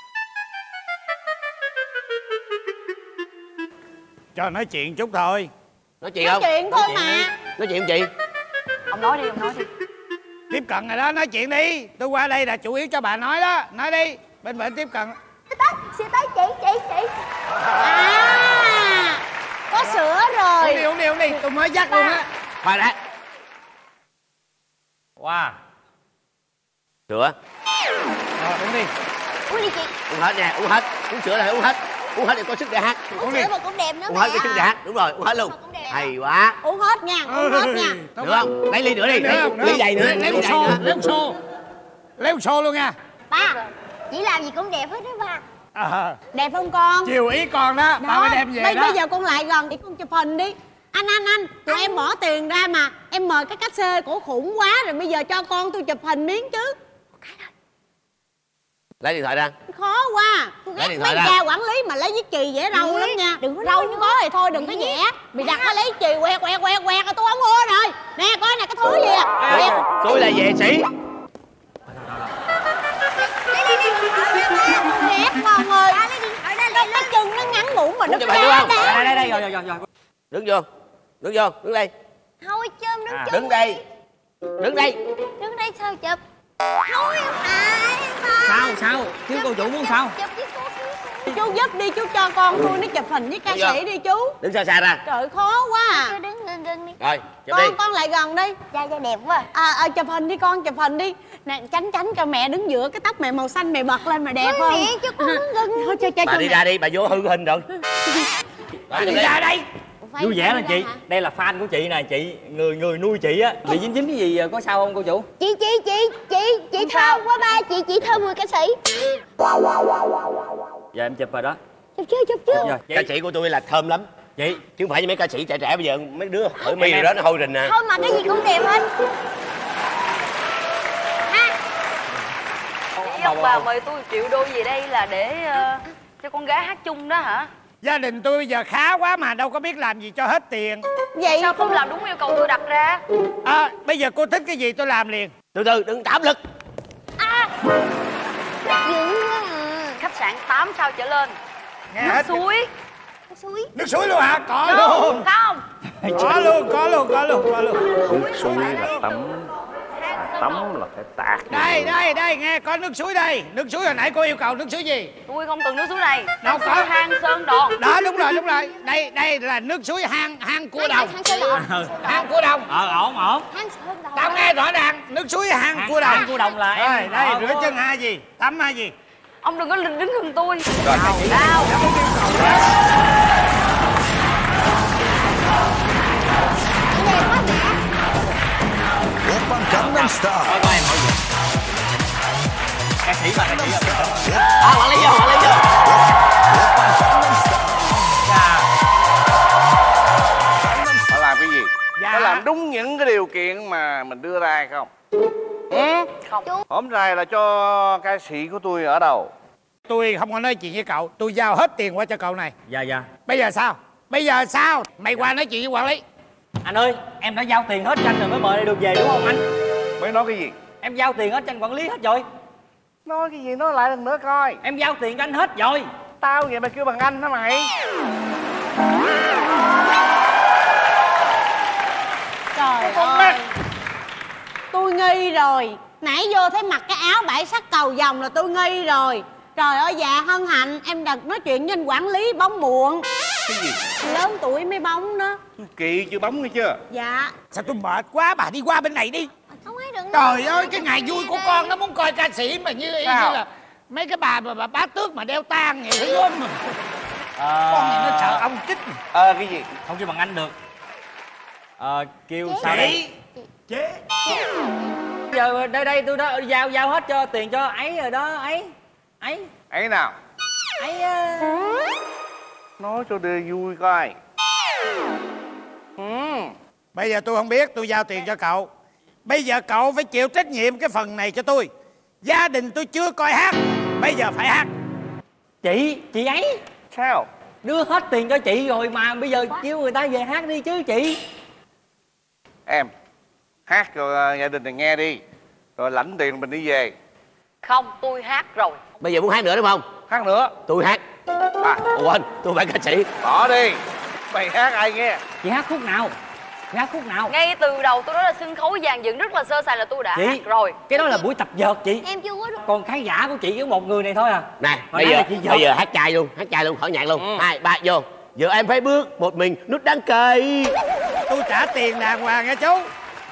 Cho nói chuyện chút thôi. Nói chuyện Nói không? chuyện thôi mà. Nói chuyện không chị? Ông nói đi, ông nói đi. Tiếp cận rồi đó, nói chuyện đi. Tôi qua đây là chủ yếu cho bà nói đó. Nói đi. Bên bệnh tiếp cận. Xin tới chị, chị, chị. À, có sữa rồi. Uống đi, uống đi, uống đi. Tôi mới dắt luôn á. Khoan đã. Wow. Sữa. Rồi, uống đi. Uống đi chị. Uống hết nha, uống hết. Uống sữa là uống hết. Uống hết để có sức để hát. Uống sữa mà cũng đẹp nữa Uống hết mẹ có sức để à. hát. Đúng rồi, uống hết luôn. Hay quá. Uống hết nha, uống hết nha. Được không? Lấy ly nữa đi. Nữa Lấy, không? ly đầy nữa. Lấy Ly một đầy xô, nữa. lấy một xô. Lấy một xô luôn nha. Ba, chị làm gì cũng đẹp hết đó ba. À, Đẹp không con? chiều ý con đó, ba mới đem về bây, đó. bây giờ con lại gần để con chụp hình đi. Anh anh anh, tụi em bỏ tiền ra mà em mời cái cách xê cổ khủng quá rồi, bây giờ cho con tôi chụp hình miếng chứ. Lấy điện thoại ra. Khó quá. Tôi Lấy ghét điện mấy thoại ra. cha quản lý mà lấy viết chì vẽ râu lắm nha. Đừng có râu như có thì thôi đừng có vẽ. Mày đặt nó lấy chì quẹt quẹt quẹt quẹt rồi tôi không mua rồi. Nè coi nè cái thứ gì à. Em- Tôi là vệ sĩ. Ghét con ơi. Cái, cái chân nó ngắn ngủn mà nó Muốn chụp hình đúng không? đá. Đây đây đây rồi rồi rồi rồi. Đứng vô. Đứng vô, đứng đây. Thôi chôm đứng À, chung đứng đây. Đứng đây. Đứng đây sao chụp? Thôi à, Sao sao? Chứ cô chủ muốn sao? chụp với cô. Chú giúp đi, chú cho con tôi nó chụp hình với ca Đứng vô. sĩ đi chú. Đứng xa xa ra. Trời khó quá à. Đứng gần gần đi. Rồi, chụp đi. Con con lại gần đi. Dạ dạ đẹp quá. À, à chụp hình đi con, chụp hình đi. Nè tránh tránh cho mẹ đứng giữa, cái tóc mẹ màu xanh mẹ bật lên mà đẹp không? Mẹ cho con đứng gần. Thôi cho cho Bà cho đi mẹ. ra đi, bà vô hư cái hình rồi. Bà Đi ra đây. Vui vẻ lên chị. Đây là fan của chị nè, chị người người nuôi chị á. Bị dính dính cái gì có sao không cô chủ? Chị chị chị chị chị thơm quá ba, chị chị thơm người ca sĩ. Dạ em chụp rồi đó. Chụp chưa chụp chưa? Rồi, Ca sĩ của tôi là thơm lắm. Chị chứ không phải như mấy ca sĩ trẻ trẻ bây giờ mấy đứa hỏi mi rồi đó nó hôi rình nè. Thôi mà cái gì cũng đẹp hết. Ý ông bà mời tôi triệu đô về đây là để ờ, cho con gái hát chung đó hả? Gia đình tôi bây giờ khá quá mà đâu có biết làm gì cho hết tiền. Vậy sao không làm đúng yêu cầu tôi đặt ra? À, bây giờ cô thích cái gì tôi làm liền. Từ từ đừng tạo áp lực. Khách sạn tám sao trở lên. Nghe Nước hết. suối. Nước suối. Nước suối luôn hả? Có Không, luôn. không. Có luôn, có luôn, có luôn, có luôn. Nước suối là tắm, tắm là phải tạt. Đây, đây, đây, nghe có nước suối đây. Nước suối hồi nãy cô yêu cầu nước suối gì? Tôi không từng nước suối này. Đâu Nước có. suối hang Sơn Đòn. Đó, đúng rồi, đúng rồi. Đây, đây là nước suối hang, hang cua đồng. Hang Sơn Đòn. Hang cua đồng. Ờ ổn ổn. Hang Sơn Đòn. Tao nghe rõ ràng, nước suối hang cua đồng. Hang cua đồng là em. Rồi, đây, Ờ, rửa cô- chân hai gì? Tắm hai gì? Ông đừng có đứng gần tôi. Rồi, ca sĩ. Đau. Coi coi em hỏi gì. Ca sĩ mà, ca sĩ mà. À, quản lý vô, quản lý vô. Phải làm cái gì? Dạ. Phải làm đúng những cái điều kiện mà mình đưa ra hay không? Ừ? Không. Hôm nay là cho ca sĩ của tôi ở đâu? Tôi không có nói chuyện với cậu. Tôi giao hết tiền qua cho cậu này. Dạ dạ. Bây giờ sao? Bây giờ sao? Mày qua nói chuyện với quản lý. Anh ơi, em đã giao tiền hết cho anh rồi mới mời được về đúng không anh? Mới nói cái gì? Em giao tiền hết cho anh quản lý hết rồi. Nói cái gì nói lại lần nữa coi. Em giao tiền cho anh hết rồi. Tao vậy mà kêu bằng anh hả mày? Trời ơi, tôi nghi rồi. Nãy vô thấy mặc cái áo bảy sắc cầu vồng là tôi nghi rồi. Trời ơi, dạ hân hạnh em đặt nói chuyện với anh quản lý bóng muộn. Cái gì? Lớn tuổi mới bóng đó. Kỳ chưa bóng nghe chưa? Dạ. Sao tôi mệt quá, bà đi qua bên này đi. Không ấy đừng. Trời ơi, cái ngày vui của con nó muốn coi ca sĩ mà như, như là mấy cái bà bà, bà bá tước mà đeo tang vậy thấy gớm mà. À... Con này nó sợ ông chích. Ờ à, cái gì? Không kêu bằng anh được. Ờ à, kêu Chế. sao đây? Chế. Giờ đây đây tôi đã giao giao hết cho tiền cho ấy rồi đó, ấy. Ấy. Ấy nào? Ấy uh... nói cho đề vui coi. Ừ. Bây giờ tôi không biết, tôi giao tiền cho cậu. Bây giờ cậu phải chịu trách nhiệm cái phần này cho tôi. Gia đình tôi chưa coi hát, bây giờ phải hát. Chị, chị ấy. Sao? Đưa hết tiền cho chị rồi mà bây giờ kêu người ta về hát đi chứ chị. Em hát cho gia đình này nghe đi, rồi lãnh tiền mình đi về. Không, tôi hát rồi. Bây giờ muốn hát nữa đúng không? Hát nữa. Tôi hát. À, quên, tôi phải ca sĩ. Bỏ đi. Mày hát ai nghe? Chị hát khúc nào? Chị hát khúc nào? Ngay từ đầu tôi nói là sân khấu dàn dựng rất là sơ sài là tôi đã chị, hát rồi. Cái đó là buổi tập vợt chị. Em chưa có. Còn khán giả của chị có một người này thôi à. Nè, Hồi bây giờ chị bây giờ hát chai luôn, hát chai luôn, khỏi nhạc luôn. Ừ. Hai, ba, vô. Giờ em phải bước một mình nút đăng ký. Tôi trả tiền đàng hoàng nha chú.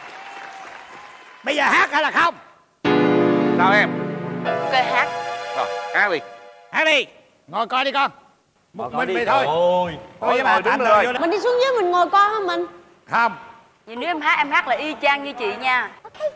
Bây giờ hát hay là không? Sao em? Ok, hát. Rồi, hát đi. Hát đi. Ngồi coi đi con. Một Ngồi mình đi. mày thôi. Ôi. Tôi với bà tạm thời vô đây. Mình đi xuống dưới mình ngồi con hả mình? Không. Vậy nếu em hát, em hát là y chang như chị nha.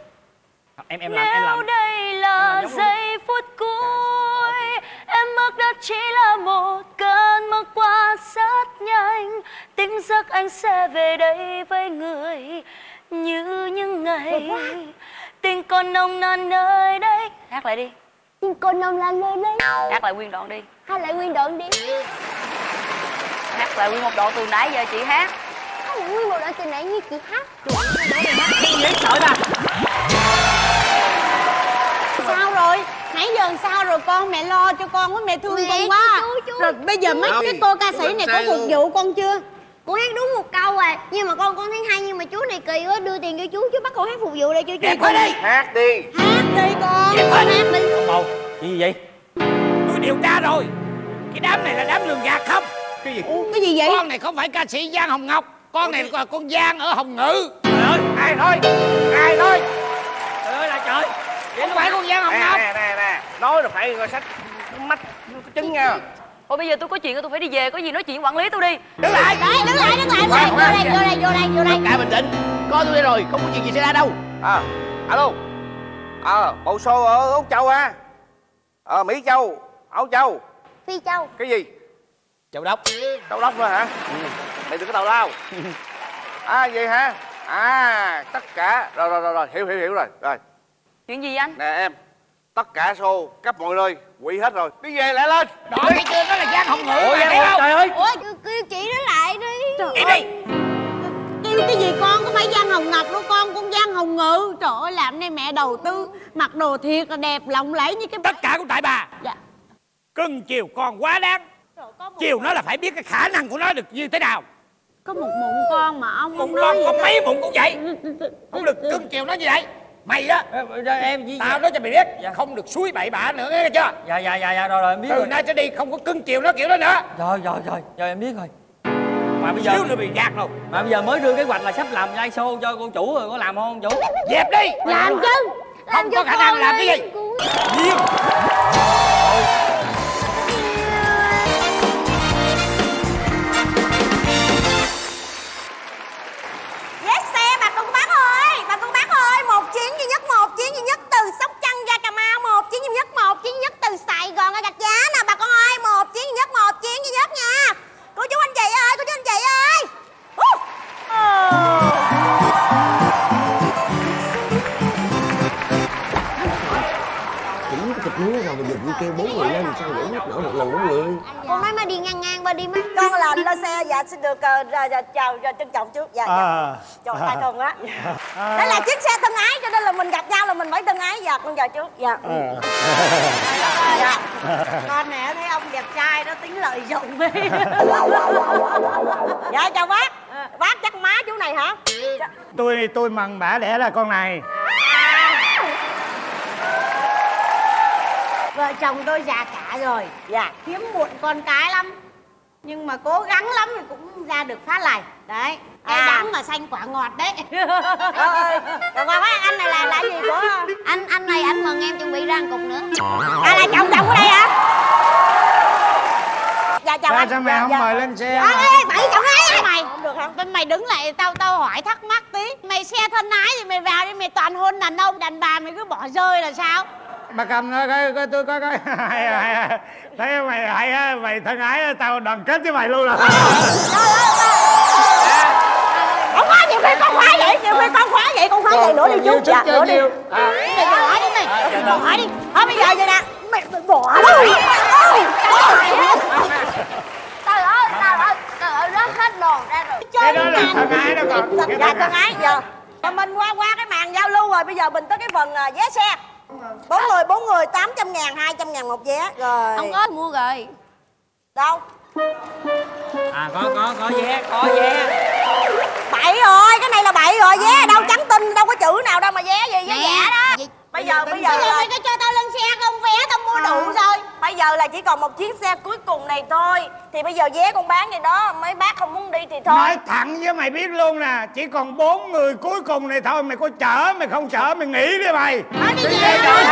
Em em làm em làm. Nếu đây là giây phút cuối, em bước đó chỉ là một cơn mơ qua rất nhanh. Tỉnh giấc anh sẽ về đây với người như những ngày. Tình còn nồng nàn nơi đây. Hát lại đi. Tình còn nồng nàn nơi đây. Hát lại nguyên đoạn đi. Hát lại nguyên đoạn đi. Hát lại nguyên một đoạn từ nãy giờ chị hát. Hát lại nguyên một đoạn từ nãy như chị hát. Cái gì đấy sợ ta. Sao rồi? Nãy giờ sao rồi con? Mẹ lo cho con quá, mẹ thương mẹ, con quá. Chú, chú. Rồi bây giờ mấy cái cô ca sĩ này có phục vụ con chưa? Con hát đúng một câu à. Nhưng mà con con thấy hay, nhưng mà chú này kỳ quá. Đưa tiền cho chú, chú bắt con hát phục vụ đây cho chú. Đẹp quá đi. Hát đi. Hát đi con. Đẹp quá đi. Hát đi. Bầu, chuyện gì vậy? Tôi điều tra rồi. Cái đám này là đám lường gạt không? Cái gì? Ủa, cái gì vậy? Con này không phải ca sĩ Giang Hồng Ngọc. Con này là con Giang ở Hồng Ngự. Trời ơi, ai thôi? Ai thôi? Trời ơi là trời. Không phải con Giang Hồng Nè, Ngọc. nè, nè, nè. Nói là phải coi sách mắt chứng nha. Thôi bây giờ tôi có chuyện tôi phải đi về, có gì nói chuyện quản lý tôi đi. Đứng lại. Đấy, đứng lại, đứng lại, đứng lại. Vô đây, vô đây, vô đây, vô đây. Tất cả bình tĩnh. Có tôi đây rồi, không có chuyện gì xảy ra đâu. À, alo. Ờ, à, bộ show ở Úc Châu ha. Ờ, à, Mỹ Châu, Âu Châu. Phi Châu. Cái gì? Châu Đốc. Châu Đốc thôi hả? Ừ. Mày đừng có tào lao. À, vậy hả? À, tất cả. Rồi, rồi, rồi, rồi, hiểu, hiểu, hiểu rồi. Rồi. Chuyện gì anh? Nè em, tất cả show cấp mọi nơi quỵ hết rồi, đi về lại lên. Đó thấy chưa, đó là Giang Hồng Ngự. Ủa, thấy không? trời ơi. Ủa, Kêu chị đó lại đi. Trời ơi. Kêu cái gì con, có phải Giang Hồng Ngọc đâu con, con Giang Hồng Ngự. Trời ơi, làm này mẹ đầu tư, mặc đồ thiệt là đẹp, lộng lẫy như cái... Tất cả cũng tại bà. Dạ. Cưng chiều con quá đáng. Chiều nó là phải biết cái khả năng của nó được như thế nào. Có một mụn con mà ông Mụn nói con vậy có đó. mấy mụn cũng vậy. Không được cưng chiều nó như vậy. Mày á, em với tao nói cho mày biết, dạ. Không được suối bậy bạ nữa nghe chưa? Dạ dạ dạ dạ rồi rồi em biết. Từ rồi. nay trở đi không có cưng chiều nó kiểu đó nữa. Rồi rồi rồi, rồi em biết rồi. Mà bây giờ Xíu nữa bị gạt rồi. Mà bây giờ mới đưa kế hoạch là sắp làm live show cho cô chủ rồi, có làm không chủ? Dẹp đi. Làm chứ. Không có khả năng làm cái gì. Nhiên. Yes xe bà con bác ơi, bà con bác ơi, một chuyến duy nhất một Con nói má đi ngang ngang qua đi má. Con là lên xe, dạ xin được uh, dạ, dạ, chào dạ, trân trọng trước. Dạ, dạ. À. Trời ơi, tay con á. À. Đây là chiếc xe thân ái, cho nên là mình gặp nhau là mình phải thân ái. Dạ, con chào trước. Dạ. À. Dạ. Con này thấy ông đẹp trai đó tính lợi dụng đi. Dạ, chào bác. Bác chắc má chú này hả? Tôi tôi mần bả đẻ ra con này. Vợ chồng tôi già cả rồi. Dạ. Hiếm muộn con cái lắm. Nhưng mà cố gắng lắm thì cũng ra được phát này. Đấy. Cái à. đắng mà xanh quả ngọt đấy. Rồi, còn anh này là là gì của Anh anh này anh mừng em chuẩn bị ra một cục nữa. À là chồng chồng ở đây hả? Dạ chào Sao anh. sao mày Dạ, không dạ. mời lên xe? À, ê, bảy chồng ơi. Mày không được không? Bên mày đứng lại, tao tao hỏi thắc mắc tí. Mày xe thân ái thì mày vào đi, mày toàn hôn đàn ông, đàn bà mày cứ bỏ rơi là sao? Bà cầm nó coi coi tôi coi coi. Thấy mày hay á, mày thân ái tao đoàn kết với mày luôn rồi. Không có, nhiều khi con khóa vậy, nhiều khi con khóa vậy, con khóa vậy nữa đi chú. Dạ, nữa đi. Mày bỏ đi mày, bỏ đi. Thôi bây giờ vậy nè, mày bỏ đi. Trời ơi, trời ơi, trời ơi, rớt hết đồ ra rồi. Cái đó là thân ái đó còn. Dạ thân ái giờ. Mình qua qua cái màn giao lưu rồi, bây giờ mình tới cái phần uh, vé xe. Bốn người, bốn người, tám trăm ngàn, hai trăm ngàn một vé. Rồi. Không có mua rồi. Đâu? À có có có vé, có vé. Bậy rồi, cái này là bậy rồi, vé đâu trắng tinh, đâu có chữ nào đâu mà vé gì, vé giả đó. Bây giờ bây giờ Bây giờ mày có cho tao lên xe không? Vé tao mua đủ rồi. Bây giờ là chỉ còn một chiếc xe cuối cùng này thôi. Thì bây giờ vé con bán vậy đó, mấy bác không muốn đi thì thôi. Nói thẳng với mày biết luôn nè, chỉ còn bốn người cuối cùng này thôi. Mày có chở, mày không chở mày nghỉ đi mày. Nói đi về.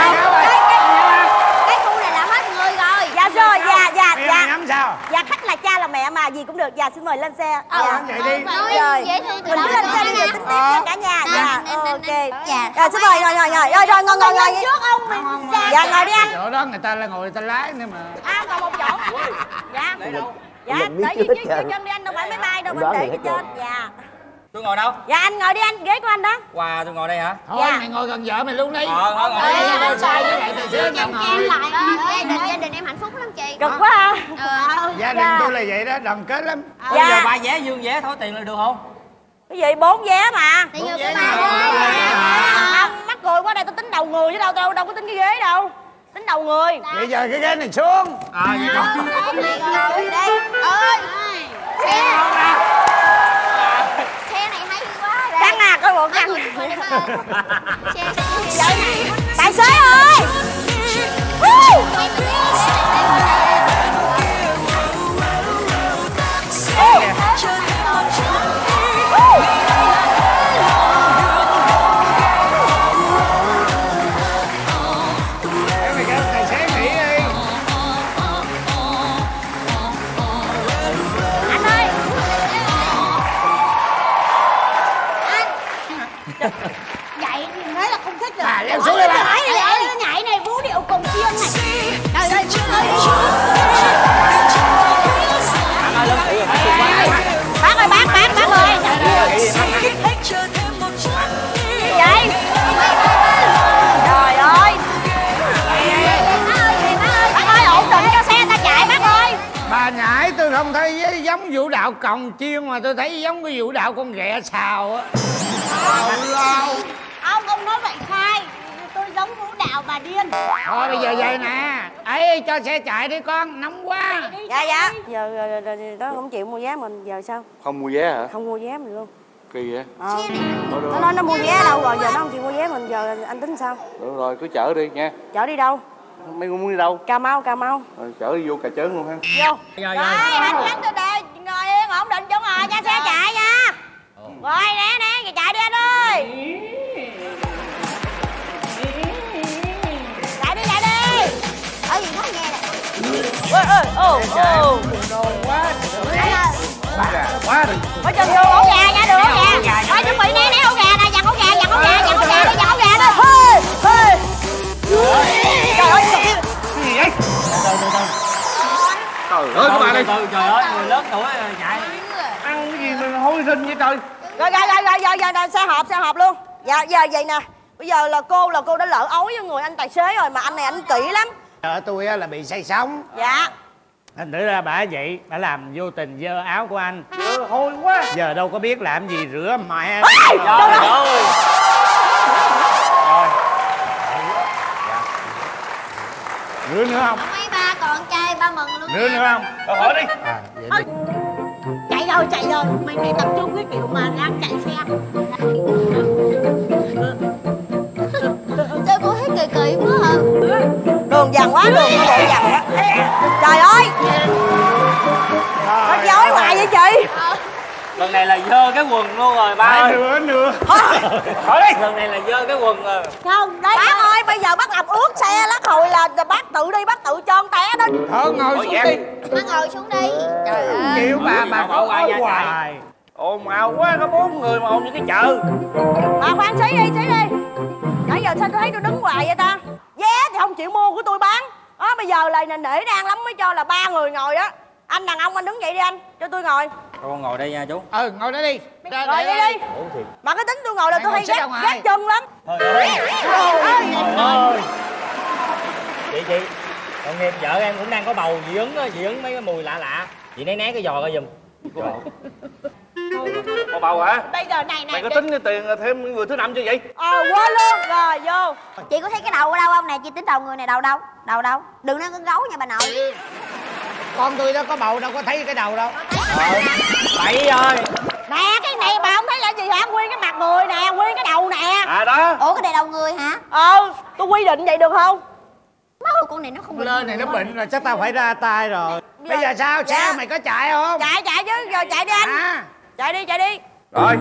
Cái khu này là hết người rồi. Dạ rồi, dạ dạ Mày dạ. nhắm sao? Dạ khách là cha là mẹ mà gì cũng được. Dạ xin mời lên xe. Ờ, Dạ. vậy đi. Rồi. Mình cứ lên xe đi rồi tính tiếp cho cả nhà. Dạ. Ok. Dạ xin mời, ngồi ngồi ngồi. Rồi rồi ngồi ngồi ngồi. Trước ông mình ra. Dạ ngồi đi anh. Chỗ đó người ta là ngồi người ta lái nữa mà. À còn một chỗ. Dạ. Dạ để dưới dưới trên đi anh, đâu phải máy bay đâu, mình để dưới trên. Dạ. Tôi ngồi đâu? Dạ anh ngồi đi anh, ghế của anh đó. Wow, tôi ngồi đây hả? Thôi Dạ. mày ngồi gần vợ mày luôn đi. Ờ, thôi, ngồi Ê, đây. ngồi sai với lại tài xế Em ngồi. em lại. Gia đình gia đình em hạnh phúc lắm chị. Cực quá ha. Ờ. Gia đình tôi là vậy đó, đoàn kết lắm. Dạ. Bây giờ ba vé dương vé thối tiền là được không? Cái gì bốn vé mà. Thì như cái ba Không, mắc cười quá, đây tôi tính đầu người chứ đâu, đâu đâu có tính cái ghế đâu. Tính đầu người. Bây giờ cái ghế này xuống. À vậy con. Ngồi đây. Ơi. Xe. Xe này hay quá. Căng à, coi bộ căng. Xe Tài xế ơi. Tài xế nghỉ đi. Anh ơi. Vậy thì nói là không thích rồi. À, leo xuống đi bà. Nhảy này, nhảy này, vũ điệu cồng chiêng này. Trời ơi, Bác ơi, bác, bác, bác ơi. Gì vậy? Trời ơi. Bác ơi, ổn định cho xe ta chạy bác ơi. Bà nhảy tôi không thấy giống vũ đạo cồng chiên mà tôi thấy giống cái vũ đạo con ghẹ xào á. Ông, ông nói vậy khai. Tôi giống vũ đạo bà điên. Thôi bây giờ vậy nè. Ấy cho xe chạy đi con, nóng quá. Dạ dạ. Giờ rồi, rồi, rồi, đó không chịu mua vé mình, giờ sao? Không mua vé hả? Không mua vé mình luôn. Kỳ vậy? Ờ. Nó nói nó mua vé đâu rồi, giờ nó không chịu mua vé mình, giờ anh tính sao? Được rồi, cứ chở đi nha. Chở đi đâu? Mấy con muốn đi đâu? Cà Mau, Cà Mau. Rồi, chở đi vô Cà Chớn luôn ha. Vô. Rồi, anh lánh tôi đây, ngồi yên, ổn định chỗ ngồi cho xe chạy nha. Rồi, nè, nè, chạy đi anh ơi. Chạy đi, chạy đi. Ở gì không nghe nè. Ôi ơi, ồ, ồ. Quá. Quá đi. Có chừng đường ổ gà nha, đường ổ gà. Thôi chuẩn bị né né ổ gà nè, dặn ổ gà, dặn ổ gà, dặn ổ gà đi, dặn ổ gà đi. Hơi, hơi. Trời ơi, gì vậy? Trời ơi các bạn ơi. Trời ơi, người lớn tuổi nhảy. Ăn cái gì mà hôi sinh vậy trời. Rồi rồi rồi rồi rồi, rồi, rồi xe hộp, xe hộp luôn. Dạ giờ vậy nè. Bây giờ là cô là cô đã lỡ ối với người anh tài xế rồi mà anh này anh kỹ lắm. Vợ tôi á là bị say sóng. Dạ. Thành thử ra bà vậy, bà làm vô tình dơ áo của anh. Dơ hôi quá. Giờ đâu có biết làm gì rửa mẹ. Trời ơi. Rồi. Rửa nữa không? Mấy ba còn trai ba mừng luôn. Rửa nữa không? Thôi hỏi đi. À, vậy đi. Chạy rồi, chạy rồi. Mày mày tập trung cái kiểu mà đang chạy xe. Sao cô thấy kỳ kỳ quá hả? Đường dằn quá, đường nó bộ dằn quá. Trời ơi. Nó dối hoài vậy chị. Lần này là dơ cái quần luôn rồi ba ơi. Nữa nữa. Hỏi đi. Lần này là dơ cái quần rồi. Không, đấy bác ơi, bây giờ bác làm ướt xe lát hồi là bác tự đi, bác tự cho con té đó. Thôi ngồi xuống đi. Bác ngồi xuống đi. Trời ơi. Chịu bà bà bảo ai ra hoài. Ồn ào quá, có bốn người mà ồn như cái chợ. Bà khoan xí đi, xí đi. Nãy giờ sao tôi thấy tôi đứng hoài vậy ta? Vé thì không chịu mua của tôi bán. Đó, bây giờ là nề nể đang lắm mới cho là ba người ngồi á. Anh đàn ông anh đứng dậy đi anh, cho tôi ngồi. Con ngồi đây nha chú. Ừ, ngồi đó đi. Ngồi đây đi. Mà cái tính tôi ngồi là tôi hay gác, gác chân lắm. Trời ơi. Trời ơi. Chị chị, tội nghiệp vợ em cũng đang có bầu, dị ứng á, dị ứng mấy cái mùi lạ lạ. Chị né né cái giò coi giùm. Có bầu hả? Bây giờ này này. Mày có tính cái tiền thêm người thứ năm chưa vậy? Ờ, quên luôn. Rồi, vô. Chị có thấy cái đầu ở đâu không nè? Chị tính đầu người này đầu đâu? Đầu đâu? Đừng nói con gấu nha bà nội. Con tôi đó có bầu đâu có thấy cái đầu đâu. Bậy ơi. Nè, cái này bà không thấy là gì hả? Nguyên cái mặt người nè, nguyên cái đầu nè. À đó. Ủa cái này đầu người hả? Ờ, tôi quy định vậy được không? Má ơi, con này nó không Lên này nó bệnh rồi, chắc tao phải ra tay rồi. Bây giờ sao? Xe Dạ. mày có chạy không? Chạy, chạy chứ, rồi chạy đi anh. À. Chạy đi, chạy đi. Rồi.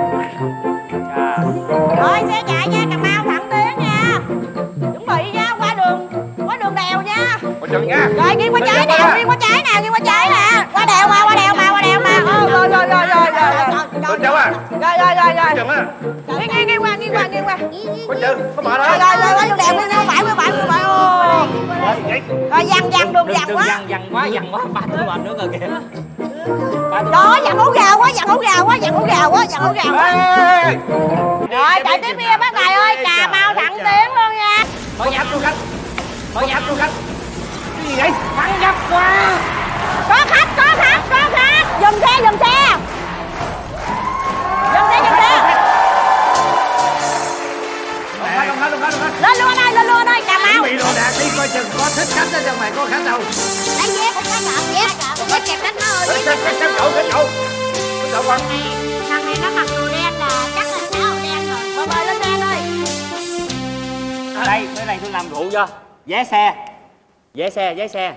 Rồi, xe chạy nha, Cà Mau thẳng tiến nha. Chuẩn bị nha, qua đường, qua đường đèo nha. Coi chừng nha. Rồi, nghiêng qua trái nè, nghiêng qua trái nè, nghiêng qua trái nè. Qua đèo mà, qua đèo mà, qua đèo mà. Ờ, rồi, rồi, rồi, rồi, rồi, rồi. Coi cháu à. Rồi, rồi, rồi, rồi. Chừng á. Nghiêng, nghiêng, nghiêng qua, nghiêng qua, nghiêng qua. Coi chừng, có mệt Rồi, rồi. rồi, rồi, qua đường đèo, nghiêng phải, nghiêng phải, nghiêng phải. Ồ. Rồi, dằn, dằn, đường dằn quá. Dằn, dằn quá, dằn quá, ba tôi mệt nữa rồi kìa. Đó, dằn hú gào quá, dằn hú gào quá, dằn hú gào quá, dằn hú gào quá. Rồi, chạy tiếp đi bác tài ơi, Cà Mau thẳng tiến luôn nha. Thôi nháp luôn khách. Thôi nháp luôn khách. Cái gì vậy? Thắng gấp quá. Có khách, có khách, có khách. Dùm xe, dùm xe. Dùm xe, dùm xe. Đồng khách, đồng khách, đồng khách. Lên luôn anh ơi, lên luôn anh ơi, Cà Mau. Bị đồ đạc đi coi chừng có thích khách đó chứ mày có khách đâu. Lấy vé cũng khách hả? Vé, vé kẹp đánh nó ơi. Khách khách khách chậu, khách chậu. Khách chậu con. Thằng này nó mặc đồ đen là chắc là áo đen rồi. Bơm ơi, lên xe ơi. Ở đây, cái này tôi làm rượu cho. Vé xe. Vé xe, vé xe.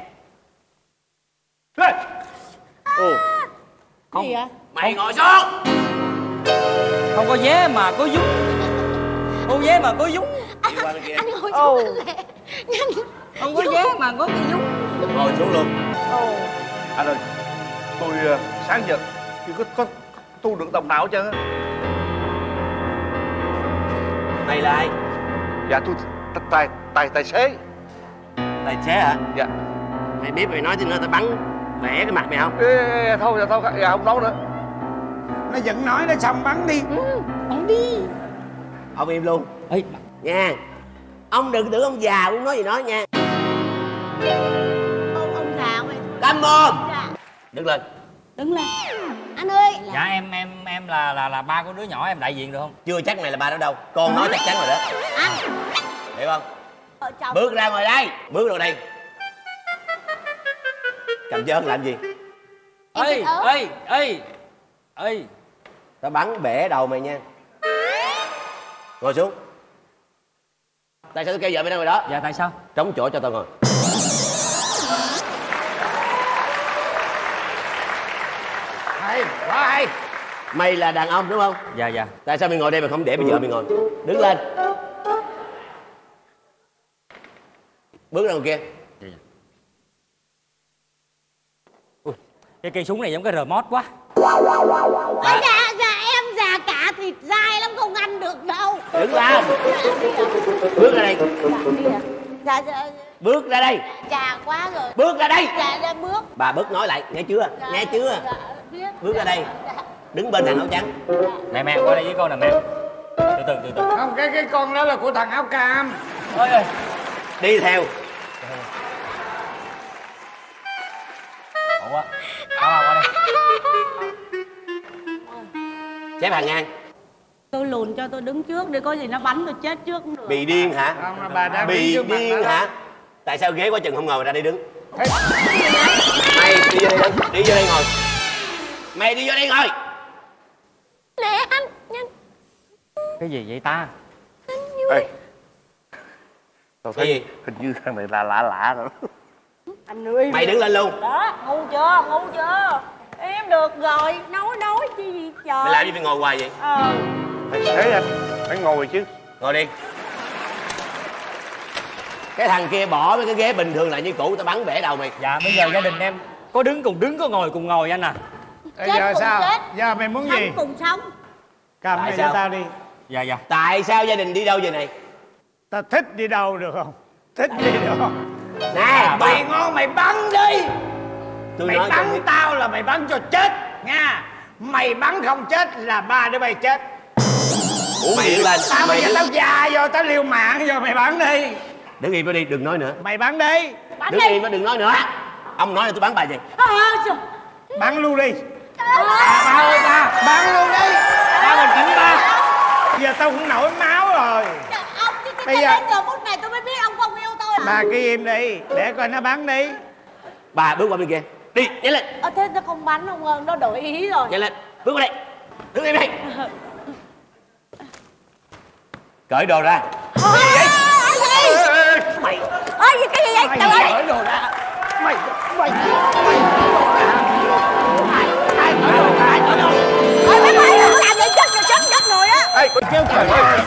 Ồ. Không. Gì vậy? Mày ngồi xuống. Không có vé mà có dúng. Không vé mà có dúng. Anh ngồi Ồ. xuống lẹ. Nhanh. Không có vé mà có cái dúng. Ngồi xuống luôn. Ồ. Anh ơi, tôi uh, sáng giờ chưa có, có tu được đồng nào hết trơn á. Mày là ai? Dạ tôi t- tài tài tài xế. Tài xế hả? Dạ. Mày biết mày nói thì nó tao bắn vẽ cái mặt mày không? Ê, ê, ê, thôi, dạ, thôi, dạ, không nói nữa. Nó giận nói nó xong bắn đi. Ừ, bắn đi. Ông im luôn. Ê. Nha. Ông đừng tưởng ông già muốn nói gì nói nha. Ông, ông già mày. Câm mồm. Dạ. Đứng lên. Đứng lên. Anh ơi. Dạ em em em là là là ba của đứa nhỏ, em đại diện được không? Chưa chắc mày là ba đó đâu. Con nói chắc chắn rồi đó. Anh. Hiểu không? Ờ, chồng. Bước ra ngoài đây. Bước vào đây. Cầm dơn làm gì? Ê, ê, ê. Ê. Tao bắn bể đầu mày nha. Ngồi xuống. Tại sao tôi kêu vợ mày đang ngồi đó? Dạ tại sao? Trống chỗ cho tao ngồi. Hay, quá hay. Mày là đàn ông đúng không? Dạ dạ. Tại sao mày ngồi đây mà không để bây giờ mày ngồi? Đứng lên. Bước ra ngoài kia. Dạ, dạ. Ui, cái cây súng này giống cái remote quá. Ôi dạ, dạ em già cả thịt dai lắm không ăn được đâu. Đứng lên. Bước ra đây. Dạ, dạ. Bước ra đây. Già quá rồi. Bước ra đây. Dạ, dạ bước. Bà bớt nói lại, nghe chưa? Dạ, Nghe chưa? Dạ, biết. Bước ra đây. Đứng bên thằng áo trắng. Mẹ mẹ qua đây với con nè mẹ. Từ từ từ từ. Không, cái cái con đó là của thằng áo cam. Ôi ơi. Đi theo. quá. Qua đây, qua đây. Xếp hàng ngang. Tôi lùn cho tôi đứng trước để có gì nó bắn tôi chết trước cũng được. Bị điên hả? Không, bà đang Bị đứng trước mặt điên đó. hả? Tại sao ghế quá chừng không ngồi ra đây đứng? Mày đi vô đây đứng, đi vô đây ngồi. Mày đi vô đây ngồi. Nè anh, nhanh. Cái gì vậy ta? Ê, tao thấy gì? hình như thằng này là lạ lạ rồi. Anh ơi. Mày đứng lên luôn. Đó, ngu chưa, ngu chưa. Em được rồi, nói nói chi gì trời. Mày làm gì phải ngồi hoài vậy? Ờ. Thế anh, phải ngồi chứ. Ngồi đi. Cái thằng kia bỏ mấy cái ghế bình thường lại như cũ, tao bắn bể đầu mày. Dạ bây giờ gia đình em có đứng cùng đứng, có ngồi cùng ngồi anh à. Chết giờ cùng sao? Chết. Giờ mày muốn Sống gì? cùng sống. Cầm Tại này sao? cho tao đi. Dạ dạ. Tại sao gia đình đi đâu vậy này? Tao thích đi đâu được không? Thích đi được không? Nè, À, mày mày ngon mày bắn đi. Tôi Mày nói bắn cho- tao là mày bắn cho chết nha. Mày bắn không chết là ba đứa bay chết. Ủa, mày đứng lên. Tao Mày bây giờ đứng- tao già rồi, tao liều mạng rồi, mày bắn đi. Đứng im đó đi, đừng nói nữa. Mày bắn đi. Đứng im đó, đừng nói nữa. Ông nói là tôi bắn bà gì? Bắn luôn đi. À, ba ơi ba, bắn luôn đi. Ba bình tĩnh ba. Giờ tao cũng nổi máu rồi. Ông chứ Bây bây giờ- giờ giờ phút này tôi mới biết ông không yêu tôi hả? Bà cứ im đi, để coi nó bắn đi. Bà bước qua bên kia. Đi, nhanh lên. Ờ thế nó không bắn ông ơi, nó đổi ý rồi. Nhanh lên, bước qua đây. Đứng im đây. Cởi đồ ra. Ôi, Mày. ơi gì cái gì vậy? Mày Trời ơi. cởi đồ ra. Mày, mày, mày cởi đồ ra. Ai, ai cởi đồ ra, ai cởi đồ ra. Ôi mấy mày làm vậy chết rồi, chết chết người á. Ê, kêu trời ơi.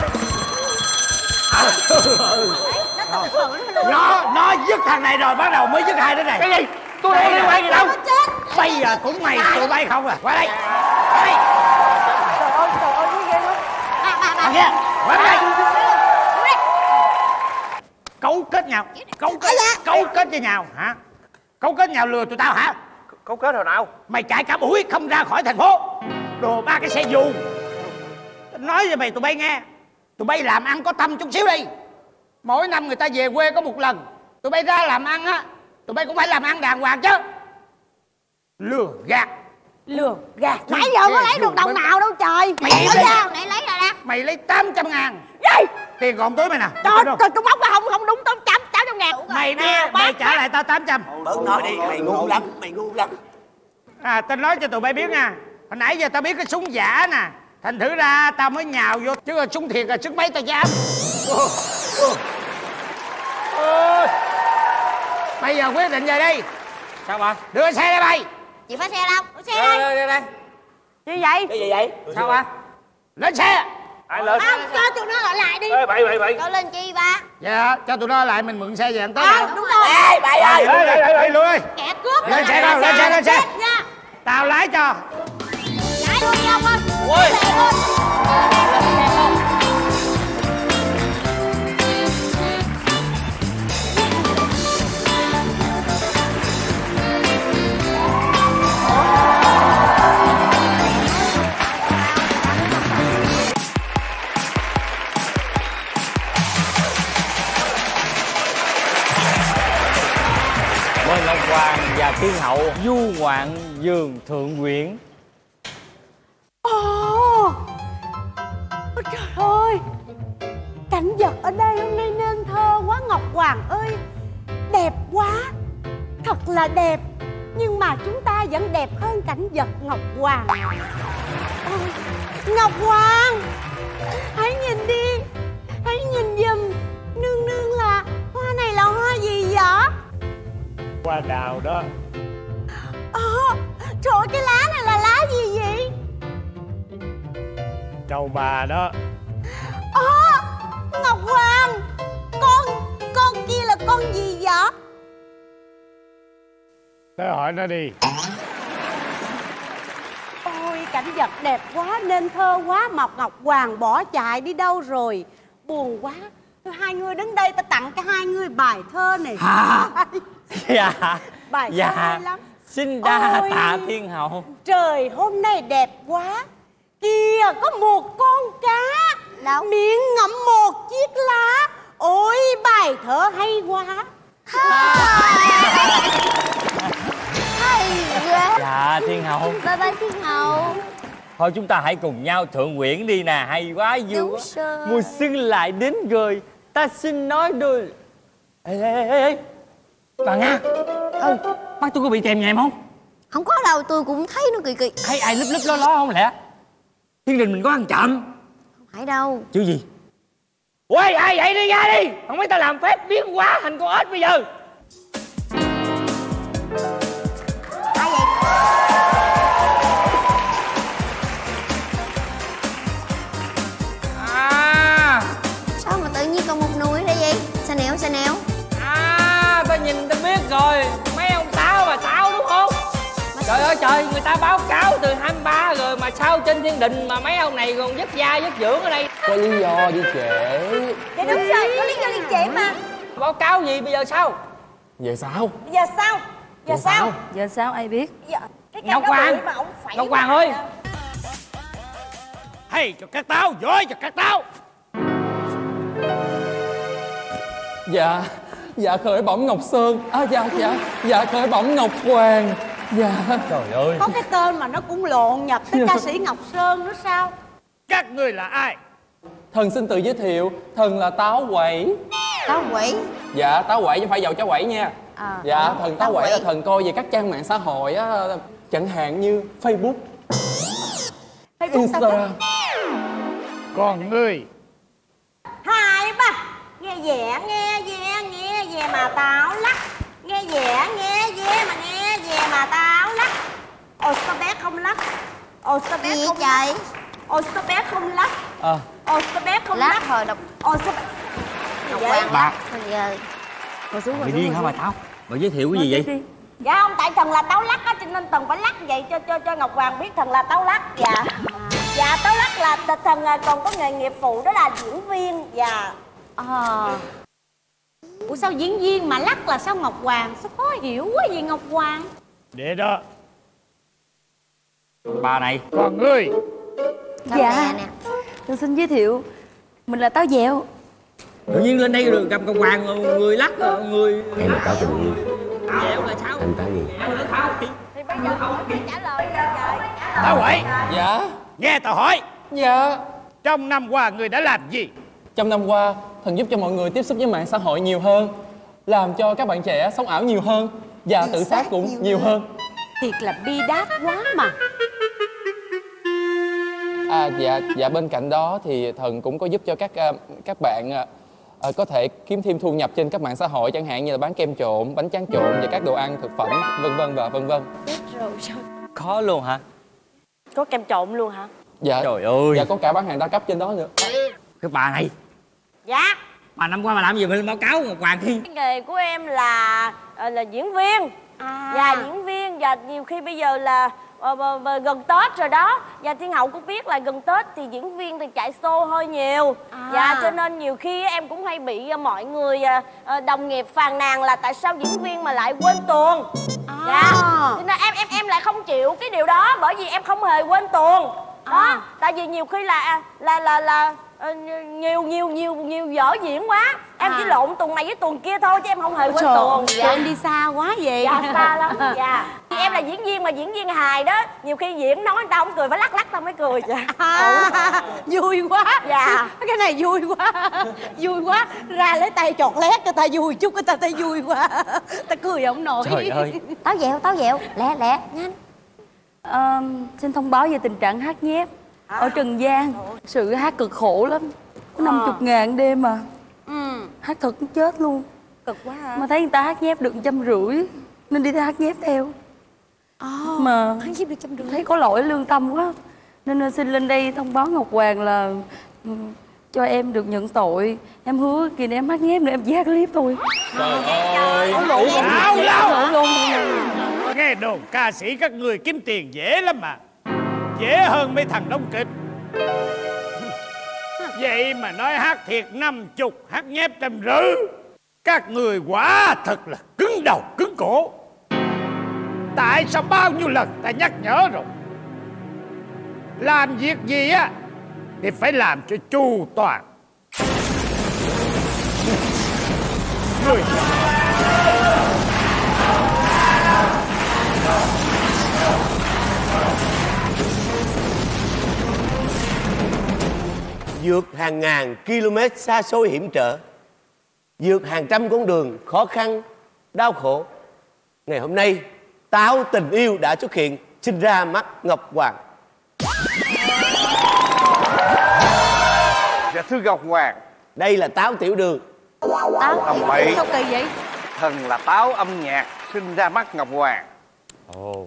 Nó, nó giết thằng này rồi, bắt đầu mới giết hai đứa này. Cái gì? Tôi đâu liên quan gì đâu. Bây giờ cũng mày tụi bay không à. Qua đây. Qua đây. Trời ơi, trời ơi, cái ghê lắm. Bà, bà, bà. Thằng kia, qua đây. Cấu kết nhau, cấu kết, cấu kết với nhau hả? Cấu kết nhau lừa tụi tao hả? Cấu kết hồi nào? Mày chạy cả buổi không ra khỏi thành phố. Đồ ba cái xe dù. Nói cho mày tụi bay nghe, tụi bay làm ăn có tâm chút xíu đi. Mỗi năm người ta về quê có một lần. Tụi bay ra làm ăn á, tụi bay cũng phải làm ăn đàng hoàng chứ. Lừa gạt. Lừa gạt. Nãy giờ có lấy được đồng nào đâu trời. Mày Lấy lấy- ra, nãy lấy rồi nè. Mày lấy tám trăm ngàn. Gì? Tiền còn túi mày nè. Trời ơi, tôi tôi bóc ra không không đúng tám trăm tám trăm ngàn. Mày Nè, nè, mày bác, trả bác. lại tao tám trăm. Bớt nói đi, mày ngu lắm, mày ngu lắm. À, tao nói cho tụi bay biết nha. Hồi nãy giờ tao biết cái súng giả nè. Thành thử ra tao mới nhào vô. Chứ còn súng thiệt là sức mấy tao dám. Ô, ô. Ôi. Bây giờ quyết định về đi. Sao bà? Đưa xe đây bay. Chị phải xe đâu? Có xe Đây, đây. đây, đây. Gì vậy? Cái gì vậy? Sao bà? Lên xe. Ai lên? Không, cho tụi nó ở lại đi. Ê, bậy, bậy, bậy. Cho lên chi ba? Dạ, cho tụi nó lại mình mượn xe về ăn tối. Ờ, đúng rồi. Ê, bà ơi. Đây, đây, đây, đây, luôn đi. Kẻ cướp. Lên xe đâu, lên xe, lên xe. Chết nha. Tao lái cho. Lái luôn đi ông ơi. Ôi. Lái luôn. Mời Ngọc Hoàng và Thiên Hậu du ngoạn vườn Thượng Nguyễn. Ồ, ôi trời ơi, cảnh vật ở đây hôm nay nên thơ quá Ngọc Hoàng ơi. Đẹp quá, thật là đẹp. Nhưng mà chúng ta vẫn đẹp hơn cảnh vật Ngọc Hoàng. Ôi, Ngọc Hoàng, hãy nhìn đi, hãy nhìn giùm. Nương nương là, hoa này là hoa gì vậy? Hoa đào đó. Ờ, trời ơi, cái lá này là lá gì vậy? Trầu bà đó. Ờ, Ngọc Hoàng, con, con kia là con gì vậy? Tới hỏi nó đi. Ôi, cảnh vật đẹp quá, nên thơ quá. Mộc Ngọc Hoàng bỏ chạy đi đâu rồi? Buồn quá. Thôi hai người đứng đây, ta tặng cho hai người bài thơ này. Hả? Dạ. Bài thơ Dạ. hay lắm. Xin đa Ôi. tạ Thiên Hậu. Trời hôm nay đẹp quá. Kìa có một con cá. Đâu? Miệng ngậm một chiếc lá. Ôi bài thơ hay quá. Hay. bye Thiên Hậu. Bye bye Thiên Hậu. Thôi chúng ta hãy cùng nhau thượng quyển đi nè. Hay quá, vui quá. Mùa xuân lại đến rồi, ta xin nói đôi. Ê ê ê ê bà Nga. Ừ, mắt tôi có bị kèm nhèm không? Không có đâu, tôi cũng thấy nó kỳ kỳ. Thấy ai lấp lấp ló ló không lẽ thiên đình mình có ăn trộm? Không phải đâu. Chứ gì? Ôi ai vậy đi ra đi. Không mấy ta làm phép biến hóa thành con ếch bây giờ. Ai vậy? À, sao mà tự nhiên còn một núi đây vậy? Sao nẻo sao nẻo? À, ta nhìn ta biết rồi. Mấy ông Táo bà Táo đúng không? Trời ơi trời, người ta báo cáo từ hai mươi ba rồi mà sao trên thiên đình mà mấy ông này còn dứt da dứt dưỡng ở đây? Có lý do đi trễ. Dạ đúng rồi, có lý do đi trễ mà. Báo cáo gì bây giờ sao? Giờ sao? Giờ sao? Giờ sao? Giờ sao ai biết? Dạ, cái Ngọc cái Hoàng, mà ổng phải Ngọc Hoàng ơi. Hay cho các táo, giỏi cho các táo. Dạ, dạ khởi bẩm Ngọc Sơn. À dạ, dạ, dạ khởi bẩm Ngọc Hoàng. Dạ. Trời ơi. Có cái tên mà nó cũng lộn nhập tới ca sĩ Ngọc Sơn nữa sao? Các người là ai? Thần xin tự giới thiệu, thần là Táo Quẩy. Táo Quẩy? Dạ, Táo Quẩy chứ phải dầu cháo quẩy nha. À, dạ, thần Táo Táo Quẩy là Quẩy. thần coi về các trang mạng xã hội á, chẳng hạn như Facebook, Instagram. Còn ngươi? Hai ba. Nghe vẻ, nghe ve, nghe về mà táo lắc. Nghe vẻ, nghe ve mà nghe về mà táo lắc. Ồ sao bé không lắc? Ồ sao bé Gì không vậy? lắc? Ồ sao bé không lắc? À. Ồ sao bé không Lát lắc? hồi đọc. Ồ sao bé... Ngọc Vậy? Hoàng lát. Thôi giờ. Ngồi xuống, ngồi Bị xuống, điên ngồi hả bà xuống. Táo? Bà giới thiệu cái gì vậy? Dạ không, tại thần là táo lắc á, cho nên thần phải lắc vậy cho cho cho Ngọc Hoàng biết thần là táo lắc. Dạ. Dạ táo lắc là t- thần à, còn có nghề nghiệp phụ đó là diễn viên. Dạ. Ờ. Ủa sao diễn viên mà lắc là sao Ngọc Hoàng? Sao khó hiểu quá vậy Ngọc Hoàng? Để đó. Bà này. Còn ngươi? Dạ. Tôi xin giới thiệu, mình là Táo Dẹo. Tự nhiên lên đây rồi gặp Ngọc Hoàng, người lắc, người... Em là Táo Tự Nhiên. Dẹo là sao? Anh Táo gì? Thì bây giờ hỏi phải trả lời đi trời. Táo Quẩy. Dạ. Nghe tao hỏi. Dạ. Trong năm qua người đã làm gì? Trong năm qua, thần giúp cho mọi người tiếp xúc với mạng xã hội nhiều hơn, làm cho các bạn trẻ sống ảo nhiều hơn và tự sát cũng nhiều hơn. Thiệt là bi đát quá mà. À dạ, dạ bên cạnh đó thì thần cũng có giúp cho các uh, các bạn uh, có thể kiếm thêm thu nhập trên các mạng xã hội, chẳng hạn như là bán kem trộn, bánh tráng trộn và các đồ ăn thực phẩm vân vân và vân vân. Rồi sao? Khó luôn hả? Có kem trộn luôn hả? Dạ. Trời ơi. Dạ có cả bán hàng đa cấp trên đó nữa. Cái bà này. Dạ. Bà năm qua bà làm gì mà lên báo cáo Ngọc Hoàng khi? Cái nghề của em là là diễn viên. À. Dạ diễn viên và nhiều khi bây giờ là ờ, ờ, ờ, gần Tết rồi đó. Và Thiên Hậu cũng biết là gần Tết thì diễn viên thì chạy show hơi nhiều. À. Dạ cho nên nhiều khi em cũng hay bị uh, mọi người uh, đồng nghiệp phàn nàn là tại sao diễn viên mà lại quên tuồng. À. Dạ. Cho nên em em em lại không chịu cái điều đó bởi vì em không hề quên tuồng. Đó. À. Tại vì nhiều khi là là là là uh, nhiều nhiều nhiều nhiều vở diễn quá. Em à. chỉ lộn tuồng này với tuồng kia thôi chứ em không hề quên tuồng. Dạ. Em đi xa quá vậy. Dạ xa lắm. Dạ. Em là diễn viên mà diễn viên hài đó. Nhiều khi diễn nói người ta không cười phải lắc lắc tao mới cười. Dạ. À, vui quá. Dạ. Cái này vui quá. Vui quá. Ra lấy tay chọt lét cho ta vui chút, cái ta thấy vui quá. Ta cười không nổi. Trời ơi. Táo Dẹo, Táo Dẹo, lẹ lẹ nhanh. À, xin thông báo về tình trạng hát nhép ở Trần Gian. Sự hát cực khổ lắm. Có năm mươi ngàn đêm mà. Ừ. Hát thật cũng chết luôn. Cực quá hả? Mà thấy người ta hát nhép được trăm rưỡi nên đi hát nhép theo. Oh, mà hát nhép được trăm rưỡi. thấy có lỗi lương tâm quá nên xin lên đây thông báo Ngọc Hoàng là ừ, cho em được nhận tội. Em hứa khi em hát nhép nữa em chỉ hát clip thôi. Trời ơi. Lão lão. Nghe đồn ca sĩ các người kiếm tiền dễ lắm mà. Dễ hơn mấy thằng đóng kịch. Vậy mà nói hát thiệt năm chục, hát nhép trăm rưỡi. Các người quả thật là cứng đầu cứng cổ. Tại sao bao nhiêu lần ta nhắc nhở rồi, làm việc gì á thì phải làm cho chu toàn. Người vượt hàng ngàn km xa xôi hiểm trở, vượt hàng trăm con đường khó khăn, đau khổ. Ngày hôm nay, táo tình yêu đã xuất hiện, sinh ra mắt Ngọc Hoàng. Dạ thưa Ngọc Hoàng, đây là táo tiểu đường. Táo Tầm bậy. sao kỳ vậy? Thần là táo âm nhạc, sinh ra mắt Ngọc Hoàng. Ồ.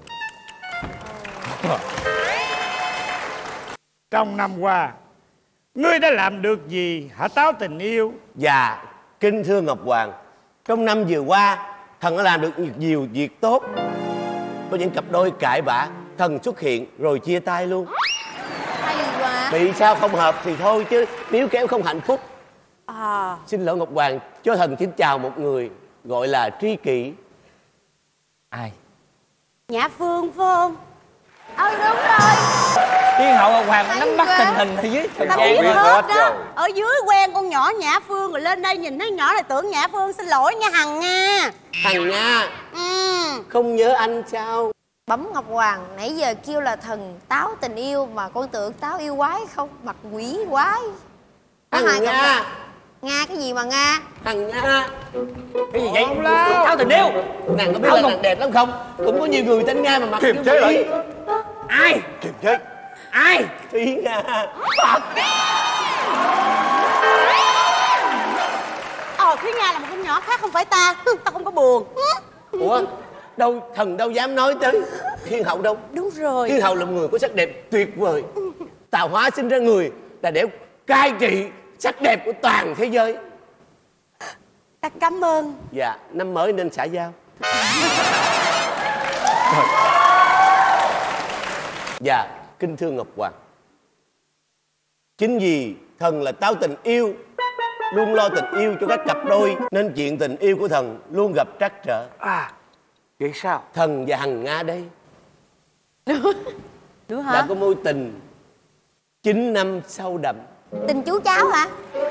Trong năm qua, ngươi đã làm được gì hả táo tình yêu? Dạ, kính thưa Ngọc Hoàng, trong năm vừa qua, thần đã làm được nhiều việc tốt. Có những cặp đôi cãi vã, thần xuất hiện rồi chia tay luôn. Hay quá. Vì sao không hợp thì thôi chứ nếu kéo không hạnh phúc. À. Xin lỗi Ngọc Hoàng, cho thần xin chào một người gọi là tri kỷ. Ai? Nhã Phương phải không? Ừ đúng rồi. Thiên hậu Ngọc Hoàng Hay nắm bắt quá. tình hình ở dưới thời Tao gian. biết hết đó. Ở dưới quen con nhỏ Nhã Phương rồi lên đây nhìn thấy nhỏ này tưởng Nhã Phương. Xin lỗi nha Hằng Nga. Hằng Nga. Ừ. Không nhớ anh sao? Bấm Ngọc Hoàng nãy giờ kêu là thần táo tình yêu mà con tưởng táo yêu quái không, mặt quỷ quái. Hằng Nga. Nga cái gì mà Nga? Hằng Nga. Cái gì vậy? Táo tình yêu. Nàng có biết là nàng đẹp lắm không? Cũng có nhiều người tên Nga mà mặt kiềm chế lại. Ai? Kiềm chế. Ai? Thúy Nga. Ờ Thúy Nga là một con nhỏ khác không phải ta. Tao không có buồn. Ủa? Đâu, thần đâu dám nói tới Thiên hậu đâu. Đúng rồi. Thiên hậu là một người có sắc đẹp tuyệt vời. Tạo hóa sinh ra người là để cai trị sắc đẹp của toàn thế giới. Ta cảm ơn. Dạ, năm mới nên xã giao. Dạ, kính thưa Ngọc Hoàng, chính vì thần là táo tình yêu, luôn lo tình yêu cho các cặp đôi, nên chuyện tình yêu của thần luôn gặp trắc trở. À, vậy sao? Thần và Hằng Nga đây Nữa hả? đã có mối tình chín năm sâu đậm. Tình chú cháu hả?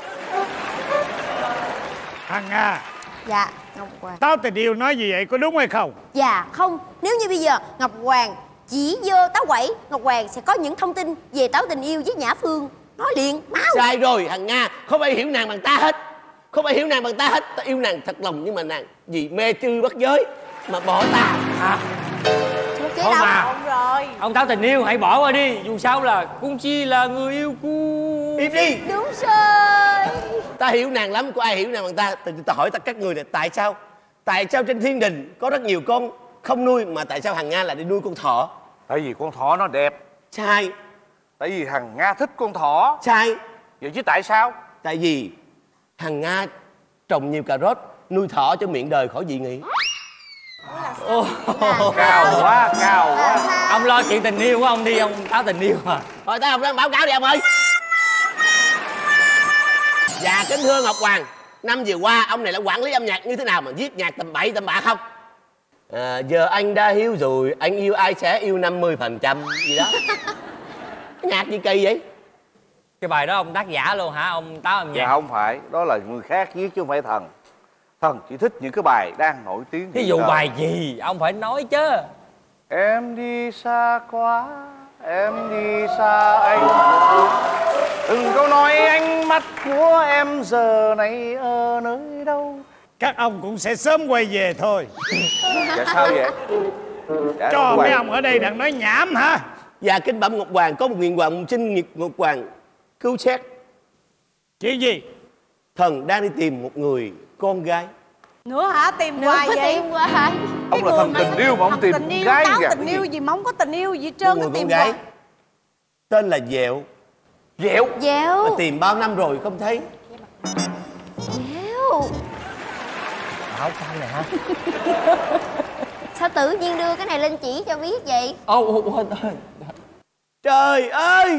Hằng Nga, Dạ Ngọc Hoàng. táo tình yêu nói gì vậy, có đúng hay không? Dạ không, nếu như bây giờ Ngọc Hoàng chỉ vô táo quẩy, Ngọc Hoàng sẽ có những thông tin về táo tình yêu với Nhã Phương. Nói liền, mau. Sai rồi Hằng Nga, không ai hiểu nàng bằng ta hết. Không ai hiểu nàng bằng ta hết. Ta yêu nàng thật lòng nhưng mà nàng vì mê trư bắt giới mà bỏ ta. À. Chứ Thôi đâu. mà. Đúng rồi. Ông táo tình yêu hãy bỏ qua đi. Dù sao là cũng chỉ là người yêu của... Im đi. Đúng rồi. Ta hiểu nàng lắm, có ai hiểu nàng bằng ta? Ta, ta hỏi ta các người này, tại sao? Tại sao trên thiên đình có rất nhiều con không nuôi mà tại sao Hằng Nga lại đi nuôi con thỏ? Tại vì con thỏ nó đẹp. Sai. Tại vì Hằng Nga thích con thỏ. Sai. Vậy chứ tại sao? Tại vì Hằng Nga trồng nhiều cà rốt nuôi thỏ cho miệng đời khỏi dị nghị. Ồ, cao quá, cao quá. Ông lo chuyện tình yêu của ông đi, ông táo tình yêu à. Thôi ta không đang báo cáo đi ông ơi. Dạ kính thưa Ngọc Hoàng, năm vừa qua ông này là quản lý âm nhạc như thế nào mà viết nhạc tầm bậy tầm bạ không? À, giờ anh đã hiếu rồi, anh yêu ai sẽ yêu năm mươi phần trăm gì đó. Nhạc gì kỳ vậy? Cái bài đó ông tác giả luôn hả ông táo âm nhạc? Dạ không phải, đó là người khác viết chứ không phải thần. Thần chỉ thích những cái bài đang nổi tiếng. Ví dụ bài gì ông phải nói chứ. Em đi xa quá, em đi xa anh. Từng câu nói ánh mắt của em giờ này ở nơi đâu. Các ông cũng sẽ sớm quay về thôi. Dạ sao vậy? Dạ, cho mấy ông ở đây đang nói nhảm hả? Dạ kính bẩm Ngọc Hoàng, có một nguyện vọng xin Ngọc Hoàng cứu xét. Chuyện gì? Thần đang đi tìm một người con gái. Nữa hả? Tìm Nữa hoài có vậy? tìm hoài. Ông là thần tình yêu mà ông tìm tình yêu, gái táo kìa. tình yêu gì mà không có tình yêu gì hết Một trơn. người Nó con tìm gái hoài. tên là Dẹo. Dẹo? Dẹo. Mà tìm bao năm rồi không thấy. Dẹo. Áo cam này hả? Sao tự nhiên đưa cái này lên chỉ cho biết vậy? Ô, ô, ô, trời ơi,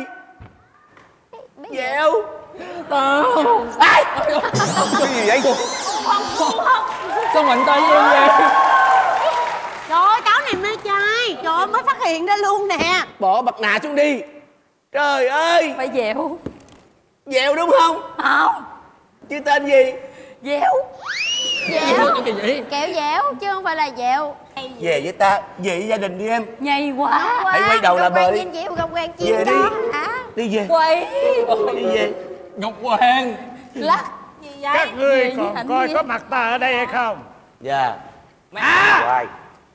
Dẹo. Cái gì vậy? Sao mạnh tay em vậy? Trời ơi, cháu này mê trai. Trời ơi, mới phát hiện ra luôn nè. Bỏ mặt nạ xuống đi. Trời ơi. Phải Dẹo. Dẹo đúng không? Không. Chứ tên gì? Dẹo. Dẹo. Cái gì? Kẹo dẻo chứ không phải là dẹo. Về với ta, về với gia đình đi em. Nhầy quá. Hãy quay đầu là bờ đi. Dẹo Ngọc Hoàng chiêu Về đi. cho hả? Đi về. Quay. Đi về. Ngọc Hoàng. Lắc gì vậy? Các ngươi Gì còn vậy? coi Gì? có mặt ta ở đây hay không? Dạ. À! Hoài.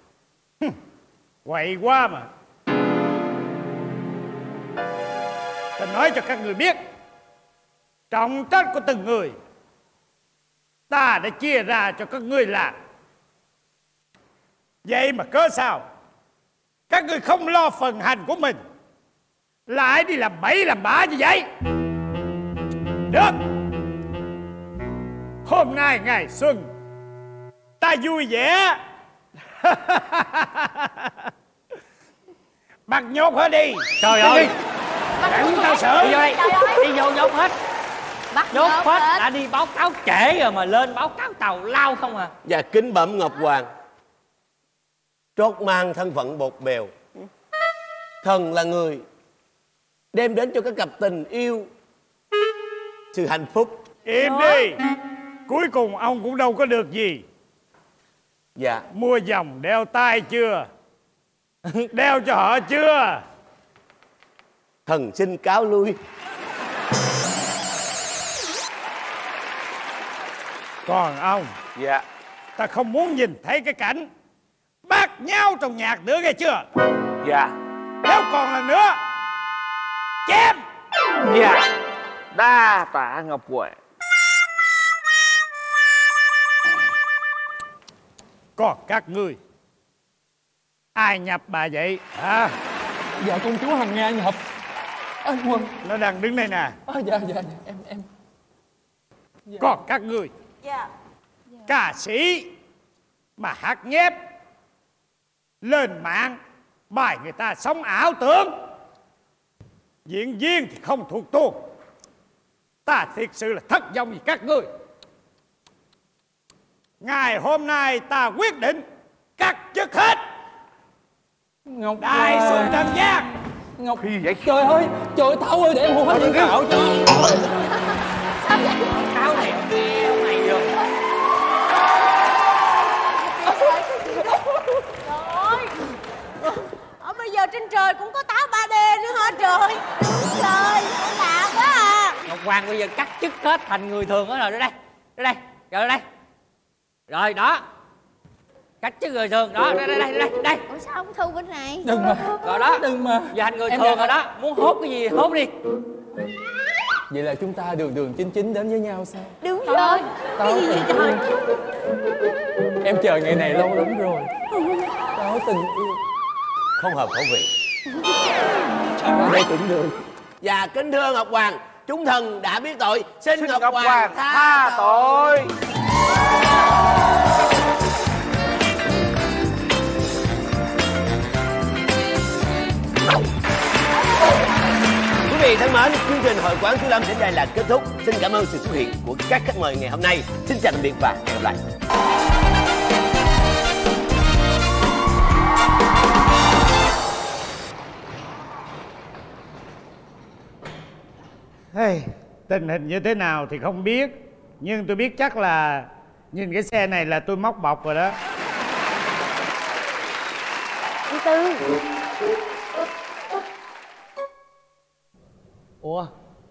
Quậy quá mà. Ta nói cho các người biết, trọng trách của từng người ta đã chia ra cho các ngươi làm. Vậy mà cớ sao các ngươi không lo phần hành của mình, lại đi làm bậy làm bạ như vậy? Được, hôm nay ngày xuân ta vui vẻ. Bắt nhốt hết đi. Trời ơi, Đặng tao sợ. đi vô đây, đi vô nhốt hết. Bắt Nhốt nhốt hết, hết. đã đi báo cáo trễ rồi mà lên báo cáo tàu lao không à. Và kính bẩm Ngọc Hoàng, trót mang thân phận bột bèo, thần là người đem đến cho các cặp tình yêu sự hạnh phúc. Im đi, cuối cùng ông cũng đâu có được gì. Dạ. Mua vòng đeo tay chưa? Đeo cho họ chưa? Thần xin cáo lui. Còn ông, dạ, ta không muốn nhìn thấy cái cảnh bát nhau trong nhạc nữa, nghe chưa? Dạ. Nếu còn lần nữa chém. Dạ. Đa tạ Ngọc Hoàng. Còn các ngươi, ai nhập bà vậy hả? Dạ công chúa Hằng Nga nhập. À, Quân. Nó đang đứng đây nè. À, dạ, dạ, dạ, em, em. Dạ. Còn các ngươi, Dạ. ca sĩ mà hát nhép lên mạng bài người ta sống ảo tưởng, diễn viên thì không thuộc tuồng. Ta thiệt sự là thất vọng vì các ngươi. Ngày hôm nay ta quyết định cắt chức hết. Ngọc Đại Hoàng. xuống trần gian. Ngọc vậy? Trời ơi, trời ơi, Thảo ơi, để em mua hết điện thoại cho. Thảo này nghe ông này được. Trời ơi, ở bây giờ trên trời cũng có táo ba D nữa hả trời? Trời, lạ quá à. Ngọc Hoàng bây giờ cắt chức hết thành người thường hết rồi. Đây đây, đây đây, rồi đây. Rồi đó, cắt chức người thường đó, đây đây đây đây. đây. Ủa sao không thu bên này? Đừng mà. Rồi đó, Đừng mà. giờ thành người Em thường đã- rồi đó. Muốn hốt cái gì hốt đi. Vậy là chúng ta đường đường chính chính đến với nhau sao? Đúng rồi. Táo Cái gì vậy tình trời? yêu. Em chờ ngày này lâu lắm rồi. Táo tình yêu. Không hợp khẩu vị. Ở đây cũng được. Và kính thưa Ngọc Hoàng, chúng thần đã biết tội, xin, Xin Ngọc, Ngọc Hoàng, Hoàng tha tội. Quý vị thân mến, chương trình Hội Quán Thiếu Lâm đến đây là kết thúc. Xin cảm ơn sự xuất hiện của các khách mời ngày hôm nay. Xin chào tạm biệt và hẹn gặp lại. Hey, tình hình như thế nào thì không biết, nhưng tôi biết chắc là nhìn cái xe này là tôi móc bọc rồi đó. Anh Tư. Ủa?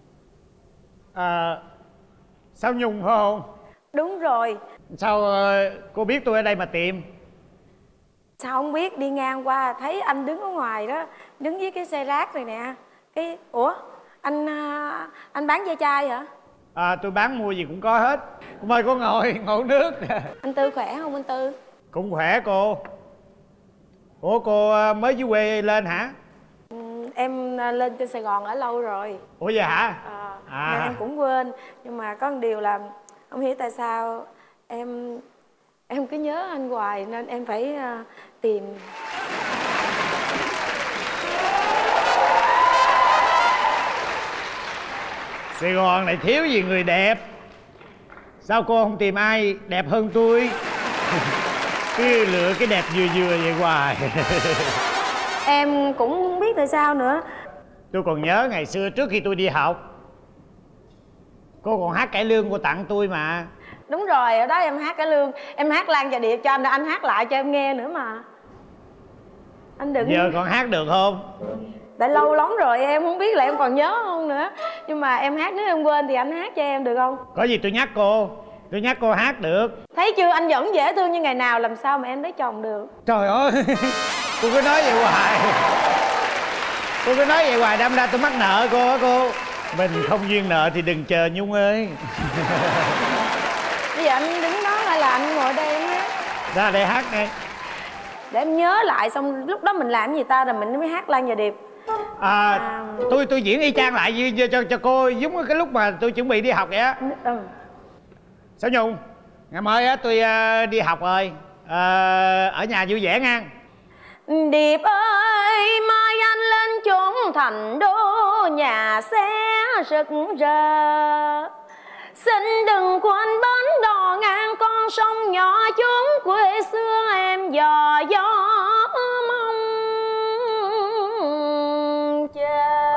À, sao Nhung phải không? Đúng rồi. Sao ờ, cô biết tôi ở đây mà tìm? Sao không biết, đi ngang qua thấy anh đứng ở ngoài đó, đứng với cái xe rác này nè. Cái ủa anh à, anh bán ve chai hả? À, tôi bán mua gì cũng có hết. Mời cô ngồi, ngồi uống nước. Anh Tư khỏe không anh Tư? Cũng khỏe cô. Ủa cô ờ, mới dưới quê lên hả? Ừ, em à, lên trên Sài Gòn ở lâu rồi. Ủa vậy hả? À, À. nên em cũng quên. Nhưng mà có một điều là không hiểu tại sao em em cứ nhớ anh hoài nên em phải à, tìm. Sài Gòn này thiếu gì người đẹp. Sao cô không tìm ai đẹp hơn tôi? Cứ lựa cái đẹp vừa vừa vậy hoài. Em cũng không biết tại sao nữa. Tôi còn nhớ ngày xưa trước khi tôi đi học, cô còn hát cải lương cô tặng tôi mà. Đúng rồi, ở đó em hát cái lương. Em hát Lan Và Điệp cho anh, anh hát lại cho em nghe nữa mà. Anh đừng... Giờ còn hát được không? Tại lâu lắm rồi em không biết là em còn nhớ không nữa. Nhưng mà em hát, nếu em quên thì anh hát cho em được không? Có gì tôi nhắc cô, tôi nhắc cô hát được. Thấy chưa, anh vẫn dễ thương như ngày nào, làm sao mà em lấy chồng được. Trời ơi, cô cứ nói vậy hoài. Cô cứ nói vậy hoài, đâm ra tôi mắc nợ cô á cô. Mình không duyên nợ thì đừng chờ Nhung ơi. Bây giờ anh đứng đó hay là anh ngồi đây em hát? Ra đây hát nghe. Để em nhớ lại, xong lúc đó mình làm gì ta rồi mình mới hát Lan và Điệp. À, à... tôi tôi diễn y chang lại như, cho cho cô giống cái lúc mà tôi chuẩn bị đi học vậy á. Ừ. Sao Nhung, ngày mai á tôi uh, đi học rồi, uh, ở nhà vui vẻ nha. Điệp ơi, mai anh lên chốn thành đô, nhà xe rực rỡ. Xin đừng quên bến đò ngang con sông nhỏ chốn quê xưa em dò gió mong chờ.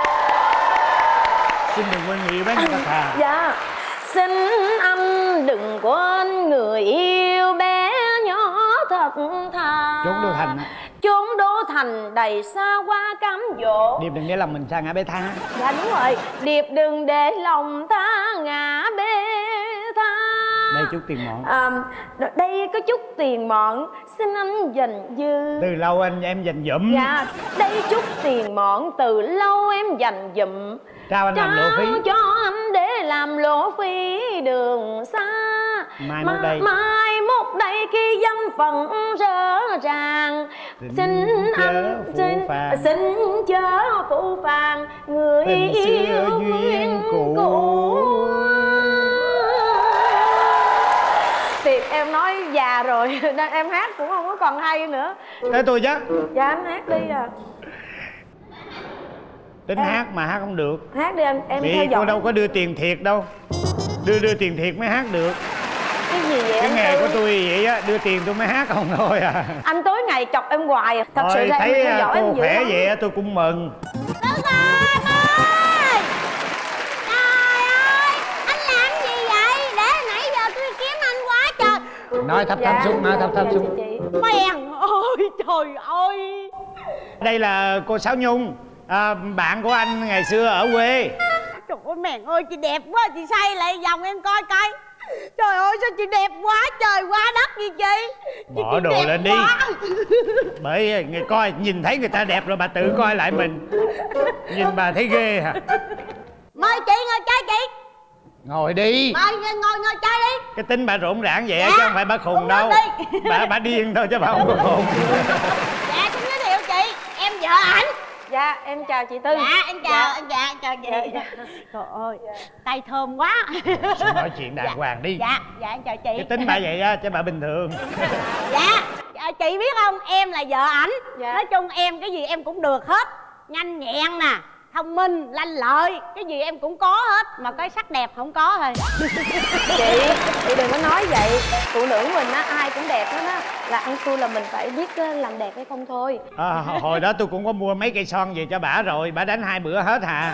Xin đừng quên người yêu bé nhà thật thà. Dạ. Xin anh đừng quên người yêu bé nhỏ thật thà. Chốn Đô Thành. Chốn Đô Thành đầy xa hoa cám dỗ. Điệp đừng để lòng mình xa ngã bê tha. Dạ đúng rồi. Điệp đừng để lòng ta ngã bê tha. Đây chút tiền mọn. À, đây có chút tiền mọn, xin anh dành dư. Từ lâu anh em dành dụm. Dạ. Đây chút tiền mọn, từ lâu em dành dụm. Trao anh Trao làm lộ phí. Cho anh để làm lộ phí đường xa. Mai mốt đây. Mai mốt đây khi dâm phận rỡ ràng. Xin, xin anh xin, xin chớ phụ phàng người tình yêu duyên cũ. cũ. Thì em nói già rồi nên em hát cũng không có còn hay nữa. Thế tôi chứ. Dạ anh hát đi à. Tính em... hát mà hát không được. Hát đi em, em Vì theo dõi. cô đâu có đưa tiền thiệt đâu. Đưa đưa tiền thiệt mới hát được. Cái gì vậy? Cái nghề Tư? của tôi vậy á, đưa tiền tôi mới hát không thôi à. Anh tối ngày chọc em hoài. Thật Thôi, sự ra thấy em theo dõi cô em dữ khỏe lắm. vậy á tôi cũng mừng. Tư ơi, ơi! Trời ơi, anh làm gì vậy? Để nãy giờ tôi kiếm anh quá trời. Nói thấp thấp xuống, nói thấp thấp xuống. Mèn ơi, trời ơi. Đây là cô Sáu Nhung, à, bạn của anh ngày xưa ở quê. Trời ơi mèn ơi, chị đẹp quá, chị xoay lại vòng em coi coi. Trời ơi sao chị đẹp quá trời quá đất gì chị. Chị Bỏ đồ lên đi. Bởi người coi nhìn thấy người ta đẹp rồi bà tự coi lại mình. Nhìn bà thấy ghê hả? Mời chị ngồi chơi chị. Ngồi đi. Mời ngồi ngồi chơi đi. Cái tính bà rộn ràng vậy Dạ. chứ không phải bà khùng đâu. Bà bà điên thôi chứ bà không có khùng. Dạ xin giới thiệu chị, em vợ ảnh. Dạ em chào chị Tư. Dạ em chào, Dạ. em dạ, em chào chị. Dạ, dạ. Trời ơi, tay thơm quá. Sao nói chuyện đàng Dạ. hoàng đi. Dạ, dạ em chào chị. Cái tính bà vậy á chứ bà bình thường. Dạ, dạ, chị biết không, em là vợ ảnh. Dạ. Nói chung em cái gì em cũng được hết. Nhanh nhẹn nè, thông minh, lanh lợi, cái gì em cũng có hết. Mà cái sắc đẹp không có thôi. Chị, chị đừng có nói vậy. Phụ nữ mình á, ai cũng đẹp hết á. Là ăn thua là mình phải biết làm đẹp hay không thôi. À, hồi đó tôi cũng có mua mấy cây son về cho bả rồi, bả đánh hai bữa hết hà.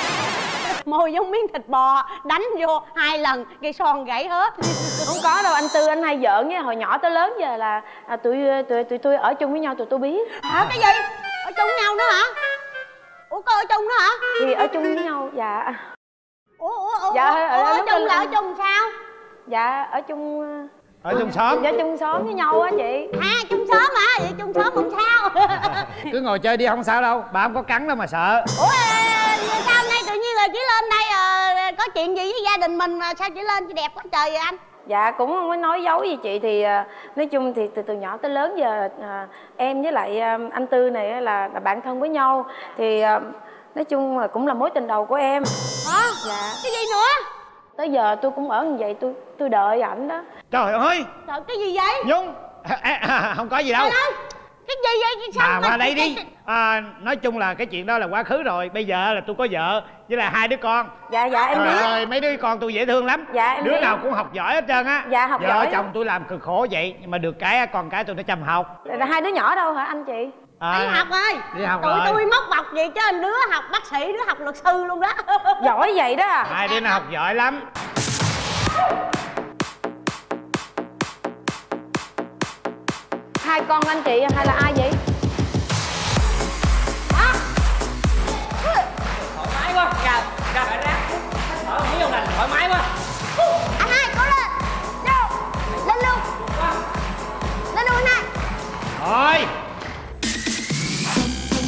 Môi giống miếng thịt bò, đánh vô hai lần cây son gãy hết. Không có đâu, anh Tư anh hay giỡn với hồi nhỏ tới lớn giờ là à, tụi tụi tụi tôi ở chung với nhau tụi tôi biết. Hả, cái gì? Ở chung với nhau nữa hả? Ủa cô ở chung nữa hả? Thì ở chung với nhau, dạ. Ủa ủa ủa, Dạ, ủa, ở- ủa, ở lúc chung đó là là- ở chung sao? Dạ ở chung Ở chung xóm. Dạ chung xóm với nhau á chị. À chung xóm hả? Vậy chung xóm không sao. Cứ ngồi chơi đi không sao đâu, bà không có cắn đâu mà sợ. Ủa sao hôm nay tự nhiên là chỉ lên đây ờ, có chuyện gì với gia đình mình mà sao chỉ lên chị đẹp quá trời vậy anh? Dạ cũng không có nói dấu gì chị. Thì à, nói chung thì từ từ nhỏ tới lớn giờ à, em với lại à, anh Tư này á là, là bạn thân với nhau. Thì à, nói chung là cũng là mối tình đầu của em. Hả? Dạ. Cái gì nữa? Tới giờ tôi cũng ở như vậy, tôi tôi đợi ảnh đó. Trời ơi. Trời, cái gì vậy? Nhung à, à, không có gì đâu. Trời ơi, cái gì vậy? Sao Bà mà- qua đây đi. À, nói chung là cái chuyện đó là quá khứ rồi. Bây giờ là tôi có vợ với là hai đứa con. Dạ dạ em Trời biết. ơi, mấy đứa con tôi dễ thương lắm. Dạ em Đứa biết. nào cũng học giỏi hết trơn á. Dạ, học vợ giỏi. chồng tôi làm cực khổ vậy nhưng mà được cái con cái tôi nó chăm học. Là hai đứa nhỏ đâu hả anh chị? À, Đi học rồi. đi học Tụi rồi. tôi móc bọc vậy chứ đứa học bác sĩ, đứa học luật sư luôn đó. Giỏi vậy đó à? Hai đứa nó học giỏi lắm. Hai con anh chị hay là ai vậy?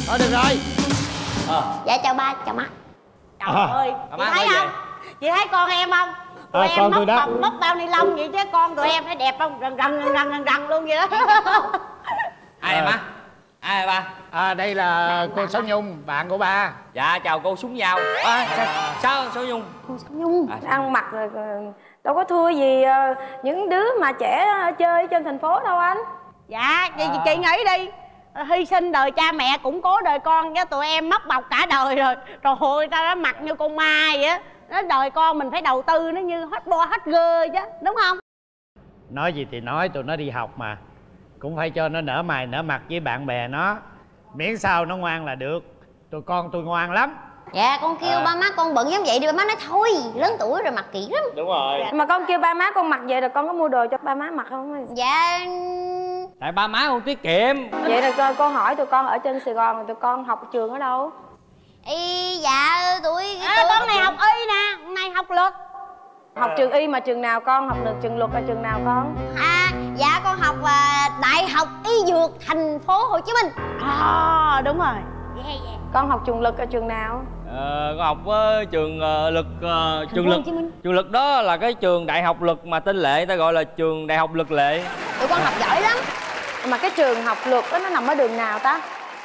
Thôi được rồi. Ờ. Dạ chào ba, chào má. Trời À. ơi, Bà chị má thấy mới không? về. Chị thấy con em không? Tụi À, em con móc tôi đó. bọc, móc bao ni lông vậy chứ con tụi em phải đẹp không? Rần rần rần rần rần rần luôn vậy đó. Ai vậy má? Ai vậy ba? À, đây là cô Sáu Nhung, bạn của ba. Dạ chào cô Súng Dao. À, sao, sao Sáu Nhung? Nhung À, ăn mặc rồi đâu có thua gì ờ, những đứa mà trẻ chơi trên thành phố đâu anh. Dạ, chị, chị nghĩ đi. Hy sinh đời cha mẹ củng cố đời con chứ tụi em móc bọc cả đời rồi. Trời ơi, ta đã mặc như con ma vậy á. Nó đời con mình phải đầu tư nó như hot boy hot girl chứ, đúng không? Nói gì thì nói, tụi nó đi học mà cũng phải cho nó nở mày nở mặt với bạn bè nó. Miễn sao nó ngoan là được. Tụi con tôi ngoan lắm. Dạ con kêu À. ba má con bận giống vậy đi, ba má nói thôi lớn tuổi rồi mặc kỹ lắm. Đúng rồi. Mà con kêu ba má con mặc vậy rồi con có mua đồ cho ba má mặc không? Dạ tại ba má không tiết kiệm. Vậy là cô, cô hỏi tụi con ở trên Sài Gòn, tụi con học trường ở đâu? y dạ tụi À, tụi con này học y nè, con này học luật. Học trường y mà trường nào con? Học được trường luật là trường nào con? À dạ con học à, Đại học Y Dược thành phố Hồ Chí Minh. À đúng rồi. Dạ dạ. Con học trường luật ở trường nào? Ờ, con học ở trường uh, luật uh, trường phố luật Hồ Chí Minh. trường luật đó là cái trường đại học luật mà tên lệ, ta gọi là trường đại học luật lệ. Tụi con học giỏi lắm. Mà cái trường học luật đó nó nằm ở đường nào ta?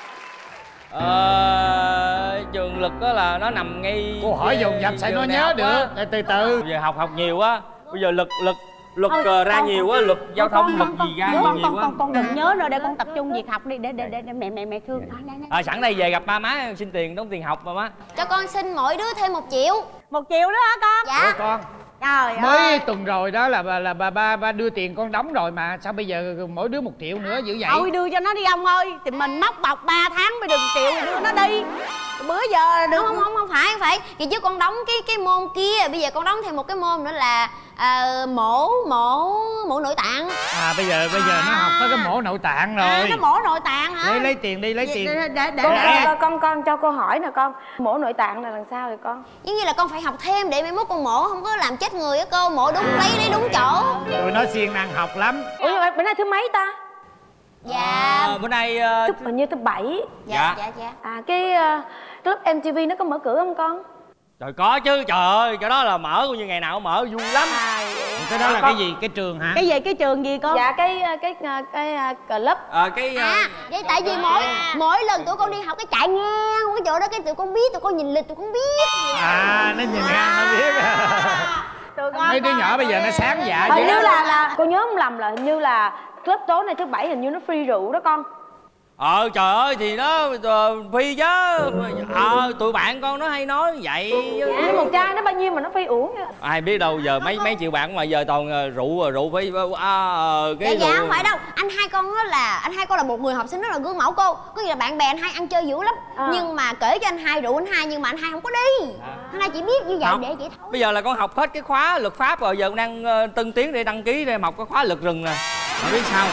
Ờ, trường luật đó là nó nằm ngay. Cô hỏi dồn dập sao trường nó đại nhớ học được. á. Để từ từ. Bây giờ học học nhiều á, bây giờ luật luật luật Thôi, ờ, ra con- nhiều á, luật giao thông con- luật con- gì ra con- con, nhiều con, á. con, con đừng nhớ nữa, để con tập trung việc học đi, để để để, để mẹ mẹ mẹ thương. À, đây, đây. À, sẵn đây về gặp ba má xin tiền đóng tiền học mà má. Cho con xin mỗi đứa thêm một triệu. Một triệu đó hả con? Dạ. Ủa con, Trời mới ơi. tuần rồi đó là bà là bà ba ba đưa tiền con đóng rồi mà sao bây giờ mỗi đứa một triệu nữa dữ vậy? Thôi đưa cho nó đi ông ơi. Thì mình móc bọc ba tháng mới được triệu thì đưa nó đi. Bữa giờ được. Không không không phải không phải. Kỳ trước con đóng cái cái môn kia, bây giờ con đóng thêm một cái môn nữa là à, mổ mổ mổ nội tạng. À bây giờ bây giờ nó học tới cái mổ nội tạng rồi. À, nó mổ nội tạng hả? Lấy lấy tiền đi, lấy Để- tiền. để- để- để- Con, để- con, con con cho cô hỏi nè con, mổ nội tạng là làm sao vậy con? Giống như là con phải học thêm để mai mốt con mổ không có làm chết người á cô, mổ đúng lấy lấy đúng chỗ. Tụi nó siêng năng học lắm. Ủa nhưng mà bữa nay thứ mấy ta? Dạ. Ờ, bữa nay ờ, Thứ, hình như thứ bảy. Dạ Dạ. dạ dạ. À cái uh, club em tê vê nó có mở cửa không con? trời có chứ, trời ơi, cái đó là mở coi như ngày nào cũng mở vui lắm. Cái đó là cái gì? Cái trường hả? Cái gì cái trường gì con? Dạ cái cái cái, cái, cái club. Ờ, cái ờ, À vậy tại vì mỗi mỗi lần tụi con đi học cái chạy ngang cái chỗ đó cái tụi con biết, tụi con nhìn lịch tụi con biết. À nó nhìn ngang nó biết. Tụi con Mấy đứa nhỏ bây giờ nó sáng dạ Hình dữ. như là là cô nhớ không lầm là hình như là club tối nay thứ bảy hình như nó free rượu đó con. ờ trời ơi thì nó ờ, phi chứ. Ờ tụi bạn con nó hay nói vậy chứ. Nhưng một chai nó bao nhiêu mà nó free uống vậy? Ai biết đâu, giờ mấy mấy triệu bạn mà giờ toàn ờ, rượu ờ, rượu phải à, ờ, Dạ cái dạ rượu. không phải đâu. Anh hai con á là anh hai con là một người học sinh rất là gương mẫu cô. Có nghĩa là bạn bè anh hai ăn chơi dữ lắm. À. Nhưng mà kể cho anh hai rượu anh hai nhưng mà anh hai không có đi. Anh hai chỉ biết như vậy Học. để vậy thôi. Bây giờ là con học hết cái khóa luật pháp rồi, giờ con đang ờ, tân tiến để đăng ký để học cái khóa luật rừng nè. Không biết sao.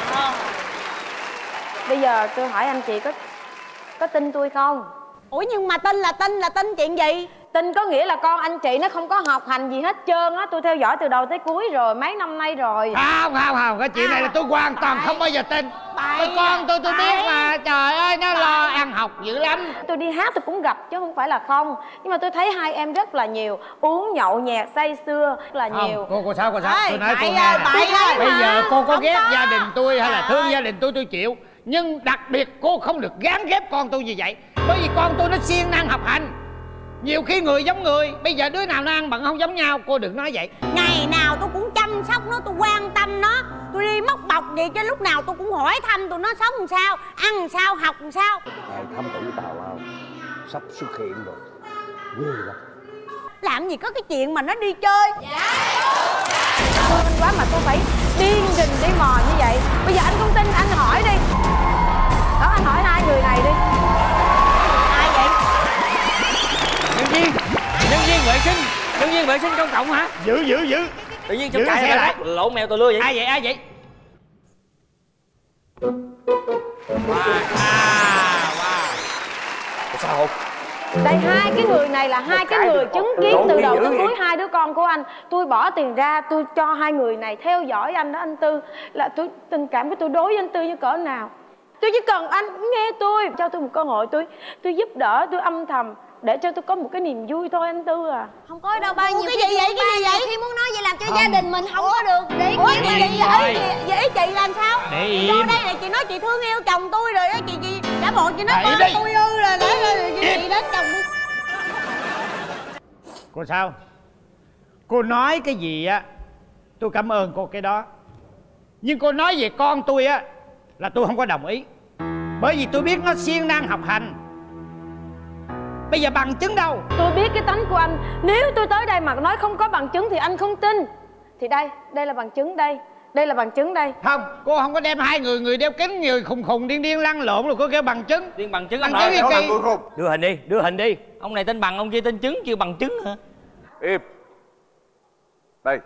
Bây giờ tôi hỏi anh chị có có tin tôi không? Ủa nhưng mà tin là tin là tin chuyện gì? Tin có nghĩa là con anh chị nó không có học hành gì hết trơn á. Tôi theo dõi từ đầu tới cuối rồi, mấy năm nay rồi. Không không không, cái chuyện này là tôi hoàn toàn không bao giờ tin. Cái con tôi tôi biết mà, trời ơi nó lo ăn học dữ lắm. Tôi đi hát tôi cũng gặp chứ không phải là không. Nhưng mà tôi thấy hai em rất là nhiều uống nhậu nhẹt say sưa rất là Không, nhiều. cô cô sao cô sao? Ê, Tôi nói cô bậy nghe ơi, nè. bậy ơi. Bây giờ cô có Không ghét có. gia đình tôi hay là Trời thương ơi. gia đình tôi tôi chịu. Nhưng đặc biệt cô không được gán ghép con tôi như vậy. Bởi vì con tôi nó siêng năng học hành. Nhiều khi người giống người. Bây giờ đứa nào nó ăn bận không giống nhau. Cô đừng nói vậy. Ngày nào tôi cũng chăm sóc nó, tôi quan tâm nó. Tôi đi móc bọc vậy chứ lúc nào tôi cũng hỏi thăm tụi nó sống làm sao, ăn làm sao, học làm sao. Đại thăm tử Tào Lao sắp xuất hiện rồi, ghê lắm. Làm gì có cái chuyện mà nó đi chơi. Thương anh quá mà tôi phải điên rình đi mò như vậy. Bây giờ anh không tin anh hỏi đi. Đó anh hỏi hai người này đi. Ai vậy? Nhân viên, nhân viên vệ sinh, nhân viên vệ sinh công cộng hả? Giữ giữ giữ. Tự nhiên Giữ trong xe chạy lại. lại lộn mèo tồi lưa vậy. Ai vậy ai vậy? Sao không? Đây hai cái người này là hai cái người chứng kiến từ đầu tới cuối hai đứa con của anh. Tôi bỏ tiền ra tôi cho hai người này theo dõi anh đó anh Tư. Là tôi tình cảm của tôi đối với anh Tư như cỡ nào. Tôi chỉ cần anh nghe tôi, cho tôi một cơ hội, tôi tôi giúp đỡ, tôi âm thầm để cho tôi có một cái niềm vui thôi anh Tư à. Không có đâu ba, nhiều cái khi gì vậy, thương cái ba, gì vậy? nhiều khi muốn nói vậy làm cho Không. gia đình mình không có được để Ủa ý cái mình. gì vậy? Vậy ý chị làm sao? Để im. Vô đây là chị nói chị thương yêu chồng tôi rồi á, chị chị đã bộ chị nói Để con đi. tôi ư rồi để rồi chị đến chồng tôi. Cô sao? Cô nói cái gì á tôi cảm ơn cô cái đó. Nhưng cô nói về con tôi á là tôi không có đồng ý. Bởi vì tôi biết nó siêng năng học hành. Bây giờ bằng chứng đâu? Tôi biết cái tánh của anh. Nếu tôi tới đây mà nói không có bằng chứng thì anh không tin. Thì đây, đây là bằng chứng đây. Đây là bằng chứng đây. Không, cô không có đem hai người, người đeo kính, người khùng khùng điên điên lăn lộn rồi cô kêu bằng chứng. Điên bằng chứng Bằng anh chứng nói. gì kỳ? Đưa hình đi, đưa hình đi. Ông này tên bằng, ông kia tên chứng, kêu bằng chứng hả? Im. Đây.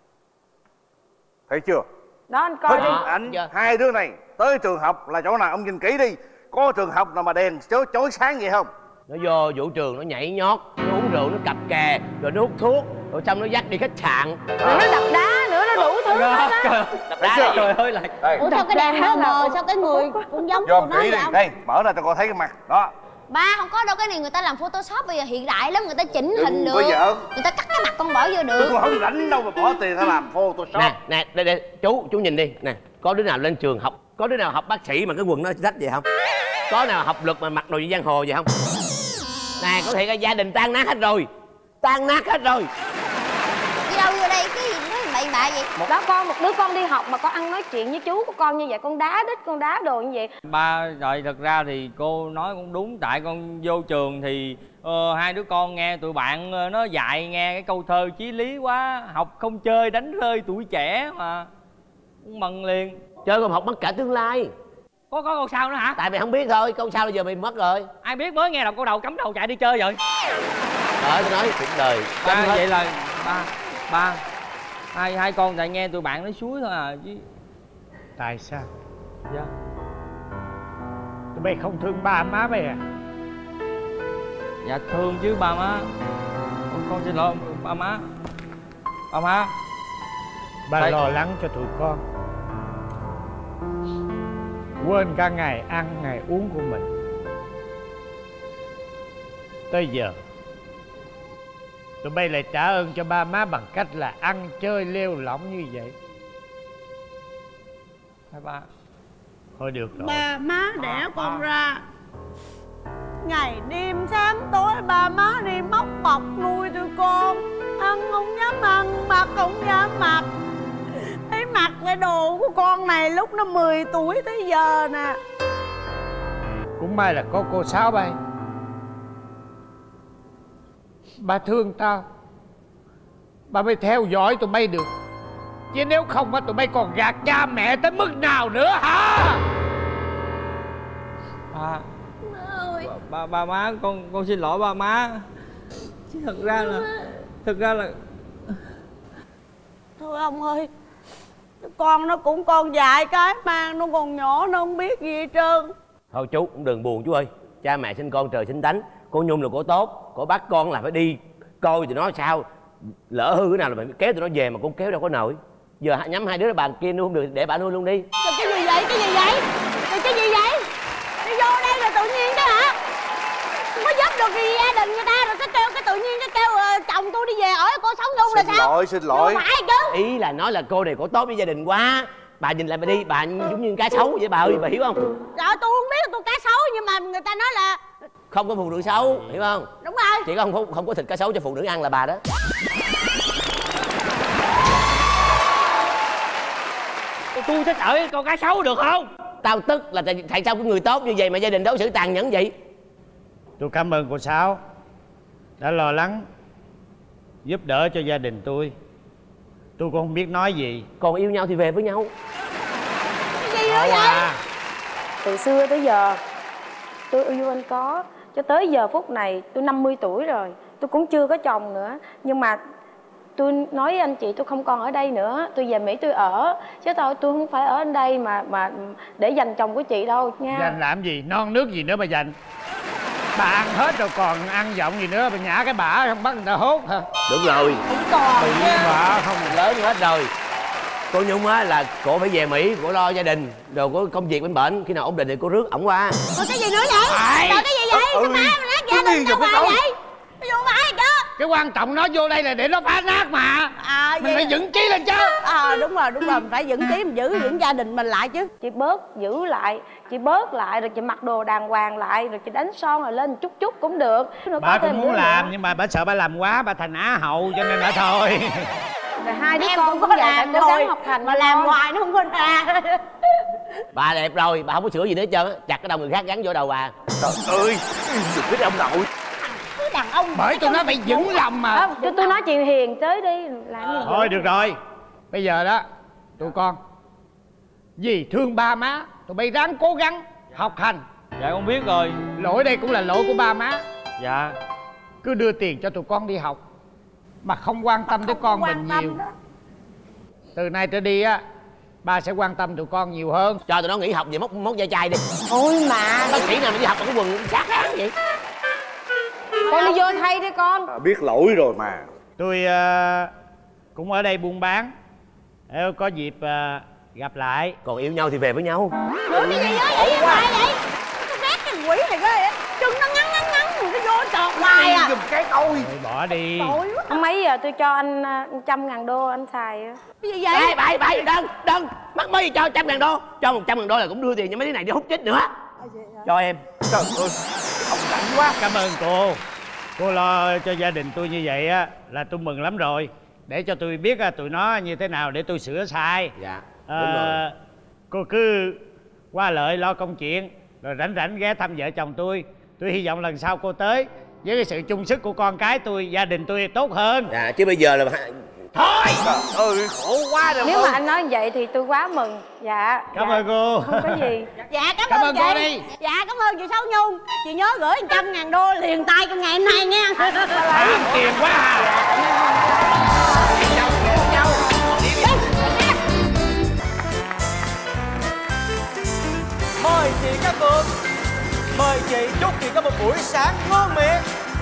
Thấy chưa? Đó anh coi đi. Ảnh hai đứa này tới trường học là chỗ nào ông nhìn kỹ đi. Có trường học nào mà đèn chói, chói sáng vậy không? Nó vô vũ trường nó nhảy nhót, nó uống rượu, nó cặp kè, rồi nó hút thuốc, rồi xong nó dắt đi khách sạn. Rồi nó đập đá nữa, nó đủ thứ hết á. Đập đá là trời ơi lại. Đây. Ủa sao cái đèn mờ mờ, sao cái người cũng giống Dòm của nó kỹ vậy đi. ông? Đây, mở ra cho con thấy cái mặt. Đó. Ba không có đâu, cái này người ta làm photoshop bây giờ hiện đại lắm, người ta chỉnh Đừng hình được. có giỡn. Người ta cắt cái mặt con bỏ vô được. Tôi không rảnh đâu mà bỏ tiền ra làm photoshop. Nè, nè, đây, đây, chú, chú nhìn đi. Nè, có đứa nào lên trường học, có đứa nào học bác sĩ mà cái quần nó rách vậy không? Có nào học luật mà mặc đồ giang hồ vậy không? Nè, có thể là gia đình tan nát hết rồi. Tan nát hết rồi. Đi đâu vô đây cái gì nói bậy bạ vậy? Một đó con, một đứa con đi học mà con ăn nói chuyện với chú của con như vậy, con đá đít, con đá đồ như vậy. Ba, rồi thật ra thì cô nói cũng đúng. Tại con vô trường thì ờ, hai đứa con nghe tụi bạn ờ, nó dạy nghe cái câu thơ chí lý quá. Học không chơi đánh rơi tuổi trẻ mà. Mừng liền. Chơi không học mất cả tương lai. Có có câu sau nữa hả? Tại mày không biết thôi, câu sau bây giờ mày mất rồi. Ai biết, mới nghe đọc câu đầu cắm đầu chạy đi chơi rồi. Đó, tôi nói cuộc đời. Ba, vậy là ba, ba hai hai con tại nghe tụi bạn nói suối thôi à chứ. Tại sao? Dạ. Tụi bay không thương ba má bay à? Dạ thương chứ ba má. Con, con xin lỗi ba má. Ba má. Ba Tại... lo lắng cho tụi con. Quên cả ngày ăn, ngày uống của mình. Tới giờ tụi bay lại trả ơn cho ba má bằng cách là ăn chơi lêu lỏng như vậy. Hai ba. Thôi được rồi. Ba má đẻ con ra, ngày đêm sáng tối ba má đi móc bọc nuôi tụi con. Ăn không dám ăn, mặc không dám mặc. Thấy mặc cái đồ của con này lúc nó mười tuổi tới giờ nè. Cũng may là có cô Sáu bay. Ba thương tao, ba mới theo dõi tụi bay được. Chứ nếu không á tụi bay còn gạt cha mẹ tới mức nào nữa hả? Ba ba, ba má con con xin lỗi ba má. Chứ thật ra là thật ra là Thôi ông ơi, con nó cũng còn dại cái mà nó còn nhỏ, nó không biết gì hết trơn. Thôi chú cũng đừng buồn chú ơi. Cha mẹ sinh con trời sinh tánh. Cô Nhung là cô tốt, cô bắt con là phải đi coi tụi nó sao. Lỡ hư cái nào là phải kéo tụi nó về mà con kéo đâu có nổi. Giờ nhắm hai đứa là bàn kia nuôi không được, để bà nuôi luôn đi. Rồi cái gì vậy, cái gì vậy? Rồi cái gì vậy? Đi vô đây rồi tự nhiên đó hả? Không có giúp được gì gia đình người ta rồi cái kêu cái tự nhiên cái kêu uh, chồng tôi đi về ở cô sống chung là Xin sao? lỗi, xin lỗi. Không phải chứ. Ý là nói là cô này cổ tốt với gia đình quá. Bà nhìn lại bà đi, bà giống như cá sấu vậy bà ơi, bà hiểu không? Trời, tôi không biết là tôi cá sấu nhưng mà người ta nói là Không có phụ nữ xấu, hiểu không? đúng rồi. Chỉ có không, không, không có thịt cá sấu cho phụ nữ ăn là bà đó. tôi thích ở con cá sấu được không? Tao tức là tại, tại sao cái người tốt như vậy mà gia đình đối xử tàn nhẫn vậy? Tôi cảm ơn cô Sáu đã lo lắng giúp đỡ cho gia đình tôi. Tôi cũng không biết nói gì. Còn yêu nhau thì về với nhau. Cái gì nữa vậy? À, Từ xưa tới giờ tôi yêu anh có, cho tới giờ phút này tôi năm mươi tuổi rồi, tôi cũng chưa có chồng nữa. Nhưng mà tôi nói với anh chị tôi không còn ở đây nữa, tôi về Mỹ tôi ở. Chứ tôi tôi không phải ở ở đây mà mà để dành chồng của chị đâu nha. dành làm gì, non nước gì nữa mà dành. Bà ăn hết rồi còn ăn giọng gì nữa, bà nhả cái bả không bắt người ta hốt hả? Đúng rồi. Không còn Bị vợ không lớn hết rồi. Cô Nhung á là cổ phải về Mỹ, cổ lo gia đình rồi có công việc bên bển, khi nào ổn định thì cô rước ổng qua. Rồi cái gì nữa vậy? Ai? Rồi cái gì vậy? Ừ, Cái má mà nát gia đình đâu mà vậy? Vô phải chứ. Cái quan trọng nó vô đây là để nó phá nát mà. À, mình phải vững chí lên chứ. Ờ đúng rồi, đúng rồi, mình phải vững chí, mình giữ vững gia đình mình lại chứ. Chị bớt giữ lại, chị bớt lại rồi chị mặc đồ đàng hoàng lại, rồi chị đánh son rồi lên chút chút cũng được. Nó Bà có thêm cũng muốn đứa làm nữa. nhưng mà bà sợ bà làm quá bà thành á hậu cho nên bà thôi. Rồi hai đứa Em con cũng cũng có vậy, phải làm cố rồi, gắng học hành mà cho làm con. hoài nó không có ra. Bà đẹp rồi, bà không có sửa gì nữa hết trơn á, chặt cái đầu người khác gắn vô đầu bà. Trời ơi, đừng biết ông nội. Cứ đàn ông Bởi tôi nói phải vững lòng mà. Không, tôi, tôi nói chuyện hiền tới đi, làm gì Thôi được rồi. Bây giờ đó tụi con vì thương ba má tụi bay ráng cố gắng học hành. Dạ con biết rồi. Lỗi đây cũng là lỗi của ba má. Dạ. Cứ đưa tiền cho tụi con đi học mà không quan tâm tới con mình nhiều. Từ nay trở đi á, ba sẽ quan tâm tụi con nhiều hơn. Cho tụi nó nghỉ học về móc móc da chai đi. Thôi mà bác sĩ nào mà đi học mà cái quần sát áng vậy. con đi vô thay đi con. À, biết lỗi rồi mà. Tôi uh, cũng ở đây buôn bán. Nếu có dịp uh, gặp lại. Còn yêu nhau thì về với nhau. Ủa cái gì vậy? Vậy vậy vậy? Cái ghét cái quỷ này ghê vậy. Chân nó ngắn ngắn ngắn cái vô trọt hoài à. Giùm cái ôi. Thôi bỏ đi. Không mấy giờ tôi cho anh trăm ngàn đô anh xài. Cái gì vậy? Bậy bậy bậy đừng đừng mắc mới gì cho trăm ngàn đô. Cho một trăm ngàn đô là cũng đưa tiền cho mấy đứa này đi hút chích nữa. Cho em. Trời ơi, ông rảnh quá. Cảm ơn cô. Cô lo cho gia đình tôi như vậy á là tôi mừng lắm rồi. Để cho tôi biết tụi nó như thế nào để tôi sửa sai. Dạ à, đúng rồi. Cô cứ qua lợi lo công chuyện rồi rảnh rảnh ghé thăm vợ chồng tôi. Tôi hy vọng lần sau cô tới với cái sự chung sức của con cái tôi, gia đình tôi tốt hơn. Dạ chứ bây giờ là thôi. Trời ơi khổ quá rồi. Nếu mà anh nói vậy thì tôi quá mừng. Dạ. Cảm dạ. ơn cô. Không có gì. Dạ cảm, Cảm ơn ơn chị. cô đi. Dạ cảm ơn chị Sáu Nhung. Chị nhớ gửi một trăm ngàn đô liền tay trong ngày hôm nay nha. Làm tiền quá à. Mời chị Cát Tường. Mời chị chúc chị có một buổi sáng ngon miệng.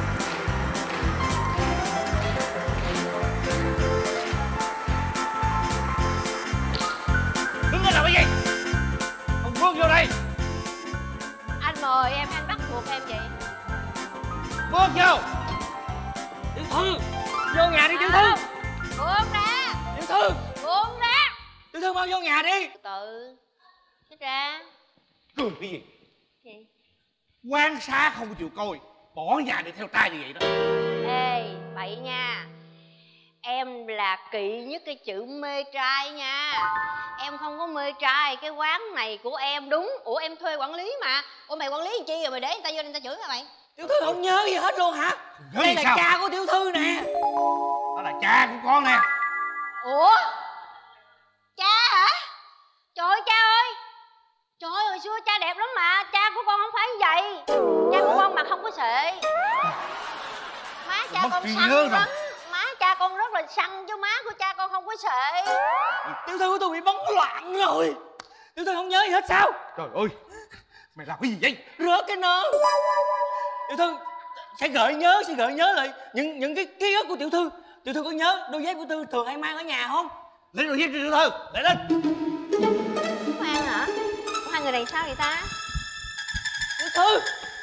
Đứng lên làm cái gì? Ông Vương vô đây. Anh mời em, anh bắt buộc em vậy. Vương vô. Tiểu Thư vô nhà đi Tiểu Thư. Buông ra. Tiểu Thư Buông ra. Tiểu Thư mau vô nhà đi. Từ từ. Chết ra. Cười cái gì? Gì? Quan sát không chịu coi, bỏ nhà đi theo trai như vậy đó. Ê, bậy nha. Em là kỵ nhất cái chữ mê trai nha. Em không có mê trai. Cái quán này của em đúng. Ủa em thuê quản lý mà. Ủa mày quản lý làm chi rồi mày để người ta vô đây người ta chửi hả mày? Tiểu Thư không nhớ gì hết luôn hả? Nhớ Đây gì là sao? cha của Tiểu Thư nè. Đó là cha của con nè. Ủa? Cha hả? Trời ơi cha ơi. Trời ơi hồi xưa cha đẹp lắm mà. Cha của con không phải như vậy. Cha của con mặt không có sệ. Má cha Mất con trí săn nhớ rồi. lắm. Má cha con rất là săn chứ má của cha con không có sệ. Tiểu Thư của tôi bị bấn loạn rồi. Tiểu Thư không nhớ gì hết sao? Trời ơi, mày làm cái gì vậy? Rớt cái nơ. Tiểu Thư sẽ gợi nhớ, sẽ gợi nhớ lại những những cái ký ức của Tiểu Thư. Tiểu Thư có nhớ đôi dép của Thư thường hay mang ở nhà không? Lấy đôi dép cho Tiểu Thư, để lên. Không ăn hả? Ủa, hai người này sao vậy ta? Tiểu Thư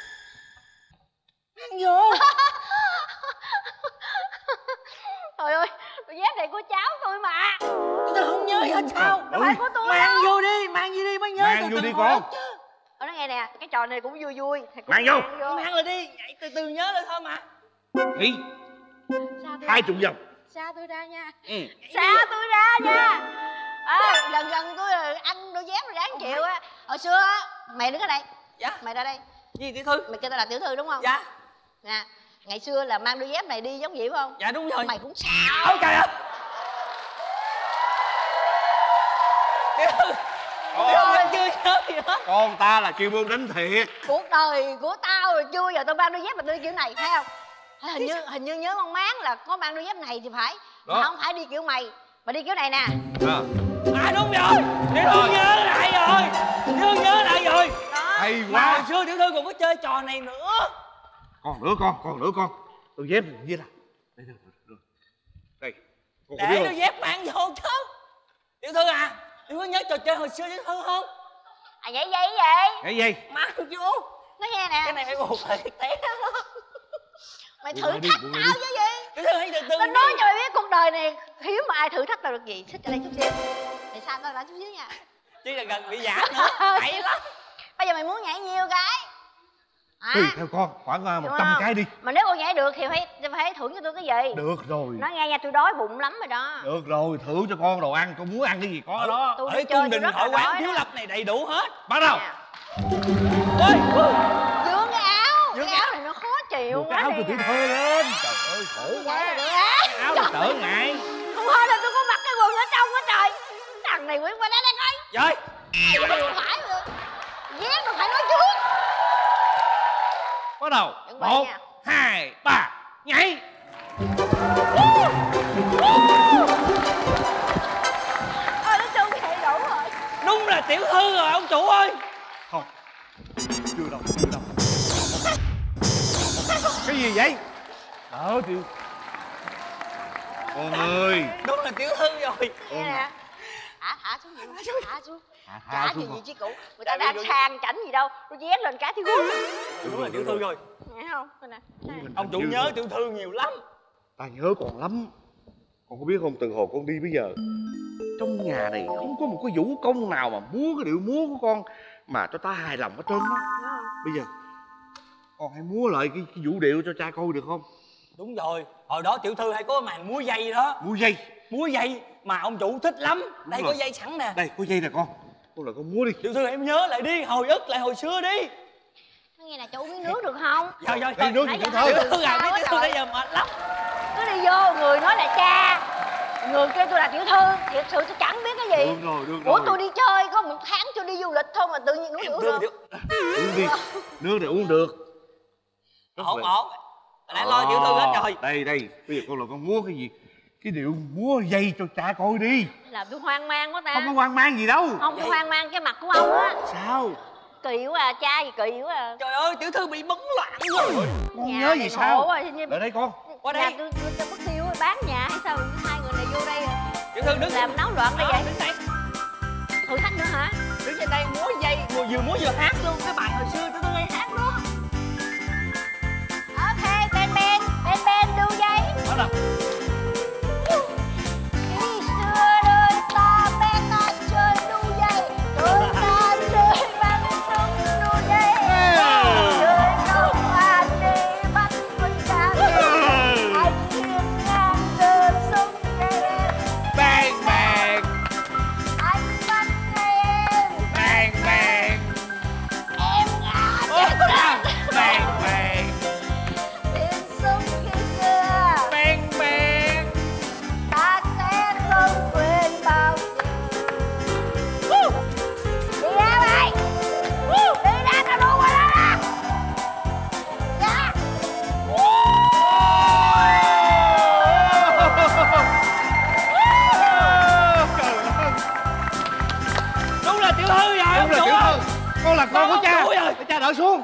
mang vô. Trời ơi, đôi dép này của cháu tôi mà. Tiểu Thư không nhớ gì hết sao? Đâu phải của tôi Mang đâu. vô đi, mang gì đi mới nhớ. Mang từ vô từ đi hồi con. đó chứ. Ở đó nghe nè, cái trò này cũng vui vui. Thầy cũng Mang vô. Mang lại đi, vậy từ từ nhớ lại thôi mà. Đi, Xa tôi hai ra. chục vòng. Xa tôi ra nha. Ừ. Xa tôi ra nha. À, lần lần tôi ăn đôi dép rồi đáng chịu á. Hồi xưa á, mày đứng ở đây. Dạ. Mày ra đây. Gì Tiểu Thư? Mày kêu tao là Tiểu Thư đúng không? Dạ. Nè, ngày xưa là mang đôi dép này đi giống vậy phải không? Dạ đúng rồi. Mày cũng xạo. Ôi trời ơi. Tiểu Thư Con, chưa nhớ gì hết. con ta là chuyên môn đánh thiệt. Cuộc đời của tao rồi chưa bao giờ tao mang đôi dép mà tao đi kiểu này thấy không? Hình như hình như nhớ con Máng là có mang đôi dép này thì phải. Mà Đó. không phải đi kiểu mày, mà đi kiểu này nè. À, À đúng rồi. Tiểu Thư nhớ lại rồi. Tiểu Thư nhớ lại rồi. hay Mà hồi quá. xưa Tiểu Thư còn có chơi trò này nữa. Còn nữa con, còn nữa con. Đôi dép này như là. Đây, đây, đây, đây. Đây, con có biết Để không? đôi dép mang vô chứ. Tiểu Thư à, Tiểu Thư nhớ trò chơi hồi xưa Tiểu Thư không? À vậy vậy vậy? Cái gì? Mang chú. Nói nghe nè. Cái này phải buộc lại té đó. Mày thử thách tao chứ gì? Tiểu Thư hãy từ từ. Tao nói cho mày biết cuộc đời này hiếm mà ai thử thách tao được gì. Xích ra đây chút xíu. Mày sao tao lại chút xíu nha. Chứ là gần bị giả nữa. Hay lắm. Bây giờ mày muốn nhảy nhiêu cái? À, Tùy theo con, khoảng uh, một trăm cái đi. Mà nếu con nhảy được thì phải phải thưởng cho tôi cái gì? Được rồi. Nói nghe nha, tôi đói bụng lắm rồi đó. Được rồi, thưởng cho con đồ ăn, con muốn ăn cái gì có ở đó. Tôi ở cung đình hội quán thiếu lập này đầy đủ hết. Bắt đầu. Ôi, Dướng cái áo. Cái áo này nó khó chịu quá. Cái áo đi cho Tiểu nè. Thư lên. Trời ơi, khổ quá. Áo là tở ngại. Không thôi là tôi có mặc cái quần ở trong á trời. Thằng này quên qua đây đây coi. Rồi. Không phải rồi. Ghét mà phải nói trước. Bắt đầu. Một, hai, ba, nhảy. Ôi nó trông hệ đủ rồi. Đúng là Tiểu Thư rồi ông chủ ơi. Không. Chưa đâu, chưa đâu. Cái gì vậy? Đỡ Tiểu. Con ơi. Đúng là Tiểu Thư rồi. Nghe nè. Thả thả xuống gì? Thả xuống. Thả Chả xuống gì con. gì chứ cụ. Người ta đang sang chảnh gì đâu. Tôi ghét lên cái thiếu gút. Đúng là Tiểu Thư rồi. Nghe không? Coi nè. Ông chủ nhớ Tiểu Thư nhiều lắm. Ta nhớ còn lắm. Con có biết không, từ hồi con đi bây giờ, trong nhà này không có một cái vũ công nào mà múa cái điệu múa của con mà cho ta hài lòng hết trơn á. Bây giờ con hãy múa lại cái, cái vũ điệu cho cha coi được không? Đúng rồi, hồi đó Tiểu Thư hay có màn múa dây đó. Múa dây. Múa dây mà ông chủ thích lắm. Đúng Đây rồi. có dây sẵn nè. Đây có dây nè con. Con là con múa đi. Tiểu Thư em nhớ lại đi, hồi ức lại hồi xưa đi. Nghe nè, cho uống miếng nước được không? Rồi rồi, Đi nước nãy gì giờ Tiểu Thư? Tiểu Thư à, biết Tiểu Thư bây giờ mệt lắm. Cứ đi vô, người nói là cha, người kêu tôi là Tiểu Thư. Thiệt sự tôi chẳng biết cái gì. Được rồi, được Ủa rồi. tôi đi chơi có một tháng cho đi du lịch thôi mà tự nhiên uống nước được. Uống đi. Nước này uống được. Ổn ổn. Đã lo Tiểu Thư hết rồi. Đây đây, bây giờ con là con múa cái gì? Cái điệu múa dây cho cha coi đi. Làm tôi hoang mang quá ta. Không có hoang mang gì đâu. Không, tôi hoang mang cái mặt của ông á. Sao? Kỳ quá à, cha gì kỳ quá à. Trời ơi, Tiểu Thư bị bấn loạn rồi. Con Nhà nhớ này gì ngộ sao? quá, hình như- Lại đây con. Qua Nhà đây. tôi tôi tôi mất tiêu á, bán nhà hay sao hai người này vô đây à? Tiểu Thư đứng. Làm náo loạn đây Đó, vậy. đứng đây. Thử thách nữa hả? Đứng trên đây múa dây, vừa vừa múa vừa hát luôn. Cái bài hồi xưa Tiểu Thư hay hát đó. Ok, Ben Ben, Ben Ben đu dây. Bắt đầu. Khi xưa đời ta bé ta chơi đu dây, đời ta chơi bắn súng đu dây, chơi công an đi bắt quân cha anh hiên ngang giơ súng cây em, Bang bang. anh bắt em, Bang bang. em ngã chết Bang bang. tiếng súng khi xưa, Bang bang. ta sẽ không quên bao giờ. Đi ra mày, đi ra tao đu qua đó nè. Ra. Đúng là Tiểu Thư rồi ông Đúng là chủ Tiểu ơi. Thư. Con là con của Con cha. ông chủ rồi. Để cha đỡ xuống.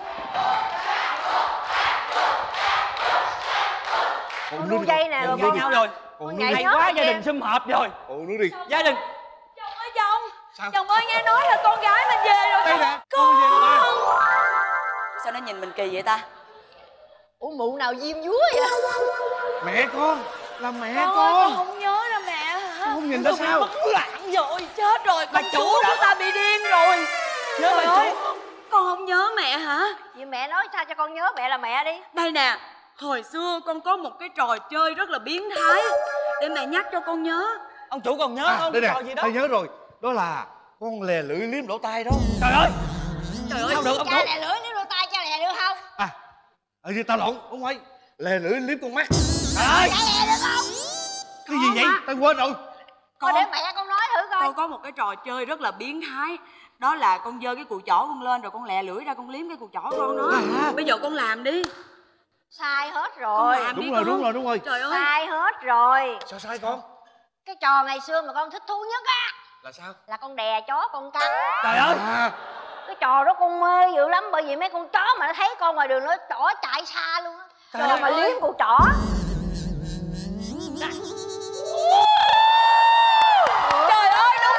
Con đu dây nè, rồi Với con nhau rồi. Con nhảy Hay nhót quá, rồi gia kìa. đình sum họp rồi. Uống nước đi. Gia đình. Chồng ơi chồng. Sao? Chồng ơi nghe nói là con gái mình về rồi. Đây chồng. nè. Con về đâu ba? Sao nó nhìn mình kỳ vậy ta? Ủa mụ nào diêm dúa vậy? Mẹ con. Là mẹ Con ơi, con. con không nhớ ra mẹ hả? Không nhìn ra Con bị sao? bấn loạn rồi. Chết rồi, Bà con chủ chủ đó. của ta bị điên rồi. Nhớ Trời bà ơi, chủ. con không nhớ mẹ hả? Vậy mẹ nói sao cho con nhớ mẹ là mẹ đi. Đây nè, hồi xưa con có một cái trò chơi rất là biến thái. Để mẹ nhắc cho con nhớ. Ông chủ còn nhớ À, không? đây Cái nè, trò gì đó? tôi nhớ rồi. Đó là con lè lưỡi liếm lỗ tai đó. Trời ơi. Trời ơi, Sao được ông Cha chủ? lè lưỡi nếu đôi tay cha lè được không? À, ở như tao lộn, không phải. Lè lưỡi liếm con mắt. Trời ơi. Cha lè được không? Cái gì vậy? Tao quên rồi. Con để mẹ con nói thử coi. con có một cái trò chơi rất là biến thái. Đó là con giơ cái cùi chỏ con lên rồi con lè lưỡi ra con liếm cái cùi chỏ con đó. À. Bây giờ con làm đi. Sai hết Con rồi. làm đi Đúng rồi, con. đúng rồi, đúng rồi. Trời ơi. Sai hết rồi. Sao sai con? Cái trò ngày xưa mà con thích thú nhất á Là sao? là con đè chó con cắn. Trời ơi. À, Cái trò đó con mê dữ lắm, bởi vì mấy con chó mà nó thấy con ngoài đường nó trỏ chạy xa luôn á. Trời Rồi mà ơi. liếm con trỏ. Trời ơi, đúng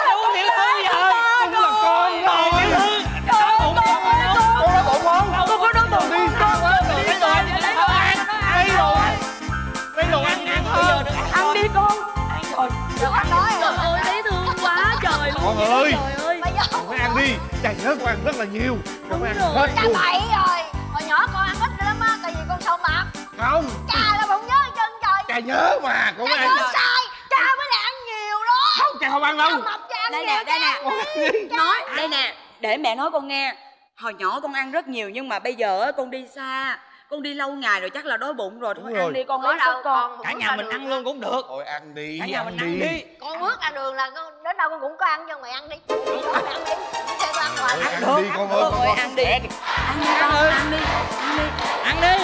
rồi. Trời ơi, Trời ơi, thấy thương quá trời luôn. Con ơi, Trời ơi. con phải ăn đi. Cha nhớ con ăn rất là nhiều. Con phải ăn Rồi. hết Cha luôn. bậy rồi. Hồi nhỏ con ăn ít lắm á, tại vì con sợ mập. Không. Cha là không nhớ chân trời. Cha nhớ mà, con Cha phải nhớ ăn. sai. Cha mới là ăn nhiều đó. Không, cha không ăn đâu. Cha mập cha ăn Đây nhiều. nè, đây nè. Cha. Nói, đây nè. Để mẹ nói con nghe. Hồi nhỏ con ăn rất nhiều nhưng mà bây giờ á, con đi xa. Con đi lâu ngày rồi chắc là đói bụng rồi. Thôi ăn đi con lấy sức con. Cả nhà mình ăn luôn cũng được. Thôi ăn đi, Cả nhà ăn mình đi. ăn đi. Con bước ra đường là con đến đâu con cũng có ăn, nhưng mày ăn đi. Con ăn đi. Xe con ăn hoài. Ăn đi con ơi, con Ôi, ơi. ăn đi. Ăn đi con, ăn đi. Ăn đi. Ăn đi.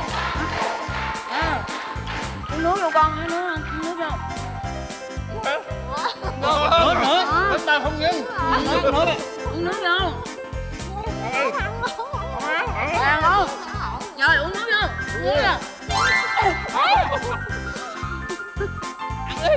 À. Uống nước vô con, uống nước, uống nước vô. Nữa nữa. Đến tao không ngưng. Uống nước nữa. Uống nước vô. Ăn không? Rồi uống nước vô. Uống nước vô. Ăn đi.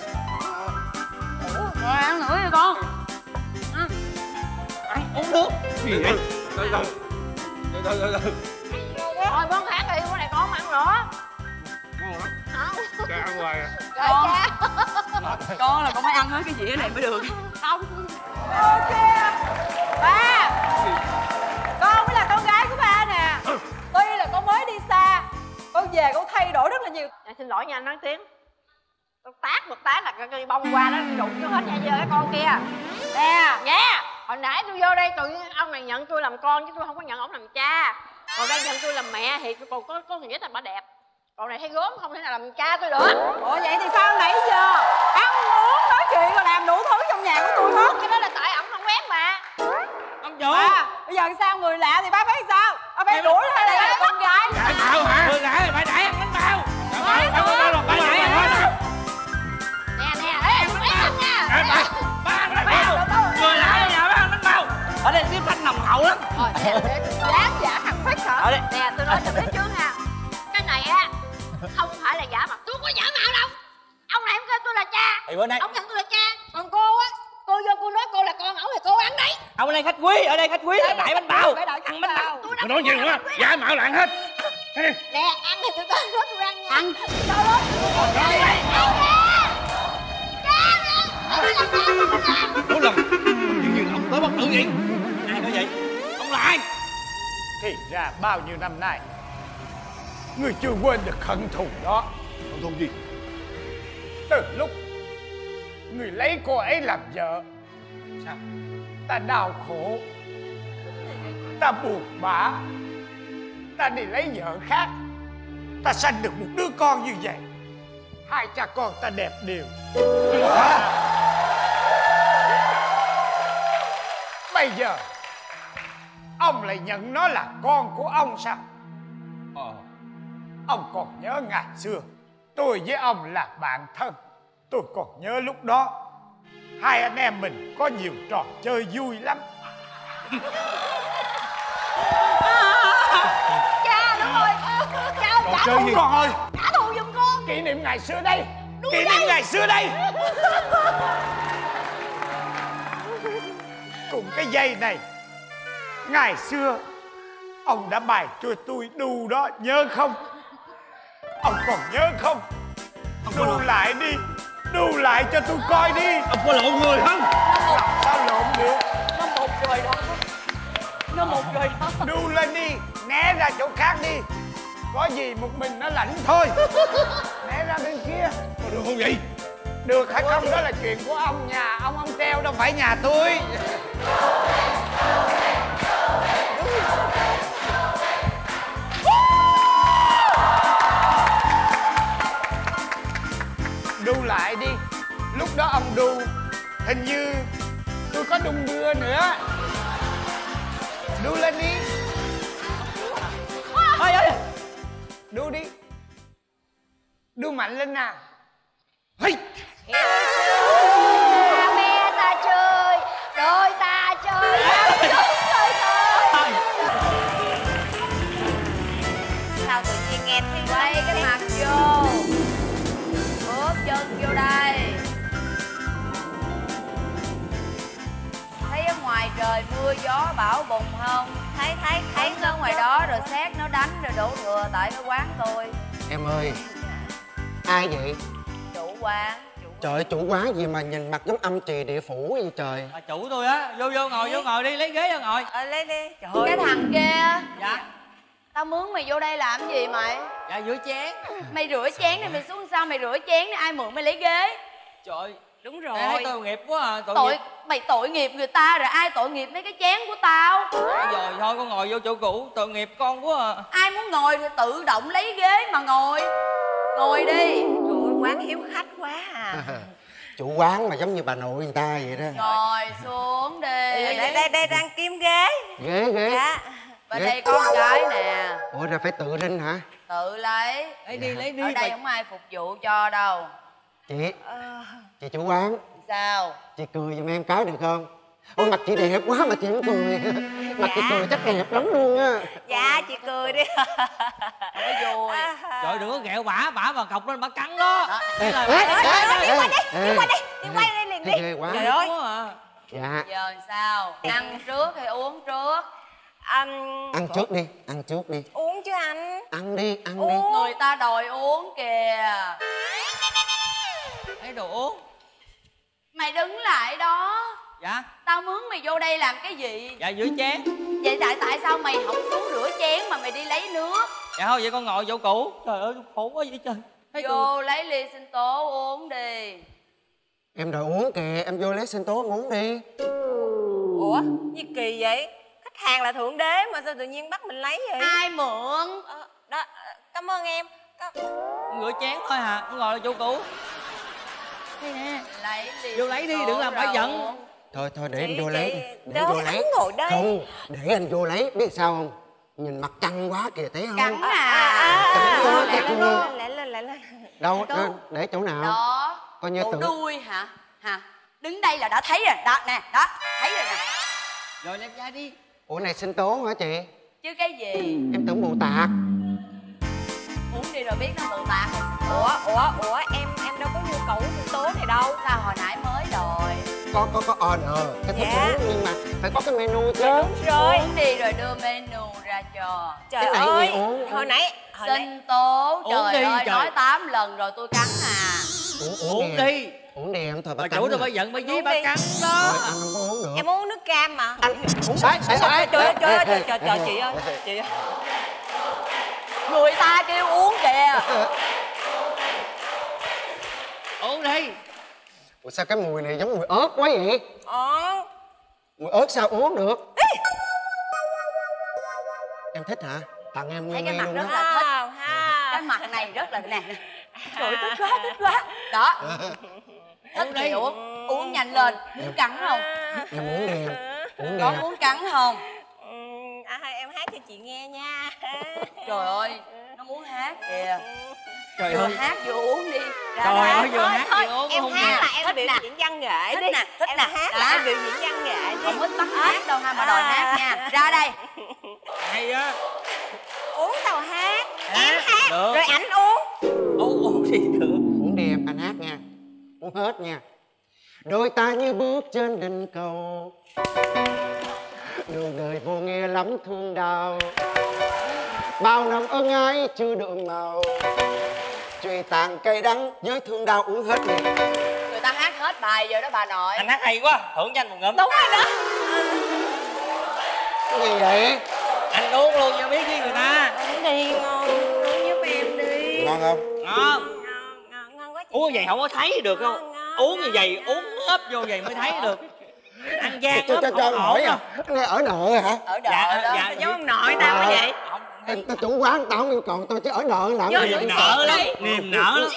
Rồi ăn nữa đi con. Ăn. Ăn uống nước. Gì vậy? Từ từ. Từ từ từ từ. Thôi con khác đi, con này con không ăn nữa. Ngon lắm. Không. Cha ăn hoài à. Con. Con là con phải ăn hết cái dĩa này mới được. Không. Ok. Ba. Con mới là con gái của ba nè. Tuy là con mới đi xa, con về con thay đổi rất là nhiều. Dạ, xin lỗi nha anh Nắng Tiếng. Con tát một cái là cây bông qua đó đụng cho hết nha dơ cái con kia. Nè, nha. Hồi nãy tôi vô đây tự nhiên ông này nhận tôi làm con chứ tôi không có nhận ông làm cha. Còn đây nhận tôi làm mẹ thì còn có có nghĩa là bà đẹp. Còn này thấy gớm không thể nào làm cha tôi được. Ủa vậy thì sao nãy giờ ăn uống nói chuyện rồi làm đủ thứ trong nhà của tôi hết. Cái đó là tại ổng không quét mà. Ông chủ. À, bây giờ sao người lạ thì ba phải sao? Ba phải đuổi hay là, là con gái? Đại bào hả? Người lạ thì phải đẩy ăn bánh bao. Phải không có đâu, phải đẩy ăn hết. Nè nè, ê, ăn bánh bao nha. Ba ăn bánh bao. Người lạ ở nhà ba ăn bánh bao. Ở đây tiếp khách nồng hậu lắm. Rồi, nè, để tôi dám giả thằng Phết hả? Nè, tôi nói cho biết trước nha. Cái này á, không phải là giả mặt. Tôi không có giả mạo đâu. Ông này không kêu tôi là cha. Thì bữa nay Ông nhận tôi là cha. Còn cô á, cô vô cô nói cô là con ổng thì cô ăn đấy. ông ở đây khách quý, ở đây khách quý là đại bánh bao. Ăn bánh bao. Mày nói nhiều quá, giả mạo là ăn hết. Nè, ăn thì tôi tới nói tôi ăn nha. Ăn. Đâu Mỗi lần dường như ông tới bất tử vậy. Ai nói vậy? Ông là ai? Thì ra bao nhiêu năm nay người chưa quên được hận thù đó. Hận thù gì? Từ lúc người lấy cô ấy làm vợ, sao ta đau khổ, ta buồn bã, ta đi lấy vợ khác, ta sanh được một đứa con như vậy. Hai cha con ta đẹp đều. Bây giờ ông lại nhận nó là con của ông sao? Ờ. Ông còn nhớ ngày xưa tôi với ông là bạn thân. Tôi còn nhớ lúc đó hai anh em mình có nhiều trò chơi vui lắm. Cha đúng rồi. Cha Trò trả chơi thù gì? Con ơi, trả thù giùm con. kỷ niệm ngày xưa đây. Đúng Kỷ đây. niệm ngày xưa đây. Cùng cái dây này, ngày xưa ông đã bày cho tôi đu đó, nhớ không? Ông còn nhớ không? Đu lại đi, đu lại cho tôi coi đi. Ông có lộn người không? Làm sao lộn được? Nó một rồi đó. Nó một rồi đó. Đu lên đi, né ra chỗ khác đi. Có gì một mình nó lãnh thôi. Né ra bên kia. Có được không vậy? Được hay không đó là chuyện của ông, nhà ông ông treo đâu phải nhà tôi. Đu lại đi. Lúc đó ông đu, hình như tôi có đung đưa nữa. Đu lên đi. Ôi ơi, đu đi. Đu mạnh lên nào. Hey. Mẹ ta chơi, đôi ta chơi, chơi chơi chơi. Sao tự nhiên nghe thấy quay cái mặt vô, bước chân vô đây. Thấy ở ngoài trời mưa gió bão bùng không? Thấy thấy thấy ở ngoài đó rồi xét nó đánh rồi đổ thừa tại cái quán tôi. Em ơi, ai vậy? Chủ quán, chủ Trời ơi, chủ quán gì mà nhìn mặt giống âm trì địa phủ vậy trời. Bà chủ tôi á, vô vô ngồi vô ngồi đi, lấy ghế ra ngồi. Ờ lấy đi. Trời ơi. Cái thằng kia. Dạ. Tao mướn mày vô đây làm gì mày? Dạ rửa chén. Mày rửa chén này mày xuống sao mày rửa chén này, ai mượn mày lấy ghế? Trời ơi. Đúng rồi. Thấy tội nghiệp quá à, tội, tội nghiệp. Mày tội nghiệp người ta rồi ai tội nghiệp mấy cái chén của tao? Rồi thôi con ngồi vô chỗ cũ, tội nghiệp con quá à. Ai muốn ngồi thì tự động lấy ghế mà ngồi. Ngồi đi. Trời ơi, quán hiếu khách quá à. Chủ quán mà giống như bà nội người ta vậy đó. Ngồi xuống đi. Đây đây đây đang kiếm ghế. Ghế ghế. Dạ. Bên ghế. đây có một cái nè. Ủa ra phải tự rinh hả? Tự lấy. Lấy đi lấy đi. Ở đây không ai phục vụ cho đâu. Chị Chị chủ quán. Sao? Chị cười giùm em cái được không? Ôi mặt chị đẹp quá mà chị không cười. Mặt chị cười chắc đẹp lắm luôn á. Dạ chị cười đi. Không có vui. Trời đừng có ghẹo bả, bả mà cọc lên bả cắn đó. Ê, Là- ê, Đi qua đi, ê. đi qua đi, đi qua đi liền đi. Ghê quá. Trời ơi. Dạ. Giờ sao? Ăn trước hay uống trước? Ăn Ăn trước đi, ăn trước đi. uống chứ anh. Ăn đi, ăn đi. Người ta đòi uống kìa. Lấy đồ uống. Mày đứng lại đó. Dạ. Tao mướn mày vô đây làm cái gì? Dạ rửa chén. Vậy tại tại sao mày không xuống rửa chén mà mày đi lấy nước? Dạ thôi vậy con ngồi vô cũ. Trời ơi khổ quá vậy trời. Thấy Vô tôi- lấy ly sinh tố uống đi. Em đòi uống kìa, em vô lấy sinh tố em uống đi. Ủa gì kỳ vậy? Khách hàng là thượng đế mà sao tự nhiên bắt mình lấy vậy? Ai mượn? Ờ, đó, cảm ơn em. Cảm... Rửa chén thôi hả? Con ngồi chỗ cũ. Đây nè. Lấy ly Vô lấy đi, sinh đừng tố làm bả rồi giận. uống. Thôi thôi để em Chị, vô lấy chị, đi. Để đâu em vô anh lấy. ngồi đây. Không, để anh vô lấy, biết sao không? Nhìn mặt căng quá kìa thấy không? Cắn à. Cắn quá, Lại căng lên luôn. đó. Lại lên, lại lên. Đâu, Đâu? đâu, để chỗ nào? Đó. Coi như Bộ tự. đuôi hả? Hả? Đứng đây là đã thấy rồi. Đó nè, đó. Thấy rồi nè. Rồi đem ra đi. Ủa này sinh tố hả chị? Chứ cái gì? Em tưởng mù tạt. Uống đi rồi biết nó mù tạt rồi. Ủa, ủa, ủa, em em đâu có nhu cầu uống sinh tố này đâu. Sao hồi nãy mới rồi. Có có có order cái thức Dạ. uống nhưng mà phải có cái menu chứ. Đúng rồi. Uống đi rồi đưa menu ra cho. Trời Cái này ơi, gì uống? hồi nãy, hồi nãy Sinh tố. Uống Trời đi, ơi, trời. nói tám lần rồi tôi cắn à. Uống, Uống đi. đi. Uống đi em thôi bà Bà cắn chủ tôi à. phải giận bà dí Uống bà đi. cắn đó. Thôi, anh không có uống được. em uống nước cam mà. Anh uống đấy, đấy, Trời ơi, trời ơi, trời ơi, đấy. trời trời chị ơi, chị ơi. Người ta kêu uống kìa. Uống đi. Ủa sao cái mùi này giống mùi ớt quá vậy? Ờ. Mùi ớt sao uống được? Em thích hả? Tặng em Thấy nguyên cái ngay mặt luôn rất đó. là thích. Wow, ha. Cái mặt này rất là nè. Trời thích quá, thích quá. Đó. Thích thì uống. Uống nhanh lên. Muốn cắn không? Em uống đi em. Uống đi Có em. muốn cắn không? Ừ, à, em hát cho chị nghe nha. Trời ơi, nó muốn hát kìa. Trời Vừa ơi. hát vừa uống đi. Ra Trời đây. ơi, vừa Thôi, hát thôi, vừa uống em không hát nghe. là em Thích biểu nè. diễn văn nghệ Thích đi. nè, thích em nè. hát Đó. là em biểu diễn văn nghệ đi. Không ít bắt hát đâu ha mà đòi hát nha. Ra đây. Hay á. Uống tàu hát, Hát, em hát, được. rồi ảnh uống. Uống uống đi được. Uống đi em, anh hát nha. Uống hết nha. Đôi ta như bước trên đỉnh cầu, đường đời vô nghĩa lắm thương đau. Bao năm ân ái chưa đường màu, truy tàn cây đắng với thương đau uống hết đi. Người ta hát hết bài rồi đó bà nội. Anh hát hay quá, thưởng cho anh một ngụm. Đúng rồi đó. Cái gì vậy? Anh uống luôn cho biết với người ta. Uống đi, ngon, uống giúp em đi. Ngon không? Ngon. Ngon, ngon quá chị. Uống vậy không có thấy được không? Uống như vậy, uống ấp vô vậy mới thấy được. Ăn gian Cho ấp cho cho không anh hỏi ổn à? Cái này ở nợ hả? Ở đợi Dạ, đó. dạ. Giống ông nội tao quá vậy. Em tao chủ quán tao không yêu cầu tôi chứ ở nợ làm Vô gì? Niềm nở lắm, niềm nở lắm.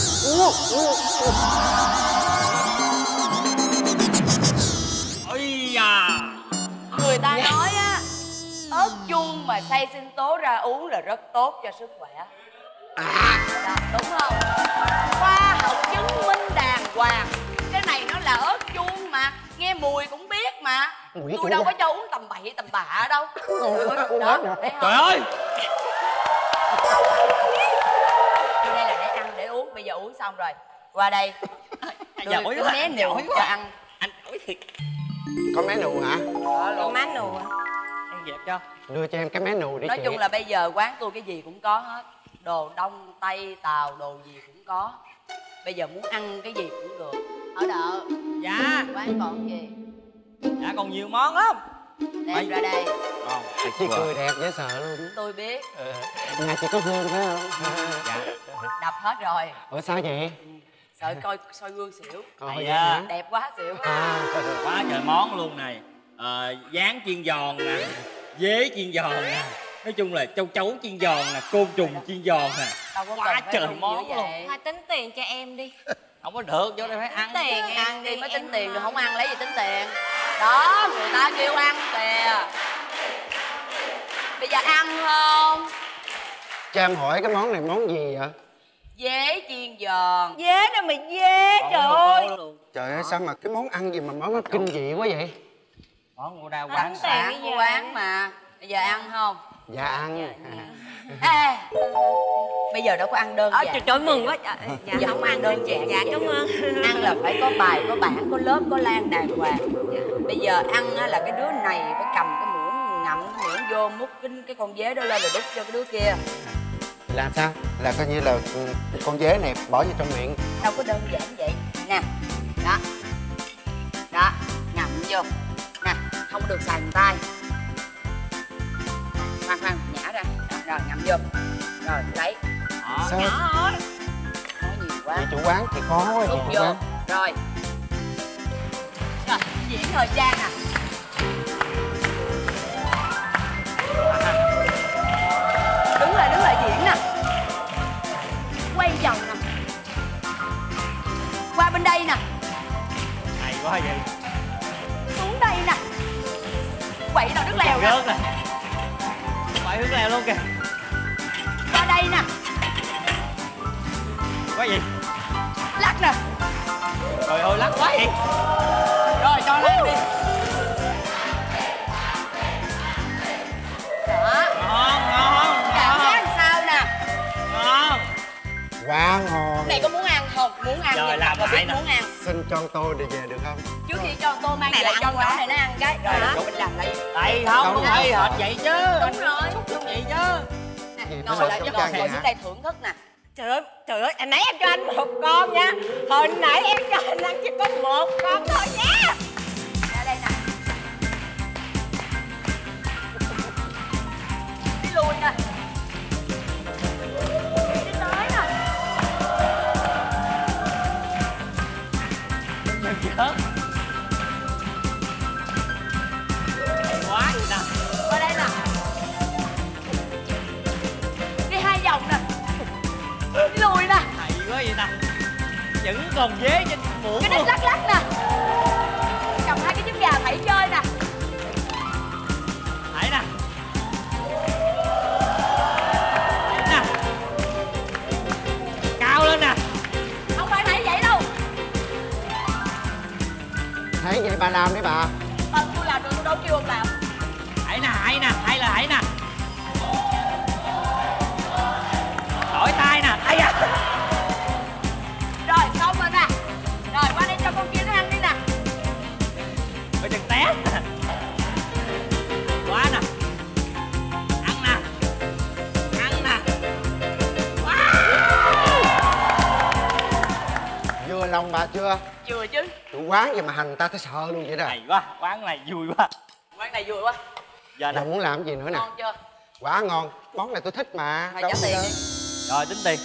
Ôi da. Người ta nói á, ớt chuông mà xay sinh tố ra uống là rất tốt cho sức khỏe. Đó, đúng không? Khoa học chứng minh đàng hoàng. Cái này nó là ớt chuông mà, nghe mùi cũng biết mà. Mùi Tôi chuông đâu à? có cho uống tầm bậy tầm bạ đâu. Uống Đó, hết rồi. thấy không? Trời ơi. Đây là để ăn để uống, bây giờ uống xong rồi. Qua đây. Giỏi Đưa quá, cái mé giỏi nụ quá. cho ăn. Anh giỏi thiệt. Có menu hả? Con má nù à. Ăn dẹp cho. Đưa cho em cái menu đi Nói chị. chung là bây giờ quán tôi cái gì cũng có hết. Đồ Đông, Tây, Tàu, đồ gì cũng có. Bây giờ muốn ăn cái gì cũng được. Ở đợ. Dạ. Quán còn gì? Dạ còn nhiều món lắm. Đem ra đây. Còn Chị cười đẹp dễ sợ luôn. Tôi biết. Ờ, nhà chị có gương phải không? Dạ. Đập hết rồi. Ủa sao vậy? Sợ coi soi gương xỉu. Ồ, Này vậy à. hả? Đẹp quá xỉu. À. Quá trời món luôn này. Ờ, Gián chiên giòn nè, dế chiên giòn nè, nói chung là châu chấu chiên giòn nè, côn trùng chiên giòn nè. Quá trời món luôn. Thôi tính tiền cho em đi. Không có được, vô đây phải ăn. Tiền ăn đi mới tính tiền, rồi không ăn lấy gì tính tiền. Đó, người ta kêu ăn kìa. Bây giờ ăn không? Cho em hỏi cái món này món gì vậy? Dế chiên giòn. Dế đâu mà dế, trời ơi. Trời ơi sao mà cái món ăn gì mà món nó kinh dị quá vậy? Món của đa Quán quán sáng của quán mà. Bây giờ ăn không? Dạ ăn. Ê, bây giờ đâu có ăn đơn Ờ, giản. trời, trời mừng quá. Dạ, dạ Giờ không không ăn đơn giản. Dạ cảm ơn. Ăn là phải có bài, có bản, có lớp, có lan đàng hoàng. Bây giờ ăn á là cái đứa này phải cầm cái muỗng ngậm cái muỗng vô múc cái, cái con dế đó lên rồi đút cho cái đứa kia. Làm sao? Là coi như là ừ, con dế này bỏ vô trong miệng. Đâu có đơn giản vậy. Nè, đó, đó, ngậm vô. Nè, không được xài bàn tay. Khoan khoan, nhả ra. Rồi ngậm vô. Rồi lấy. Đó, Sao? nhỏ thôi. Nói nhiều quá. Chị chủ quán thì khó quá chị Xúc chủ vô. quán. Rồi. Rồi, diễn thời trang nè. Đứng lại, đứng lại diễn nè. Quay vòng nè. Qua bên đây nè. Hay quá vậy. Xuống đây nè. Quậy nào đứng leo nè. Rớt nè. Phải hướng leo luôn kìa. Qua đây nè. Quá gì? Lắc nè. Trời ơi lắc quá vậy. Rồi cho lên đi. Đó. Ngon, ngon, Cảm ngon. giác làm sao nè. Ngon. Quá ngon. Này có muốn ăn không? Muốn ăn Rồi, nhưng làm mà lại biết nè. muốn ăn. Xin cho tôi để về được không? Trước khi cho tô mang về cho nhỏ này nó ăn cái. Rồi đó. Mình làm lại. Tại không, Đâu không có. hay hệt vậy chứ. Đúng rồi. Đúng vậy chứ. Nè, Gì, ngồi nó lại sốt cho trong ngồi chai ngồi hả? xuống đây thưởng thức nè. Trời ơi, trời ơi, anh nãy em cho anh một con nha. Hồi nãy em cho anh ăn chỉ có một con thôi nha. Ra đây nè. Đi lùi nè. Đi tới nè. Em chết. Quá vậy nè. Qua đây nè. Đi hai vòng nè. Đi lùi nè. Hay quá vậy nè. Vẫn còn dế trên muỗng Cái đít luôn. lắc lắc nè. Cầm hai cái trứng gà thảy chơi nè. Thảy nè. Thảy nè. Cao lên nè. Không phải thảy vậy đâu. Thấy vậy bà làm đi bà. Ờ, tôi làm được tôi đâu kêu ông làm. Thảy nè, thảy nè, hay là thảy nè. Đổi tay nè. Ây da. Rồi xong rồi nè. Rồi qua đây cho con kia nó ăn đi nè. Coi chừng té. Quá nè. Ăn nè. Ăn nè. Vừa lòng bà chưa? Vừa chứ. Chủ quán gì mà hành ta thấy sợ luôn vậy đó. Hay quá, quán này vui quá. Quán này vui quá. Giờ nè. Giờ muốn làm gì nữa nè? Ngon chưa? Quá ngon. Món này tôi thích mà. Thôi Đâu trả có tiền đâu. đi. Rồi tính tiền.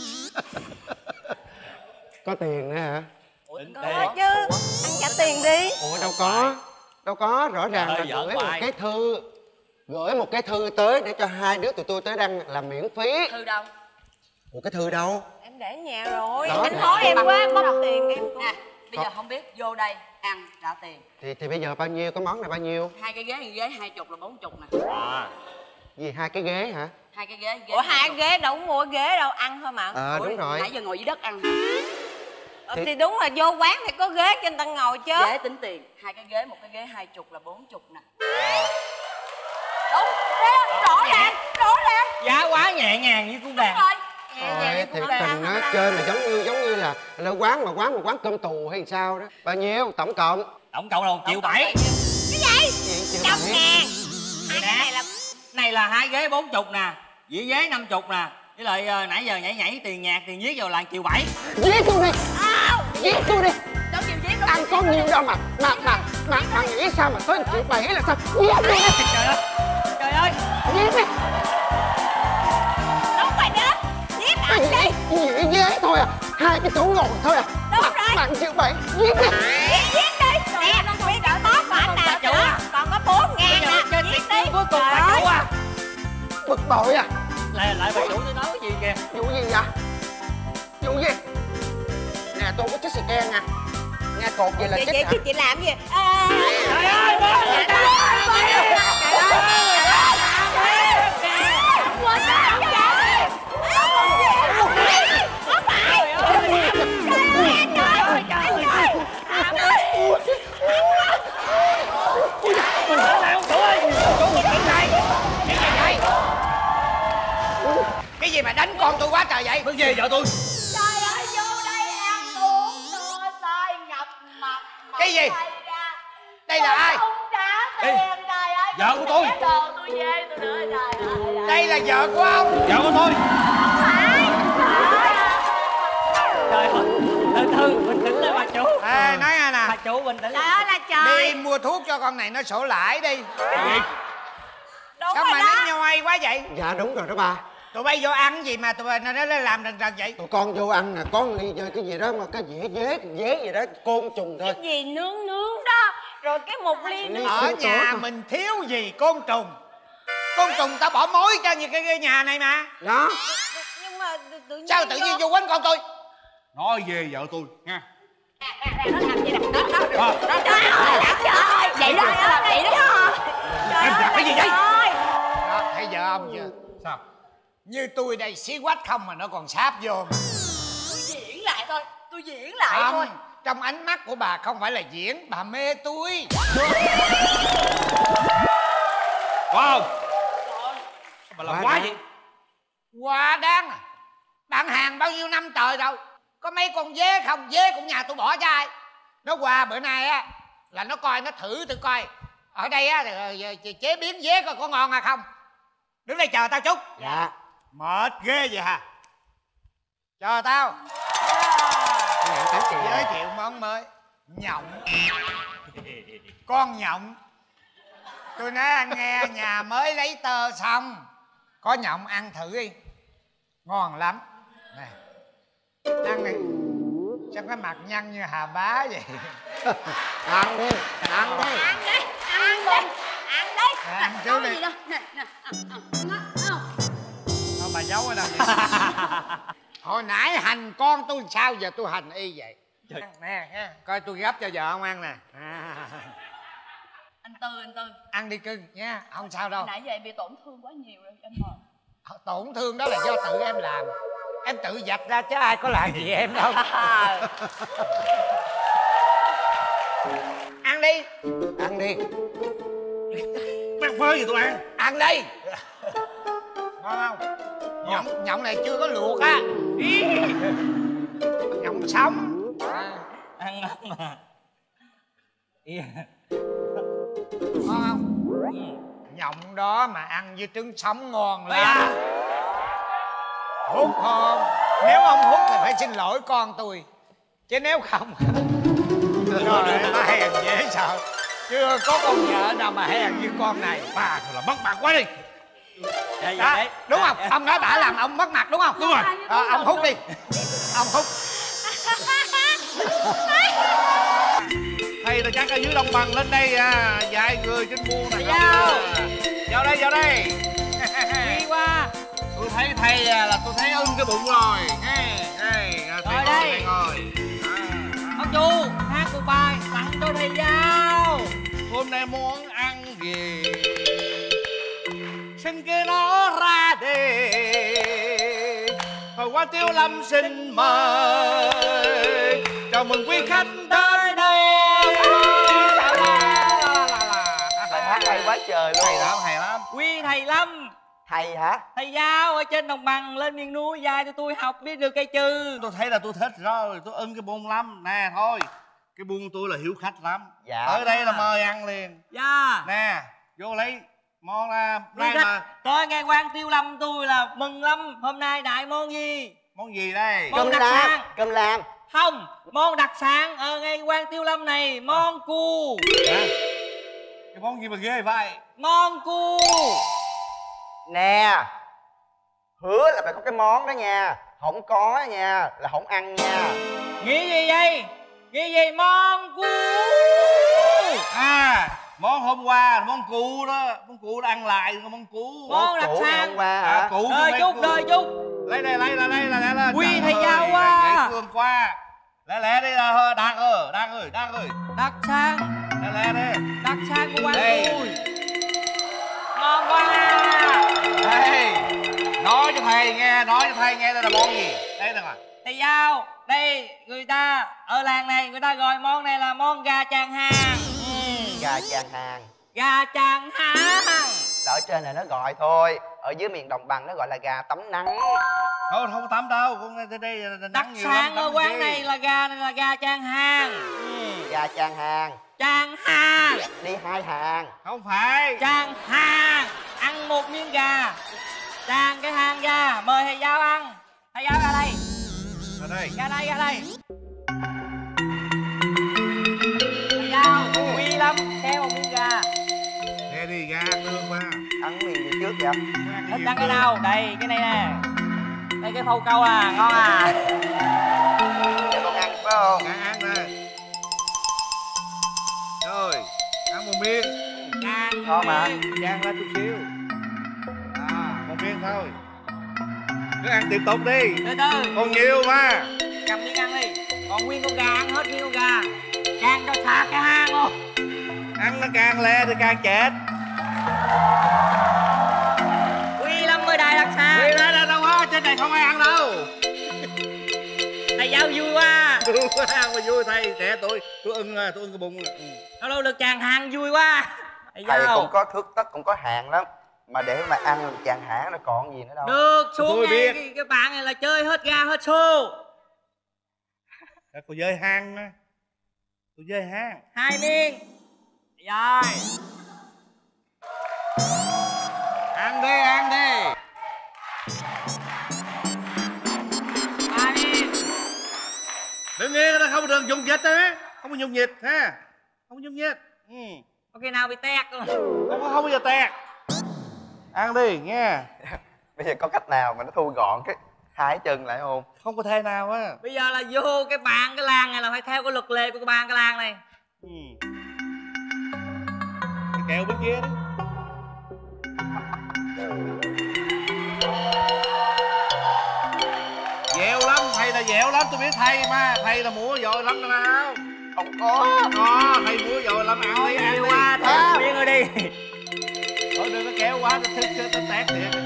Có tiền nữa hả? Tính Có tiền. chứ, anh trả tiền đi. Ủa đâu có. Đâu có, rõ ràng Trời là ơi, giỡn gửi một hoài. cái thư. Gửi một cái thư tới để cho hai đứa tụi tôi tới đăng làm miễn phí. Thư đâu? Ủa cái thư đâu? Em để ở nhà rồi. Đó, Anh thì- nói em quá, bóc tiền em cũng... Nè, bây giờ không biết vô đây ăn trả tiền. Thì thì bây giờ bao nhiêu? Cái món này bao nhiêu? Hai cái ghế, một ghế hai chục là bốn chục nè. À. Gì hai cái ghế hả? Hai cái ghế, ghế Ủa hai cái ghế đâu có mua ghế đâu, ăn thôi mà. Ờ đúng rồi. Nãy giờ ngồi dưới đất ăn. Ờ, Thì- thì đúng là vô quán phải có ghế cho người ta ngồi chứ. Ghế tính tiền. Hai cái ghế, một cái ghế hai chục là bốn chục nè. Đúng, thế rõ ràng, rõ ràng. Giá quá nhẹ nhàng như con đàn. Rồi. Thôi thiệt tình á, chơi mà giống như giống như là là quán mà quán mà quán cơm tù hay sao đó. Bao nhiêu tổng cộng? Tổng cộng là một triệu bảy. Cái gì? Gì triệu Trăm bảy? ngàn. Này nè. Này là hai ghế bốn chục nè. Dĩa ghế năm chục nè. Với lại à, nãy giờ nhảy nhảy tiền nhạc tiền viết vào làng chiều bảy. Giết tôi đi. Giết tôi đi. Đâu chịu giết đâu. Ăn có nhiều đâu mà mà mà mà mà nghĩ sao mà tới triệu bảy là sao? Giết tôi đi. Trời ơi. Trời ơi. Giết đi. Đúng rồi đó. Giết Cái anh đi. gì ghế thôi à, hai cái chỗ ngồi thôi à. Đúng mà, rồi. Bạn triệu bảy giết đi. Giết đi. Nè, bây giờ bóp của anh nào nữa. Còn có bốn ngàn nè. Giết đi. Cuối cùng bà chủ à. Bực bội à. Lại lại bà chủ tôi nói cái gì kìa. Vụ gì vậy? Vụ gì? Nè tôi có chiếc xì ke nha. Nghe cột vậy là chị, chết chị, hả? chị, chị làm gì? À, trời ơi, bố ơi, trời ơi, cái gì mà đánh con tôi quá trời vậy? Cái gì vợ tôi? trời ơi, vô đây ăn uống no say ngập mặt. Cái gì? Đây là ai? Không trả tiền, trời ơi. Vợ của tôi. Đồ tôi về tôi nữa, trời ơi. Đây là vợ của ông. Vợ của tôi. Trời ơi, từ từ, bình tĩnh lên bà chủ. À, nói nghe nè. Bà chủ bình tĩnh. Trời ơi là trời. Đi mua thuốc cho con này nó sổ lãi đi. Đúng sao rồi mà đó. nó nhoi quá vậy? Dạ đúng rồi đó bà. Tụi bay vô ăn gì mà tụi bay nó nó làm rần rần vậy? Tụi con vô ăn nè, có ly cái gì đó mà cái dễ dế dế gì đó côn trùng thôi. Cái gì nướng nướng đó. Rồi cái một ly nước. Ở nhà mình thiếu gì côn trùng. Côn trùng ta bỏ mối cho như cái, cái nhà này mà. Đó. Nhưng mà tự nhiên sao tự nhiên vô quánh con tôi? Nói về vợ tôi nha. nó làm gì nè, đó đó đó đó trời ơi, vậy đó là vậy đó. Em làm cái gì vậy? Ơi. Đó, thấy vợ ông chưa? Sao? Như tôi đây xí quách không mà nó còn sáp vô. Tôi diễn lại thôi, tôi diễn lại Không, thôi. trong ánh mắt của bà không phải là diễn, bà mê tôi. Wow. Bà làm quá vậy? Quá đáng à. Bạn hàng bao nhiêu năm trời rồi. Có mấy con dế không, dế cũng nhà tôi bỏ cho ai. Nó qua bữa nay á là nó coi, nó thử tôi coi ở đây á chế biến dế coi có ngon hay không. Đứng đây chờ tao chút. Dạ. Mệt ghê vậy hả? Chờ tao. Giới thiệu món mới. Nhộng. Con nhộng. Tôi nói anh nghe, nhà mới lấy tơ xong, có nhộng ăn thử đi. Ngon lắm. Nè, ăn đi. Sao cái mặt nhăn như Hà Bá vậy? Ăn đi, ăn đi. Ăn đi, ăn đi, ăn đi. À, ăn trước đi. Nè, nè, nè, ăn, ăn, ăn, ăn. Thôi bà giấu ở đâu vậy? Hồi nãy hành con tôi sao giờ tôi hành y vậy? Trời. Nè, nè, coi tôi gấp cho vợ ông ăn nè. À. Anh Tư, anh Tư. Ăn đi cưng nha, không sao đâu. Nãy giờ em bị tổn thương quá nhiều rồi, em mời. Tổn thương đó là do tự em làm. Em tự dạch ra chứ ai có làm gì em đâu. Ăn đi. Ăn đi. Mắc phơi gì tôi ăn? Ăn đi. Ngon không? Nhộng, nhộng này chưa có luộc á. Nhộng sống. Ăn ngon mà. Ngon không? Nhộng đó mà ăn với trứng sống ngon lắm. Hút không? Nếu ông hút thì phải xin lỗi con tôi. Chứ nếu không trời ơi, nó hèn dễ sợ. Chưa có con vợ nào mà hèn như con này. Bà thật là mất mặt quá đi. Đây, đó, đây. đúng không? Ông nói bả làm ông mất mặt đúng không? Đúng rồi. À, ông hút đi. Ông hút. Thầy là chắc ở dưới đồng bằng lên đây à, vài người trên buôn này. Vào. Vào đây, vào đây. Đi qua. Tôi thấy thầy à, là tôi thấy ưng cái bụng rồi. Hey, hey, Rồi đây. Ngồi. Ông chủ, hát một bài tặng cho thầy Giao. Hôm nay món ăn gì? Xin cái nó ra đi. Hồi qua Tiêu Lâm xin mời. Chào mừng quý khách tới đây. Bài hát hay quá trời luôn. Hay lắm, hay lắm. Quý thầy Lâm. Thầy hả? Thầy Giao ở trên đồng bằng lên miền núi dạy cho tôi học biết được cây chư. Tôi thấy là tôi thích rồi, tôi ưng cái buôn lắm. Nè thôi, cái buôn tôi là hiếu khách lắm. Dạ. Tới đây là mời ăn liền. Dạ. Nè, vô lấy Món là nay Khách, mà tôi nghe quan Tiêu Lâm tôi là mừng lắm. Hôm nay đại món gì? món gì đây? Món đặc sản. Cơm lam. Không, món đặc sản ở ngay quan Tiêu Lâm này, món cu. Hả? Cái món gì mà ghê vậy? Món cu. Nè, hứa là phải có cái món đó nha. Không có nha là không ăn nha. Nghĩ gì vậy? Nghĩ gì? Món cu. À, món hôm qua món cu đó, món cu đã ăn lại món cu. Món đặc sản. Hôm qua hả? À, cu Đời chút, đời chút. Lấy đây, lấy là đây là đây là. Quy thầy giao quá. Dễ thương quá. Lẹ lẹ đi là Đạt ơi, Đạt ơi, Đạt ơi. Đặc sản. Lẹ lẹ đi. Đặc sản của quan Đây. tôi. Ngon quá. Đây, nói cho thầy nghe, nói cho thầy nghe đây là món gì? Đây nè. Thầy giao, đây người ta ở làng này người ta gọi món này là món gà chàng hàng. Gà chàng hàng. Gà chàng hàng. Ở trên này nó gọi thôi, ở dưới miền đồng bằng nó gọi là gà tắm nắng. Không, không tắm đâu, con đây đây Đặc sản ở quán này là gà này là gà chàng hàng. Gà chàng hàng. Chàng hàng. Đi hai hàng. Không phải. Chàng hàng. Ăn một miếng gà. Chàng cái hàng gà, mời thầy giao ăn. Thầy giao ra đây. Ra đây. Ra đây, ra đây. Thầy giao, quý lắm, xé một miếng gà. Nghe đi, gà ăn lương qua. Ăn miếng gì trước vậy? Thích ăn cái nào? Đây, cái này nè. Đây cái phâu câu à, ngon à. Cho con ăn phải không? Gà ăn nè. Rồi, ăn một miếng. Ăn ngon mà. Chan lên chút xíu. À, một miếng thôi. Cứ ăn tiếp tục đi. Từ từ. Còn nhiều mà. Cầm miếng ăn đi. Còn nguyên con gà ăn hết nguyên con gà. Chan cho xa cái hang luôn. Ăn nó càng le thì càng chết. Quy lắm mới đại đặc sản. Quy đây là đâu á, trên này không ai ăn đâu. Thầy giao vui quá. Vui quá, ăn mà vui thầy, trẻ tôi, tôi ưng, tôi ưng cái bụng. Lâu lâu được chàng hàng vui quá. Thầy Thầy giao. cũng có thước tất, cũng có hàng lắm. Mà để mà ăn chàng hãng nó còn gì nữa đâu. Được, xuống Tôi ngay biết. cái, cái bạn này là chơi hết ga hết xô. Cô dơi hang á. Cô dơi hang. Hai miếng. Rồi. Ăn đi, ăn đi. Ba miếng. Đừng nghe nó không được dùng dịch á. Không có dùng dịch ha. Không có dùng dịch. Ừ. Có khi nào bị tét không? Không có, không bao giờ tẹt. Ăn đi nghe. Bây giờ có cách nào mà nó thu gọn cái hai chân lại không? Không có thể nào á. Bây giờ là vô cái bàn cái làng này là phải theo cái luật lệ của cái bàn cái làng này. Ừ. Cái kẹo bên kia đi. Dẻo lắm, thầy là dẻo lắm, tôi biết thầy mà. Thầy là múa dội lắm đó nào. Không có. Có, thầy múa dội lắm, ăn đi, ăn đi. Qua thêm miếng rồi đi. Thôi đừng có kéo quá, nó thích nó tét thiệt.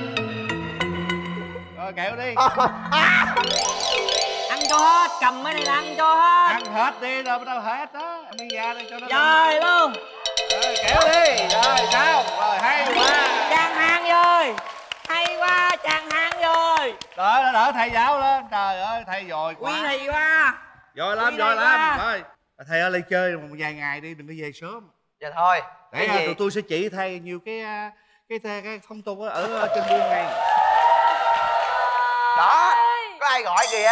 Rồi kéo đi. Ăn cho hết, cầm cái này là ăn cho hết. Ăn hết đi, rồi bắt đầu hết đó. Ăn miếng da đây cho nó. Rồi luôn. Rồi kéo đi. Rồi sao? Rồi hay quá. Chàng hàng rồi. Hay quá, chàng hàng rồi. Đỡ, đỡ thầy giáo lên. Trời ơi, thầy dồi quá. Quý thầy quá. Dồi lắm, Quý dồi thầy lắm. quá. Thôi, thầy ơi, lên chơi một vài ngày đi, đừng có về sớm. Dạ thôi. Để Cái gì? tụi tôi sẽ chỉ thầy nhiều cái cái cái, cái phong tục ở, ở trên buôn này. Đó, có ai gọi kìa?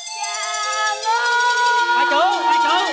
Bà chủ, bà chủ.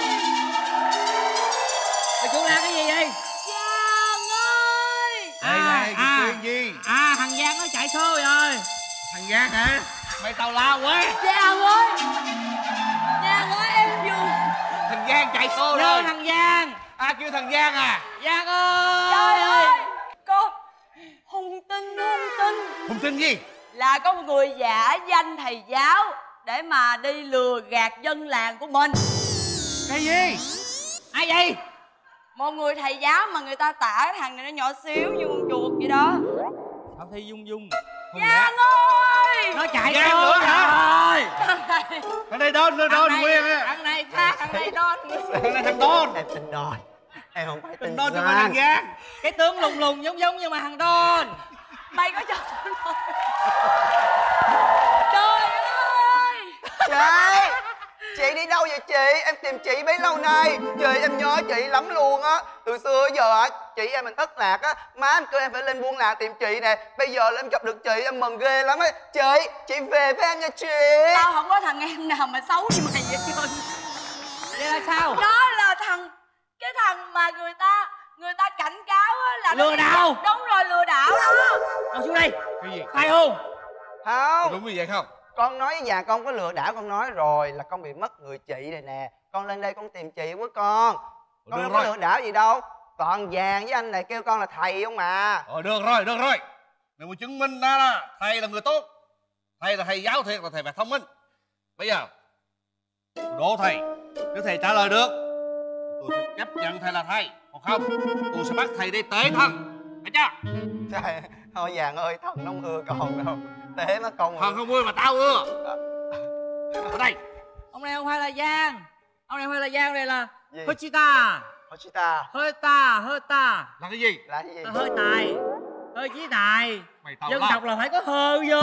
Bà chủ làm cái gì vậy? Giang ơi. Đây này, cái à, chuyện gì? À, thằng Giang nó chạy xô rồi. Thằng Giang hả? Mày tào lao quá. Giang ơi. Giang ơi em vui. Thằng Giang chạy xô Đưa rồi. thằng Giang. À, kêu thằng Giang à? Giang ơi. Trời ơi. Con hung tin hung tin. Hùng tin gì? Là có một người giả danh thầy giáo để mà đi lừa gạt dân làng của mình. Cái gì? Ai vậy? Một người thầy giáo mà người ta tả cái thằng này nó nhỏ xíu như con chuột vậy đó. Sao thi dung dung. Giang ơi. Nó chạy Giang xô nữa hả? rồi. Thằng này. Thằng này đôn, nó đôn nguyên á. Thằng này khác, thằng này đôn. Thằng này thằng đôn. Em tin đòn. Em không phải tin Thằng đôn cho Giang. mà thằng Giang. Cái tướng lùng lùng giống giống nhưng mà thằng đôn. Mày có cho tôi nói. Trời ơi. Chị, chị đi đâu vậy chị? Em tìm chị bấy lâu nay. Chị em nhớ chị lắm luôn á. Từ xưa giờ á chị em mình thất lạc á, má anh kêu em phải lên buôn làng tìm chị nè. Bây giờ là em gặp được chị em mừng ghê lắm á. Chị, chị về với em nha chị. Tao không có thằng em nào mà xấu như mày vậy trơn. Vậy là sao? Nó là thằng cái thằng mà người ta người ta cảnh cáo á là lừa đảo. Đúng rồi, lừa đảo đó. Con xuống đây. Cái gì? Khai hôn. Không. Đúng như vậy không? Con nói với nhà con có lừa đảo, con nói rồi là con bị mất người chị này nè. Con lên đây con tìm chị của con. Con đâu có lừa đảo gì đâu. Toàn vàng với anh này kêu con là thầy không mà. Rồi được rồi, được rồi. Mày muốn chứng minh ra là thầy là người tốt. Thầy là thầy giáo thiệt, là thầy phải thông minh. Bây giờ đố thầy, nếu thầy trả lời được tôi sẽ chấp nhận thầy là thầy. Còn không tôi sẽ bắt thầy đi tế thần. Thấy chưa? Trời, thôi vàng ơi, thần không ưa con đâu. Tế nó con. Thần không ưa mà tao ưa. Ở đây. Ông này không phải là Giang. Ông này không phải là Giang, đây là Gì? Hochita. Hochita. Hơi ta, hơi ta. Là cái gì? Là cái gì? Là hơi tài. Hơi chí tài. Mày tao dân la. tộc là phải có hơ vô.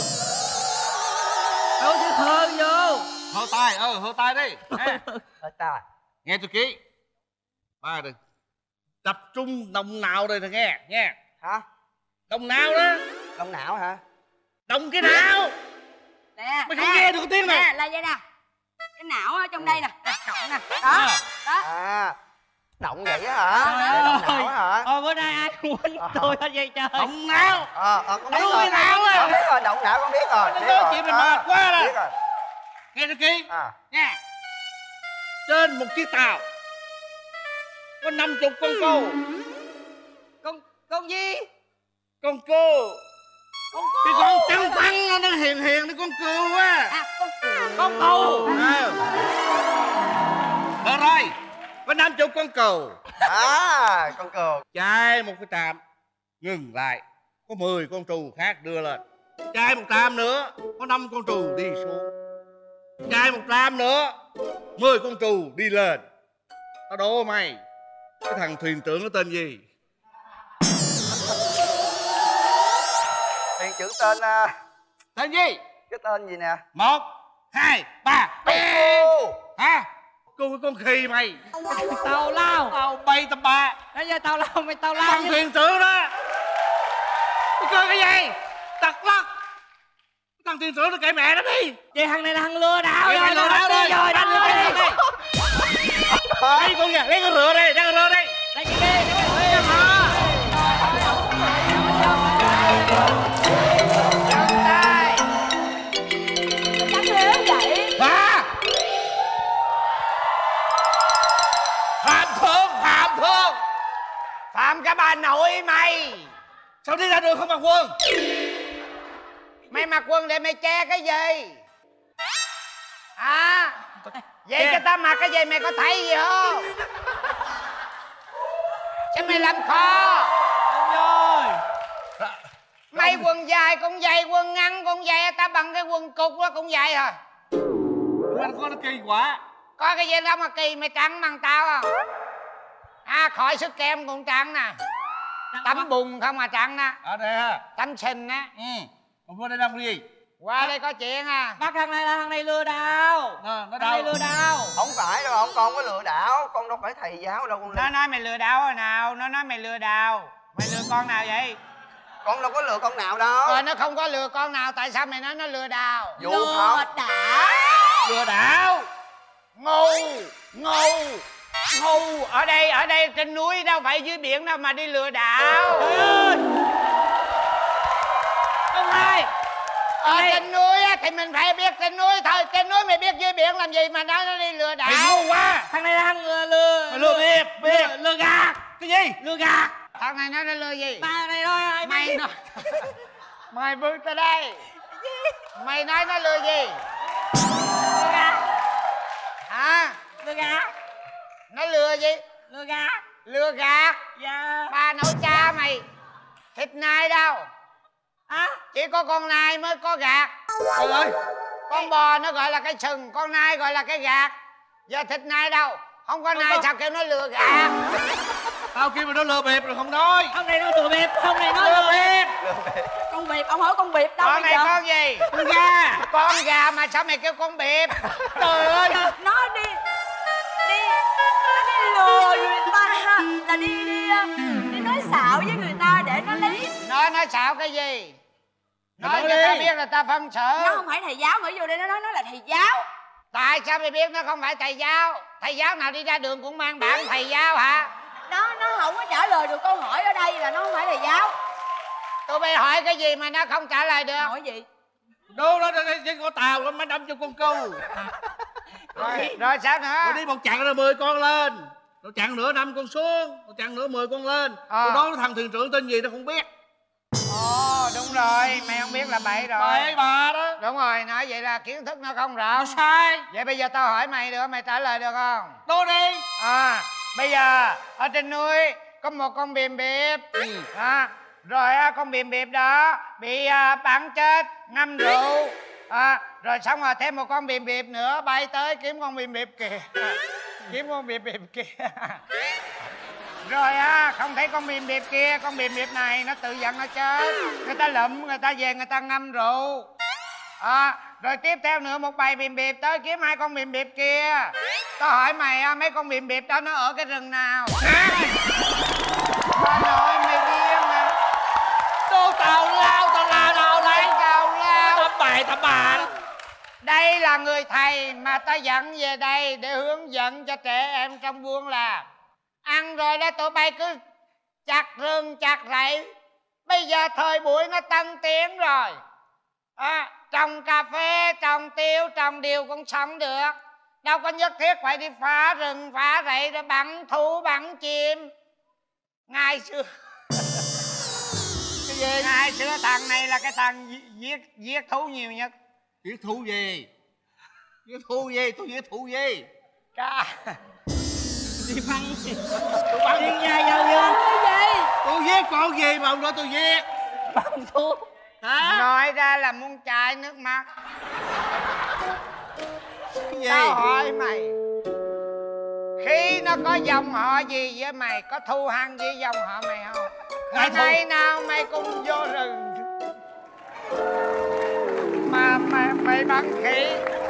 Đâu chứ hơ vô. Hơ tai, ờ hơ tai đi. Hơi ta. Nghe tôi kỹ. Ba đừng tập trung động não đây nè, nghe nghe. Hả? Động não đó. Động não hả? Động cái não. Nè, Mày không nghe được cái tiếng này. Nè, là vậy nè. Cái não ở trong đây nè, nè, động nè. Đó, đó. À, động vậy á hả? Để động não á hả? Ờ, bữa nay ai quýnh tôi hết vậy trời. Động não. Ờ, ờ, con biết Đúng rồi. cái não á. Con biết rồi, động não con biết rồi. Nó Biết nói rồi. chuyện mày Ờ, mệt quá rồi. biết rồi. Nghe tôi kỹ. À. Nghe. Trên một chiếc tàu có năm chục con cô. Con con gì? Con cô. Con Cái con trăng trăng nó hiền hiền cái con cừu á. À, con con cừu. Ờ. Được rồi. Có năm chục con cừu. À, con cừu. Chạy một cái trạm ngừng lại, có mười con trù khác đưa lên. Chạy một trạm nữa có năm con trù đi xuống. Chạy một trạm nữa mười con trù đi lên. Tao đố mày, cái thằng thuyền trưởng nó tên gì? Thuyền trưởng tên uh... tên gì? Cái tên gì nè? Một hai ba. Cô. Hả? Cô cái con khỉ mày. Tào lao. Tao bay tầm ba. Bây giờ tào lao mày tào lao. Thằng thuyền trưởng đó. Mày cười cái gì? Tật lắc. Thằng thuyền trưởng nó kệ mẹ nó đi. Vậy thằng này là thằng lừa đảo Vậy rồi. mày lừa đảo đi rồi. rồi, đánh lừa đi. Lấy con nhà, lấy con rửa đây, lấy con rửa đây. Lấy cái đi, lấy cái đi. Chắc nếu vậy. Hả? Phạm Thượng, Phạm Thượng. Phạm cả bà nội mày. Sao đi ra đường không mặc quần? Mày mặc quần để mày che cái gì? À, vậy cho tao mặc cái gì mày có thấy gì không? Chứ mày làm khó. Đúng rồi. Mày quần dài con dài, quần ngắn con dài, tao bằng cái quần cục đó cũng vậy à. Anh có nó kỳ quá. Có cái gì đâu mà kỳ, mày trắng bằng tao à. À, khỏi sức kem cũng trắng nè. Tắm bùn không mà trắng nè. Ở đây ha. Tắm xình á. Ừ. Còn qua đây làm cái gì? Qua đây có chuyện à. Bắt thằng này là thằng này lừa đảo. Nó, nó Thằng này đâu? lừa đảo. Không phải đâu, không, con có lừa đảo. Con đâu phải thầy giáo đâu con. Nó nói mày lừa đảo rồi nào. Nó nói mày lừa đảo. Mày lừa con nào vậy? Con đâu có lừa con nào đâu. Rồi nó không có lừa con nào, tại sao mày nói nó lừa đảo? Vụ lừa không? đảo. Lừa đảo. Ngu. Ngu. Ngu. Ở đây, ở đây trên núi đâu phải dưới biển đâu mà đi lừa đảo. Trời ơi. Ông hai. Ở trên núi á thì mình phải biết trên núi thôi. Trên núi mày biết dưới biển làm gì mà nói nó đi lừa đảo. Mày ngu quá. Thằng này là thằng lừa lừa. Mày lừa biết, biết. Lừa, lừa gạt. Cái gì? Lừa gạt. Thằng này nói nó lừa gì? Ba này thôi ai Mày biết. nói. Mày bước tới đây. Mày nói nó lừa gì? Lừa gạt. Hả? Lừa gạt. Nó lừa gì? Lừa gạt. Lừa gạt. Dạ. Ba nội cha mày. Thịt nai đâu? Hả? Chỉ có con nai mới có gạt. Trời ơi. Con bò nó gọi là cái sừng, con nai gọi là cái gạt. Giờ thịt nai đâu? Không có nai sao kêu nó lừa gạt? Tao kêu mày nó lừa bịp rồi không nói. Ông này nó lừa bịp, ông này nó Lừa bịp. Con bịp, ông hỏi con bịp đâu Con bây này giờ? con gì? Con gà. Con gà mà sao mày kêu con bịp? Trời ơi. Nó đi đi nó đi lừa người ta, là đi đi nói xạo với người ta để nó lấy. Nói nói xạo cái gì? Nói, nói cho đi. ta biết là ta phân xử. Nó không phải thầy giáo, mới vô đây nó nói nó là thầy giáo. Tại sao mày biết nó không phải thầy giáo? Thầy giáo nào đi ra đường cũng mang bảng thầy giáo hả? Nó nó không có trả lời được câu hỏi ở đây là nó không phải thầy giáo. Tụi bay hỏi cái gì mà nó không trả lời được? Hỏi gì? Đô đó cái con tàu nó mới đâm cho con câu. Rồi, rồi sao nữa? Rồi đi một chặng rồi mười con lên. Rồi chặng nữa năm con xuống. Rồi chặng nữa mười con lên. À. Rồi đó thằng thuyền trưởng tên gì nó không biết. Ồ đúng rồi, mày không biết là bậy rồi. Bậy bà đó. Đúng rồi, nói vậy là kiến thức nó không rõ. Sai. Vậy bây giờ tao hỏi mày nữa, mày trả lời được không? Đô đi. À, bây giờ ở trên núi có một con bìm bịp. Ừ. À, rồi con bìm bịp đó bị à, bắn chết, ngâm rượu. À, rồi xong rồi thêm một con bìm bịp nữa bay tới kiếm con bìm bịp kìa. Kiếm con bìm bịp kia. Rồi á, không thấy con bìm bịp kia, con bìm bịp này nó tự giận nó chết. Người ta lụm, người ta về người ta ngâm rượu. À, rồi tiếp theo nữa một bầy bìm bịp tới kiếm hai con bìm bịp kia. Tao hỏi mày á, mấy con bìm bịp đó nó ở cái rừng nào? Bà nội mày điên nè. Đô tàu lao, tàu la nào đây? Tàu lao. Tao bài tao bà đó. Đây là người thầy mà ta dẫn về đây để hướng dẫn cho trẻ em trong buôn làng. Ăn rồi đó tụi bay cứ chặt rừng chặt rẫy. Bây giờ thời buổi nó tân tiến rồi. À, trồng cà phê, trồng tiêu, trồng điều cũng sống được. Đâu có nhất thiết phải đi phá rừng, phá rẫy để bắn thú, bắn chim. Ngày xưa cái gì? Ngày xưa thằng này là cái thằng giết giết thú nhiều nhất. Giết thú gì? Giết thú gì? Tôi giết thú gì? Cá. Đi bắn gì? Tôi bắn đi nha nhau nha. Cái gì? Tôi giết con gì mà ông nói tôi giết? Bắn thú. Hả? Nói ra là muốn chảy nước mắt. Cái gì? Tao hỏi mày, khi nó có dòng họ gì với mày, có thù hằn với dòng họ mày không? Ngày, ngày nào mày cũng vô rừng mà mày, mày bắn khỉ.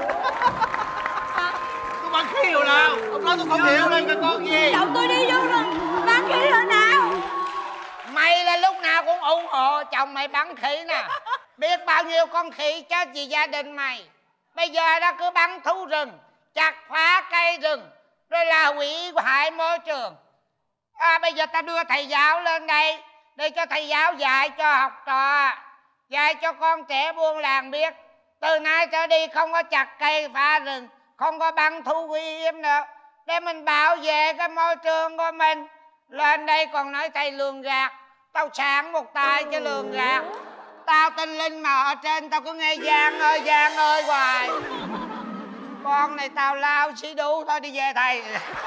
Tôi bắn khỉ rồi nào? Ông nói tôi không hiểu lên cái con gì? Chồng tôi đi vô rừng bắn khỉ hồi nào? Mày là lúc nào cũng ủng hộ chồng mày bắn khỉ nè. Biết bao nhiêu con khỉ chết vì gia đình mày. Bây giờ nó cứ bắn thú rừng, chặt phá cây rừng, rồi là hủy hại môi trường. À, bây giờ ta đưa thầy giáo lên đây để cho thầy giáo dạy cho học trò, dạy cho con trẻ buôn làng biết từ nay trở đi không có chặt cây phá rừng, không có bắn thú quý hiếm nữa, để mình bảo vệ cái môi trường của mình. Lên đây còn nói thầy lường gạt. Tao sáng một tay chứ lường gạt. Tao tin Linh mà ở trên tao cứ nghe Giang ơi Giang ơi hoài. Con này tao lao xí đu thôi, đi về thầy.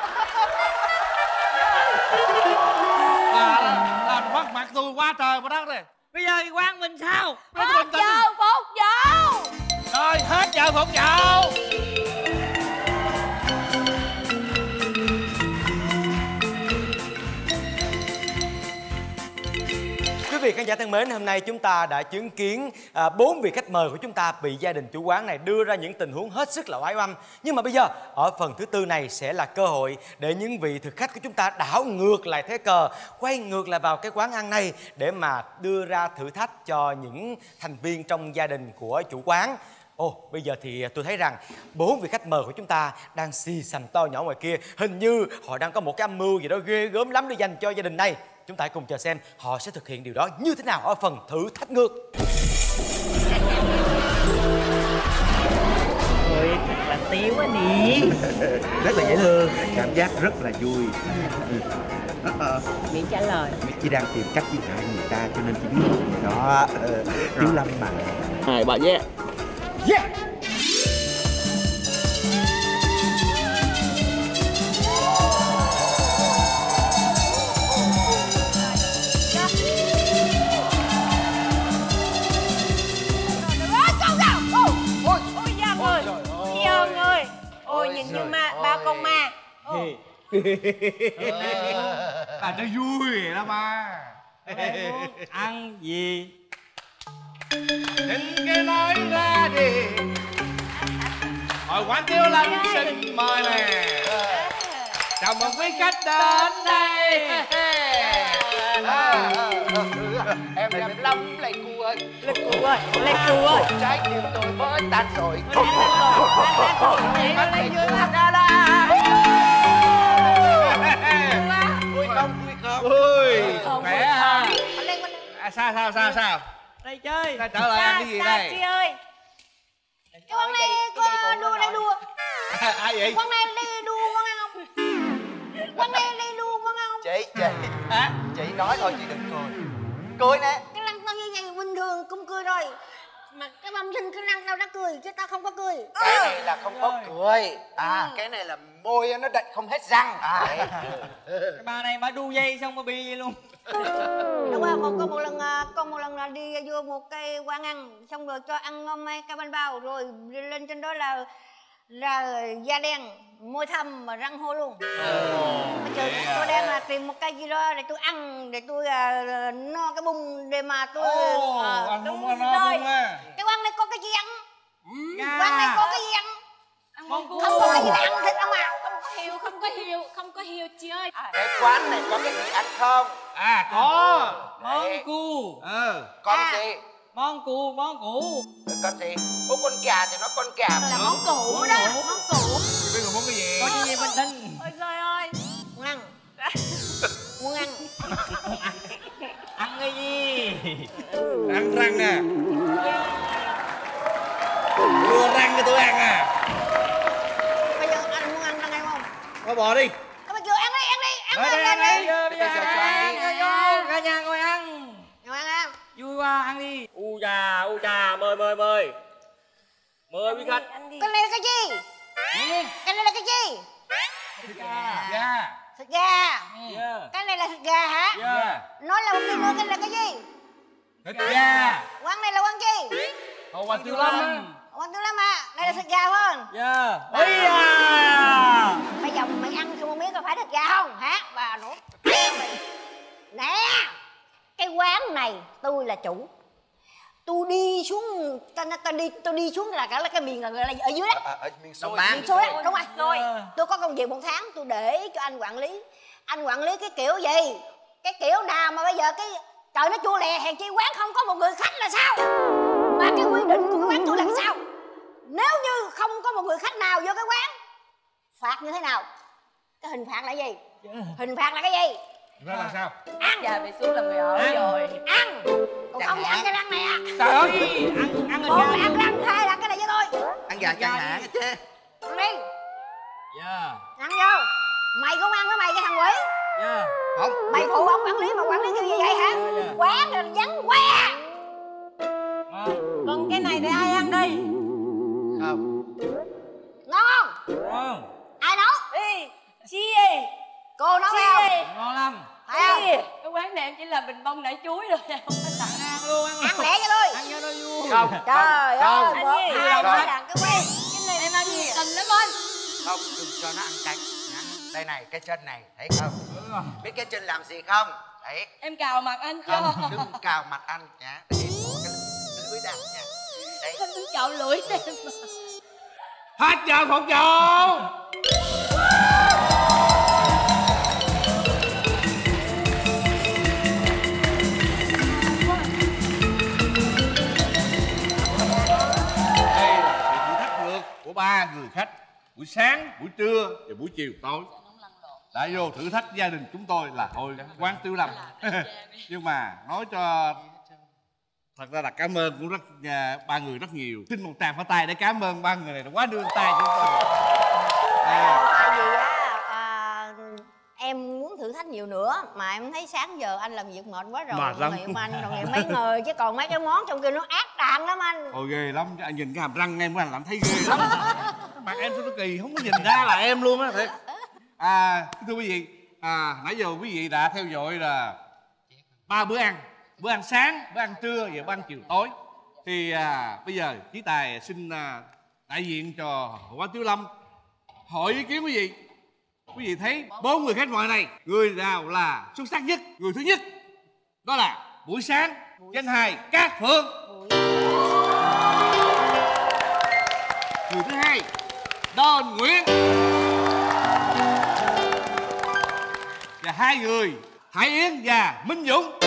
À, làm bắt mặt tôi quá trời mà đất rồi. Bây giờ thì quan mình sao? Hết giờ phục vụ. Rồi hết giờ phục vụ. Quý vị khán giả thân mến, hôm nay chúng ta đã chứng kiến bốn à, vị khách mời của chúng ta bị gia đình chủ quán này đưa ra những tình huống hết sức là oái oăm. Nhưng mà bây giờ ở phần thứ tư này sẽ là cơ hội để những vị thực khách của chúng ta đảo ngược lại thế cờ, quay ngược lại vào cái quán ăn này để mà đưa ra thử thách cho những thành viên trong gia đình của chủ quán. Ồ, bây giờ thì tôi thấy rằng bốn vị khách mời của chúng ta đang xì xầm to nhỏ ngoài kia. Hình như họ đang có một cái âm mưu gì đó ghê gớm lắm để dành cho gia đình này. Chúng ta hãy cùng chờ xem họ sẽ thực hiện điều đó như thế nào ở phần thử thách ngược. Ôi, thật là tiêu quá nè. Rất là dễ thương, cảm giác rất là vui. Miễn trả lời. Chị đang tìm cách giết hại người ta cho nên chị biết đó. Chú Lâm mà. Hai bà yeah. Yeah. Ôi nhìn như ma, ba con ma. À nó vui lắm mà. Ăn gì? Đừng cái nói ra đi. Hồi quán Tiêu Lâm xin mời nè. Chào mừng quý khách đến đây. Em đẹp lắm Lê Cu ơi. Lê Cu ơi, Lê Cu ơi. Trái tim tôi mới tan rồi. Vui không, vui không? Ui, Không, khỏe ha. Lên À, sao sao sao sao? Đây chơi. Ta trở lại ăn cái gì đây? Chị ơi, cái quán này có đua đây đua. Ai vậy? Quán này đi đua con ăn không? Quán này đi đua con ăn không? Chị, chị à, chị nói thôi chị đừng cười. Cười nè. Cái răng tao như vậy bình thường cũng cười rồi. Mà cái bông sinh cái răng tao đã cười chứ tao không có cười. Cái này là không có cười. À, cái này là môi nó đậy không hết răng. À, Cái bà này bà đu dây xong bà bi vậy luôn. Đúng rồi, con có một lần con một lần là đi vô một cái quán ăn xong rồi cho ăn ngon mấy cái bánh bao rồi lên trên đó là là da đen môi thâm mà răng hôi luôn. Mà trời, tôi đang là tìm một cây gì đó để tôi ăn để tôi uh, no cái bụng để mà tôi Ồ, uh, ăn đúng không có no rồi. bụng à. Cái quán này có cái gì ăn? Gà. Quán này có cái gì ăn? Món cua. Không có cái gì để ăn thịt không à? Không có hiêu, không có hiêu, không có hiêu chị ơi. cái quán này có cái gì ăn không? À, có. Món cu. Ờ. Con À. gì? Món cu, món củ. Con gì? Ô, con gà thì nó con gà. Là món củ đó, món củ. Chị biết là món cái gì? Có cái gì mình tin. Ôi trời ơi. Muốn ăn. Muốn ăn. Ăn cái gì? Ăn răng nè. Đưa răng cho tôi ăn à. Bây giờ anh muốn ăn răng hay không? Thôi bỏ đi. Thôi bây giờ ăn đi, ăn đi, ăn Đây, đi, đây, ăn đây, đi. giờ bây giờ ăn, vô, vô, cả nhà ngồi ăn. Ngồi ăn ăn. Vui quá, ăn đi. U trà, u trà, mời mời mời. Mời quý khách. Cái này là cái gì? Cái này là cái gì? Thịt gà. Dạ. Thịt gà. Yeah. Cái này là thịt gà hả? Dạ. Nói là một tí nữa cái này là cái gì? Thịt gà. Quán này là quán gì? Hồ Quang Tiêu Lâm. Quán Tiêu Lâm à? Đây là thịt gà phải không? Yeah. Ây da. Bây giờ mày ăn thì không biết có phải thịt gà không? Hả? Bà nữa. Nè. Cái quán này tôi là chủ. Tôi đi xuống ta, ta đi tôi đi xuống là cả là cái miền là, là ở dưới đó. À, ở miền xuôi. Miền xuôi đó, đúng rồi. Tôi có công việc một tháng tôi để cho anh quản lý. Anh quản lý cái kiểu gì? Cái kiểu nào mà bây giờ cái trời nó chua lè hèn chi quán không có một người khách là sao? Mà cái quy định của cái quán tôi là sao? Nếu như không có một người khách nào vô cái quán phạt như thế nào? Cái hình phạt là gì? Hình phạt là cái gì? Đó là sao? Ăn. Dạ bị xuống là người ở rồi. Ăn. Còn không thì ăn cái răng này à? Trời ơi, ăn ăn Một là ăn răng, hai là ăn cái này với tôi. Ăn gà chẳng hạn chứ. Ăn đi. Yeah. Ăn vô. Mày cũng ăn với mày cái thằng quỷ. Yeah. Không. Mày phụ ông quản lý mà quản lý như vậy hả? Quán rồi vắng que. Còn cái này để ai ăn đi? Không. Ngon không? Ngon. Ai nấu? Đi. Chi ơi. Cô nấu Chi phải ơi. không? Ngon lắm. Phải không? Cái quán này em chỉ làm bình bông nảy chuối rồi, em không có sẵn. Ăn luôn, ăn Ăn lẹ cho tôi. Ăn cho nó vui. Không. Trời ơi, Không. một Ăn gì? hai Không. ba là cái quen. Cái này em ăn nhiệt tình lắm anh. Không, đừng cho nó ăn cánh. Nhá. Đây này, cái chân này, thấy không? Biết cái chân làm gì không? Đấy. Em cào mặt anh cho. Không, đừng cào mặt anh nhá. Để cái lưỡi ra nha. Đấy. Anh cứ chọn lưỡi xem. Hết giờ phục vụ. Đây là sự thử thách ngược của ba người khách. Buổi sáng, buổi trưa và buổi chiều tối đã vô thử thách gia đình chúng tôi là thôi quán Tiêu Lâm. Nhưng mà nói cho thật ra là cảm ơn cũng rất uh, ba người rất nhiều. Xin một tràng pháo tay để cảm ơn ba người này đã quá đưa tay chúng tôi. À. Tại vì á à, em muốn thử thách nhiều nữa mà em thấy sáng giờ anh làm việc mệt quá rồi. Mệt lắm. Nghiệm anh rồi nghiệm mấy người chứ còn mấy cái món trong kia nó ác đàn lắm anh. Ôi ghê lắm, anh nhìn cái hàm răng em của anh làm thấy ghê lắm. Mặt em sao nó kỳ, không có nhìn ra là em luôn á thiệt. À, thưa quý vị, à, nãy giờ quý vị đã theo dõi là ba bữa ăn, bữa ăn sáng, bữa ăn trưa và bữa ăn chiều tối. Thì à, bây giờ Chí Tài xin à, đại diện cho Hồ Quán Tiêu Lâm hỏi ý kiến quý vị. Quý vị thấy bốn người khách mời này, người nào là xuất sắc nhất? Người thứ nhất đó là buổi sáng, danh hài Cát Phượng. Người thứ hai Đôn Nguyễn. Và hai người Hải Yến và Minh Dũng.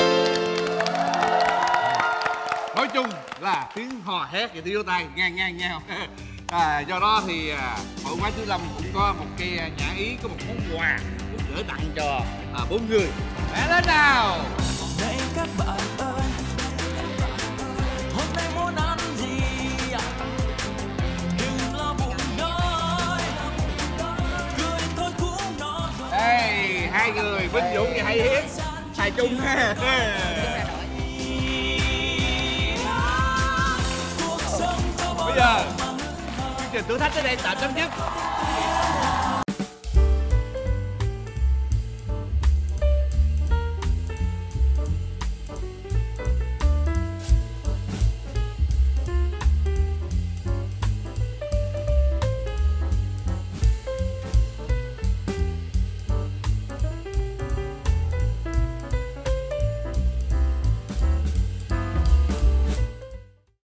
Nói chung là tiếng hò hét và tiếng vỗ tay ngang ngang nhau. À, do đó thì à, hội quán Thứ Lâm cũng có một cái nhã ý, có một món quà muốn gửi tặng cho à, bốn người. Lẽ lên nào. Này các bạn ơi, hôm nay muốn ăn gì? Đừng lo bụng đói, cười thôi cũng no rồi. Ê, hai người Minh Dũng và Hải Yến xài chung ha. Bây giờ chương trình thử thách đến đây tạm chấm dứt.